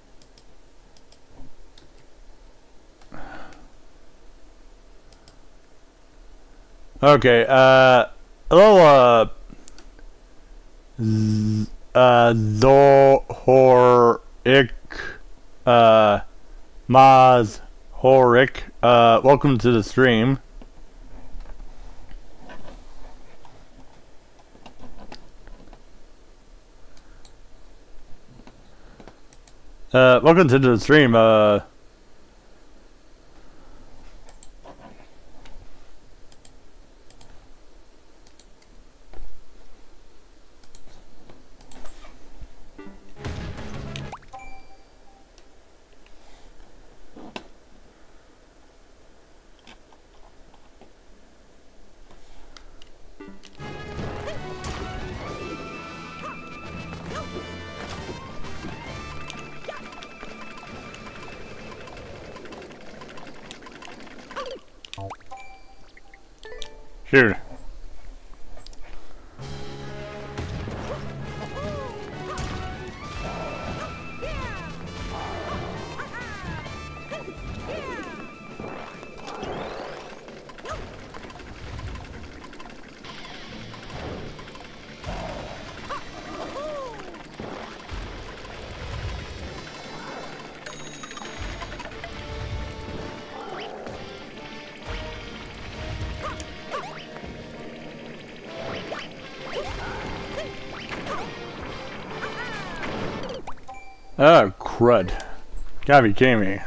Okay. Uh. Hello. Uh. Z uh. Zohoric. Uh. Maz Horik, uh, welcome to the stream. Uh, welcome to the stream, uh... Sure. Oh, crud. Gotta be kidding me.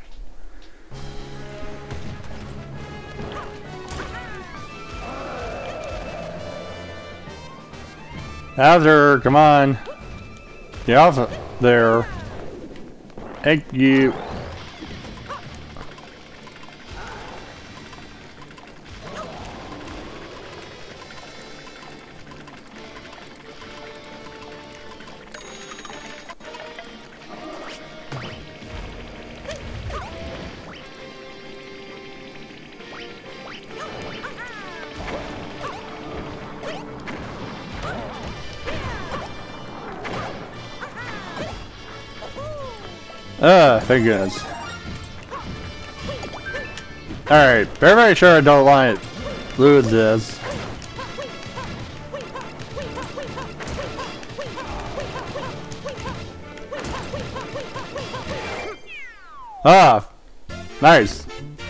Hauser, come on. Get off there. Thank you. Ah, thank goodness. Alright, very, very sure I don't want to lose this. Ah, nice.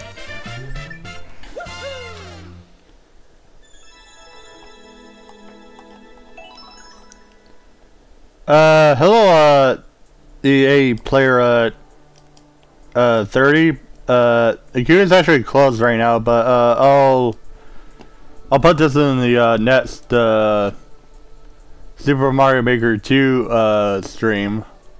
Uh, hello, uh, E A player, uh, uh, thirty. Uh, the queue is actually closed right now, but, uh, I'll, I'll put this in the, uh, next, uh, Super Mario Maker two, uh, stream.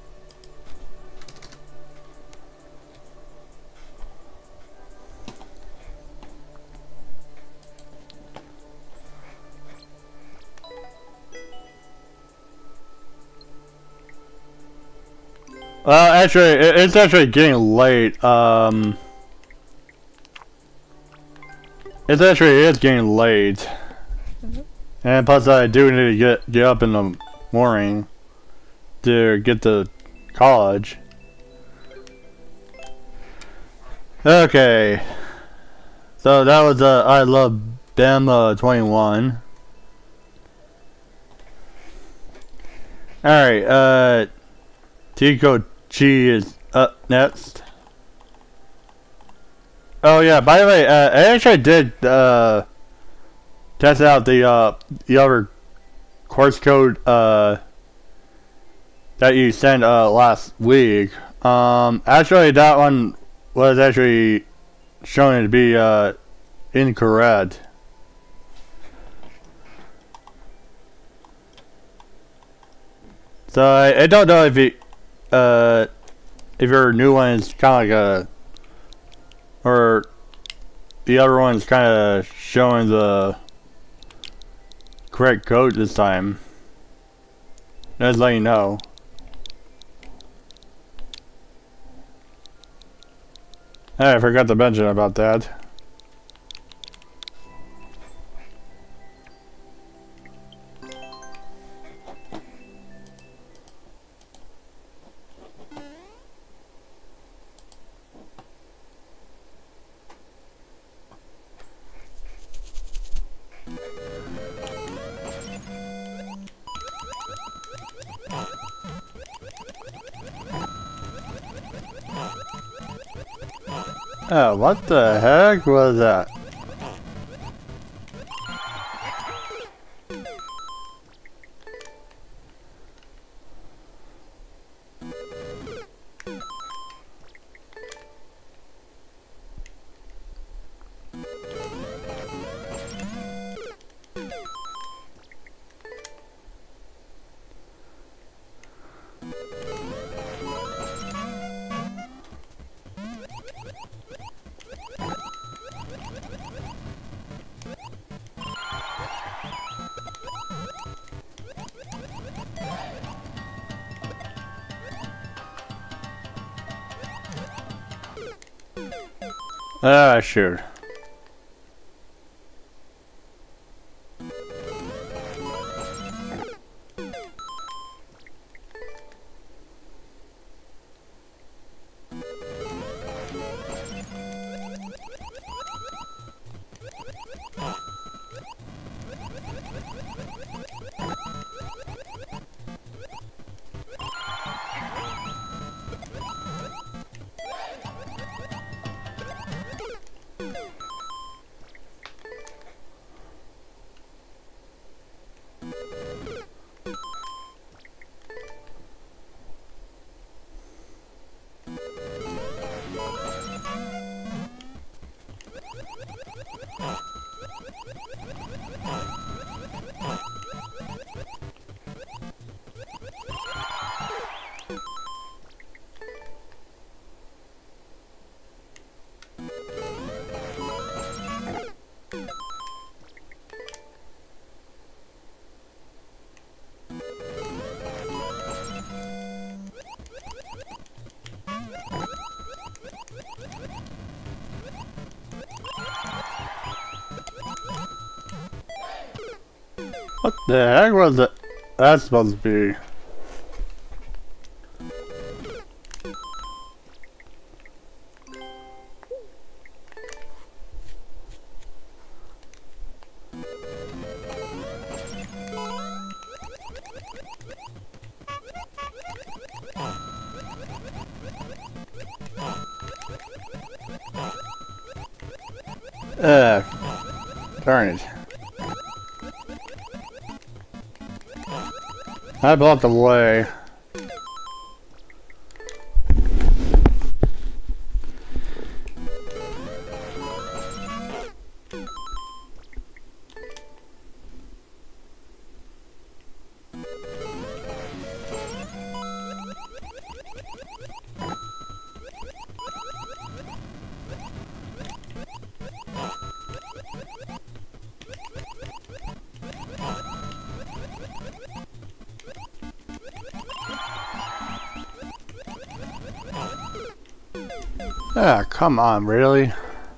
Well, actually, it's actually getting late. Um, it's actually it's getting late, and plus I do need to get get up in the morning to get to college. Okay, so that was uh, I Love Bem uh, twenty-one. All right, uh, Tico. She is up next. Oh yeah, by the way, uh, I actually did uh, test out the uh, the other course code uh, that you sent uh, last week. Um, actually, that one was actually shown to be uh, incorrect. So I, I don't know if it. Uh, if your new one is kind of like a, or the other one's kind of showing the correct code this time. Just let you know. Hey, I forgot to mention about that. Oh, what the heck was that? Ah, sure. What the heck was it? That's supposed to be. Ugh. Darn it. I blocked the way. Ah, come on, really?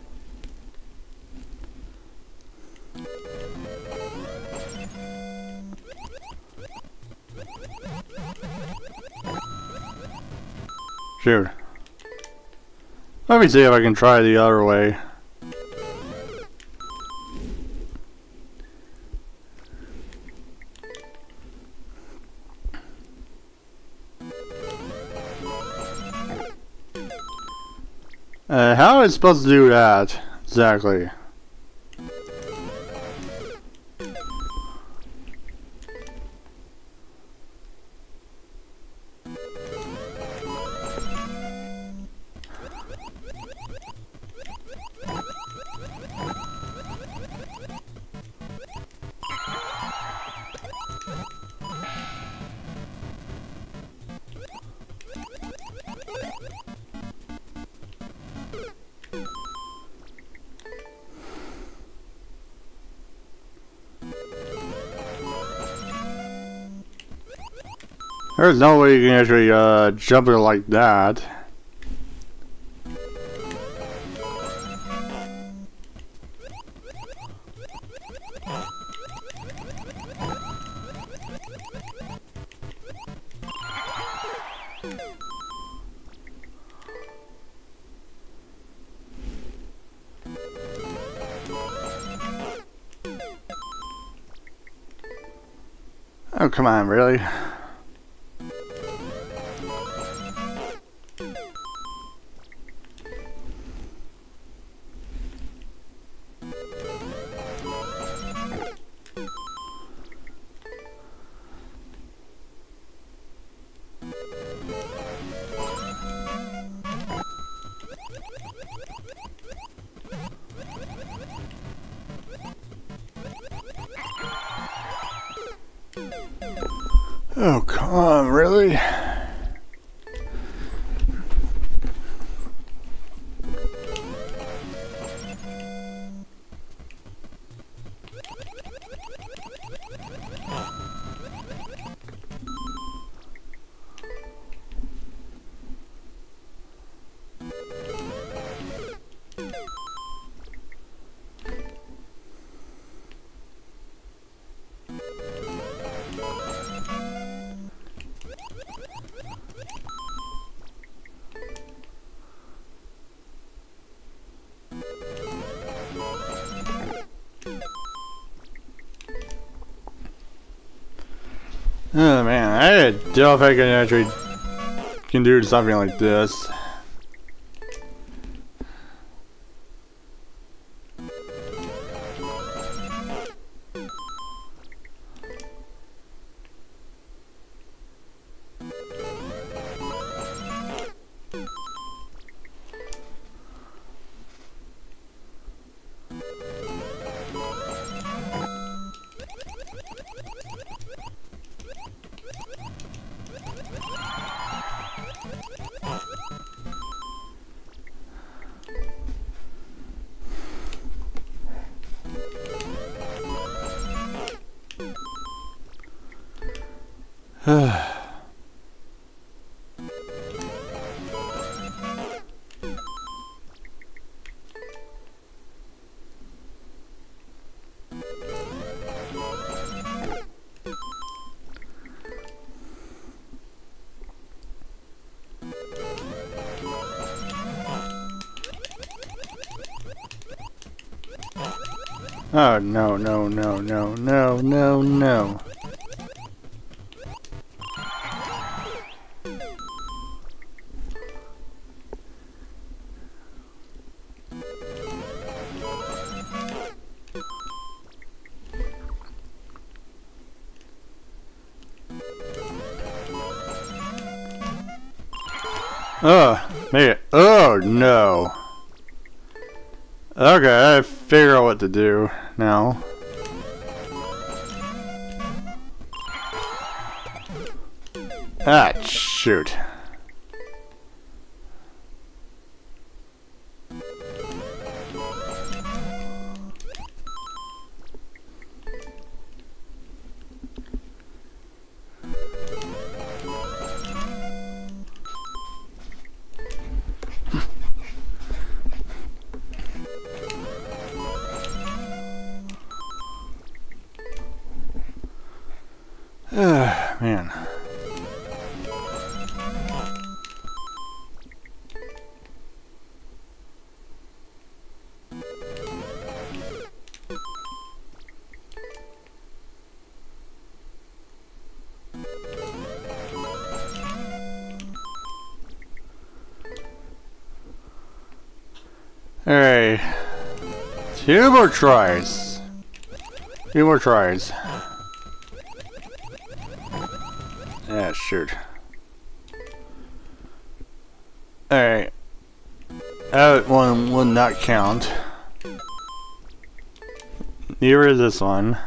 Shoot. Let me see if I can try the other way. Uh, how am I supposed to do that? Exactly. There's no way you can actually uh, jump it like that. Oh, come on, really? Oh, come on, really? Oh man, I don't know if I can actually can do something like this. Oh, no, no, no, no, no, no, no. Oh, man. Oh, no. Okay, I figure out what to do now. Ah, shoot. Man. Alright. Two more tries. Two more tries. Yeah, shoot. Alright. That one will not count. Neither is this one.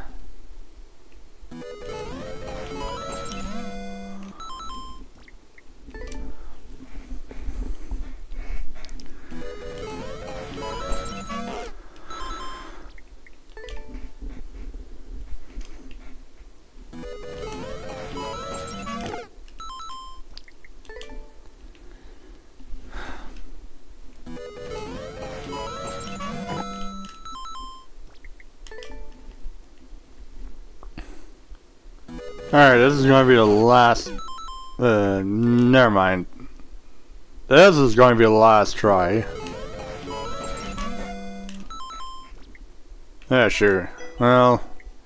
Alright, this is going to be the last... Uh, never mind. This is going to be the last try. Yeah, sure. Well...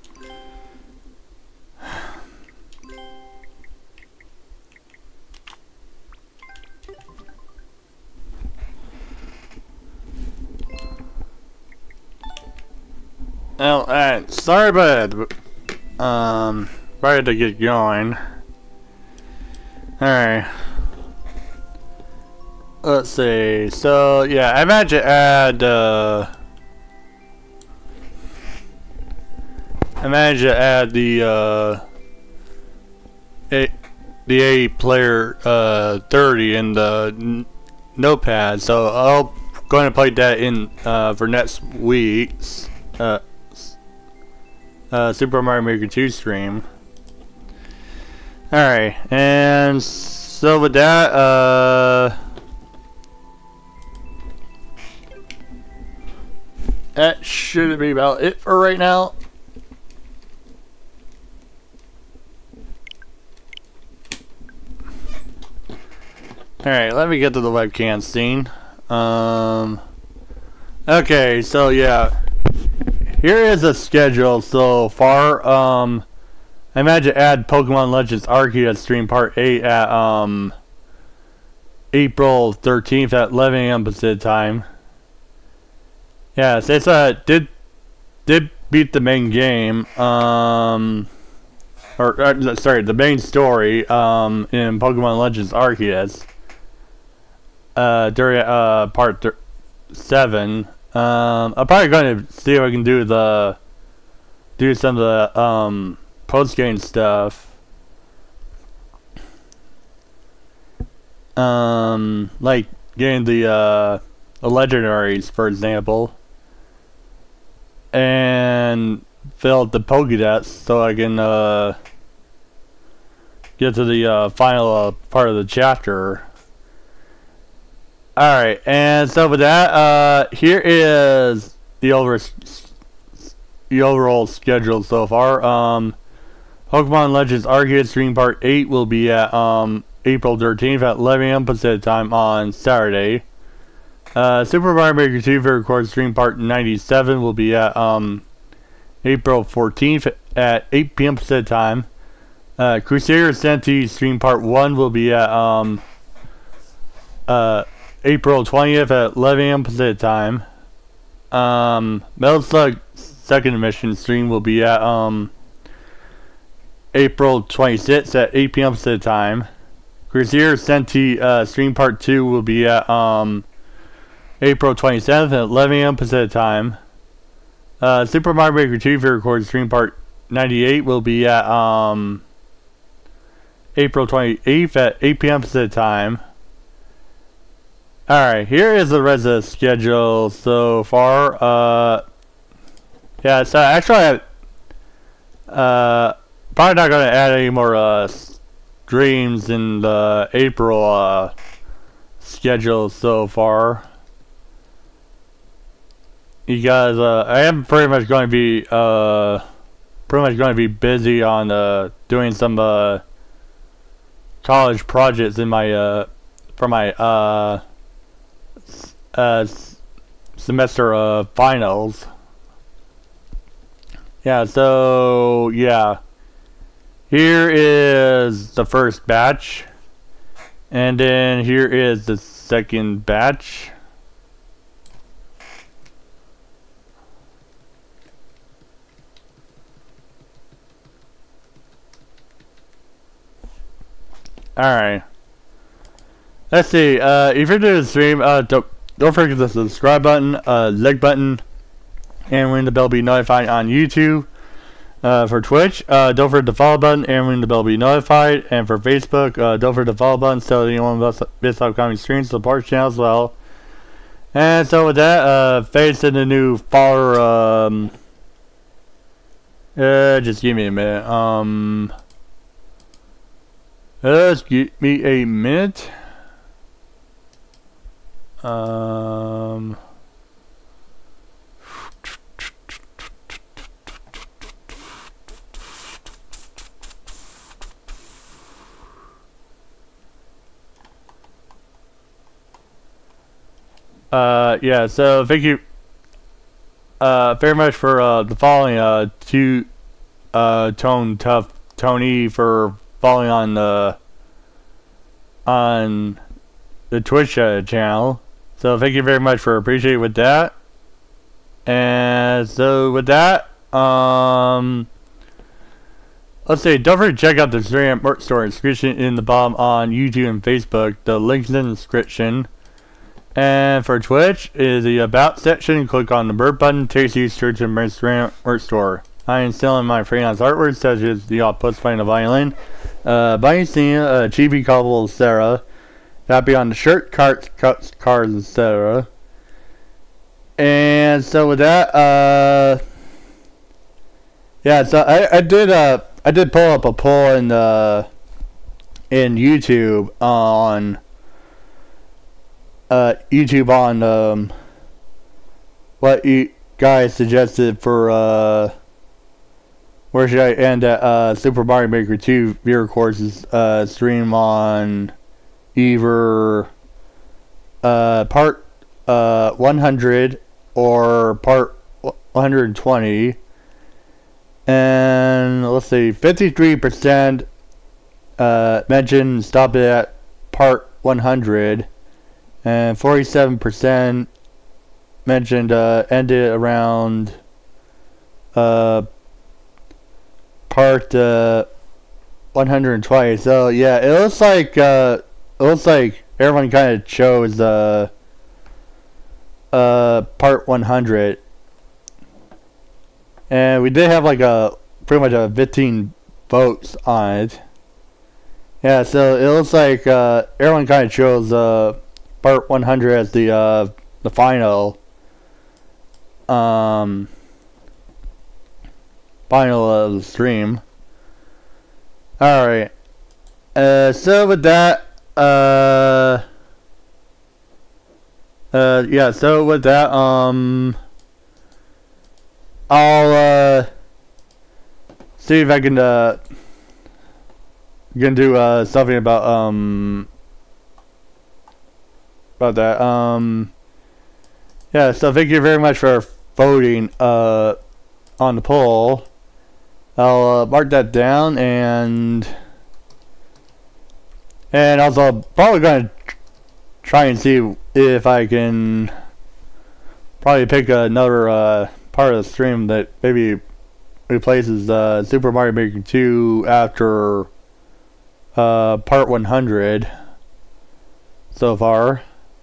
Well, alright, sorry about it. Um... Ready to get going. Alright. Let's see. So, yeah, I imagine add, uh... I imagine add the, uh... A, the A player, uh, thirty in the n notepad. So, I'll going to play that in, uh, for next week's, uh, uh, Super Mario Maker two stream. Alright, and so with that, uh, that should be about it for right now. Alright, let me get to the webcam scene. Um, okay, so yeah, here is a schedule so far. Um, I imagine add Pokemon Legends Arceus Stream Part eight at um April thirteenth at eleven A M Pacific Time. Yeah, so it's uh did did beat the main game, um or, or sorry, the main story um in Pokemon Legends Arceus. Uh during uh part th seven. Um I'm probably gonna see if I can do the do some of the um post-game stuff, um, like getting the uh, the legendaries, for example, and fill out the Pokédex so I can uh, get to the uh, final uh, part of the chapter. All right, and so with that, uh, here is the over the overall schedule so far. Um. Pokemon Legends Arceus Stream Part eight will be at um, April thirteenth at eleven A M Pacific Time on Saturday. Uh, Super Mario Maker two for Record Stream Part ninety-seven will be at um, April fourteenth at eight p m Pacific time. Uh, Crusader Ascenti Stream Part one will be at um, uh, April twentieth at eleven a m Pacific time. Um, Metal Slug Second Mission Stream will be at um, April twenty-sixth at eight p m Pacific time. Crusader Ascenti uh, Stream Part two will be at um, April twenty-seventh at eleven a m Pacific time. Uh, Super Mario Maker two Record Stream Part ninety-eight will be at um, April twenty-eighth at eight p m Pacific time. Alright, here is the rest of the schedule so far. Uh, yeah, so actually, I, uh, probably not going to add any more uh, streams in the April uh, schedule so far. You guys, uh, I am pretty much going to be, uh, pretty much going to be busy on uh, doing some uh, college projects in my, uh, for my, uh, uh, semester uh, finals. Yeah, so, yeah. Here is the first batch. And then here is the second batch. Alright. Let's see. Uh, if you're doing the stream, uh, don't, don't forget the subscribe button, uh, like button, and ring the bell to be notified on YouTube. Uh, for Twitch, uh, don't forget the follow button and ring the bell to be notified. And for Facebook, uh, don't forget the follow button so that anyone of us miss upcoming streams support the channel as well. And so with that, uh, face in the new follower, um, uh, just give me a minute, um, just give me a minute. Um, uh, yeah, so thank you, uh, very much for, uh, the following, uh, to, uh, Tone Tough Tony for following on the, on the Twitch uh, channel. So thank you very much for appreciating with that. And so with that, um, let's see, don't forget to check out the stream merch store description in the bottom on YouTube and Facebook. The links in the description. And for Twitch is the about section. Click on the bird button, takes you straight to the merch store. I am selling my freelance artwork such as the outputs playing the violin, uh, Bunny scene, uh, chibi couple, et cetera. That'll be on the shirt, cards, cuts, cards, et cetera. And so with that, uh, yeah, so I, I did uh I did pull up a poll in uh in YouTube on uh YouTube on um what you guys suggested for uh where should I end at uh Super Mario Maker two viewer courses uh stream on either uh, part uh, one hundred or part one hundred twenty, and let's see, fifty-three percent uh, mentioned stop it at part one hundred, and forty-seven percent mentioned uh, end it around uh, part uh, one hundred twenty. So yeah, it looks like uh, it looks like everyone kind of chose uh, uh, part one hundred, and we did have like a pretty much a fifteen votes on it. Yeah, so it looks like uh, everyone kind of chose uh, part one hundred as the uh, the final um, final of the stream. All right. Uh, so with that. Uh, uh, yeah, so with that, um, I'll, uh, see if I can, uh, can do, uh, something about, um, about that, um, yeah, so thank you very much for voting, uh, on the poll. I'll uh, mark that down, and and also probably gonna try and see if I can probably pick another uh, part of the stream that maybe replaces uh, Super Mario Maker two after uh, part one hundred so far.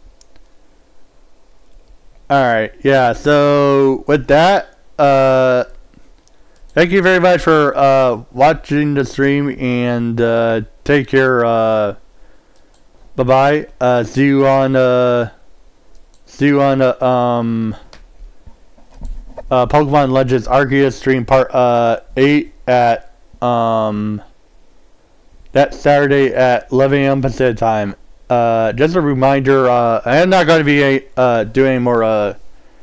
Alright, yeah, so with that, uh, thank you very much for uh, watching the stream, and uh, take care. Uh, bye bye. Uh, see you on uh, see you on uh, um, uh, Pokemon Legends Arceus stream part uh, eight at um, that Saturday at eleven A M Pacific time. Uh, just a reminder, uh, I am not going to be uh, doing any more uh,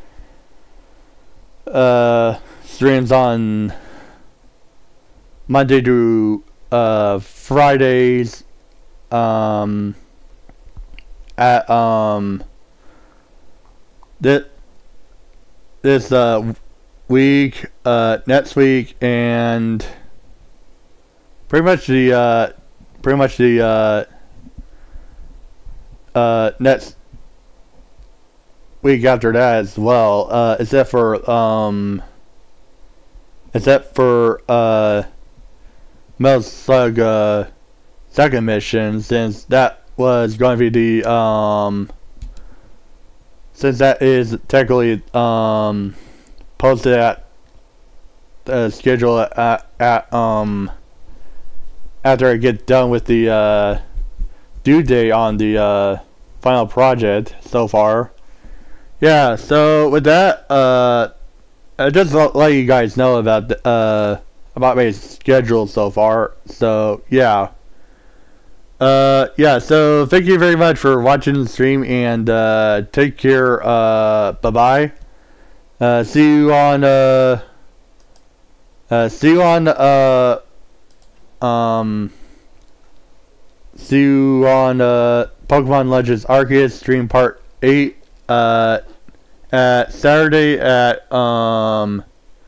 uh, streams on Monday to uh, Fridays um, at um, this, this uh, week, uh, next week, and pretty much the uh, pretty much the uh, Uh, next week after that as well, uh, except for, um, except for, uh, Metal Slug, uh, second mission, since that was going to be the, um, since that is technically, um, posted at, uh, schedule at, at, um, after I get done with the, uh, due date on the, uh, final project so far. Yeah, so with that, uh, I just let you guys know about the, uh, about my schedule so far. So yeah, uh, yeah. So thank you very much for watching the stream, and uh, take care. Uh, bye bye. Uh, see you on. Uh, uh, see you on. Uh, um. See you on. Uh, Pokemon Legends Arceus stream part eight uh, at Saturday at um,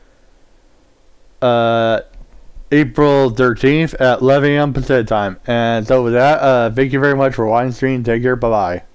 uh, April thirteenth at eleven A M Pacific time. And so with that, uh, thank you very much for watching the stream. Take care. Bye bye.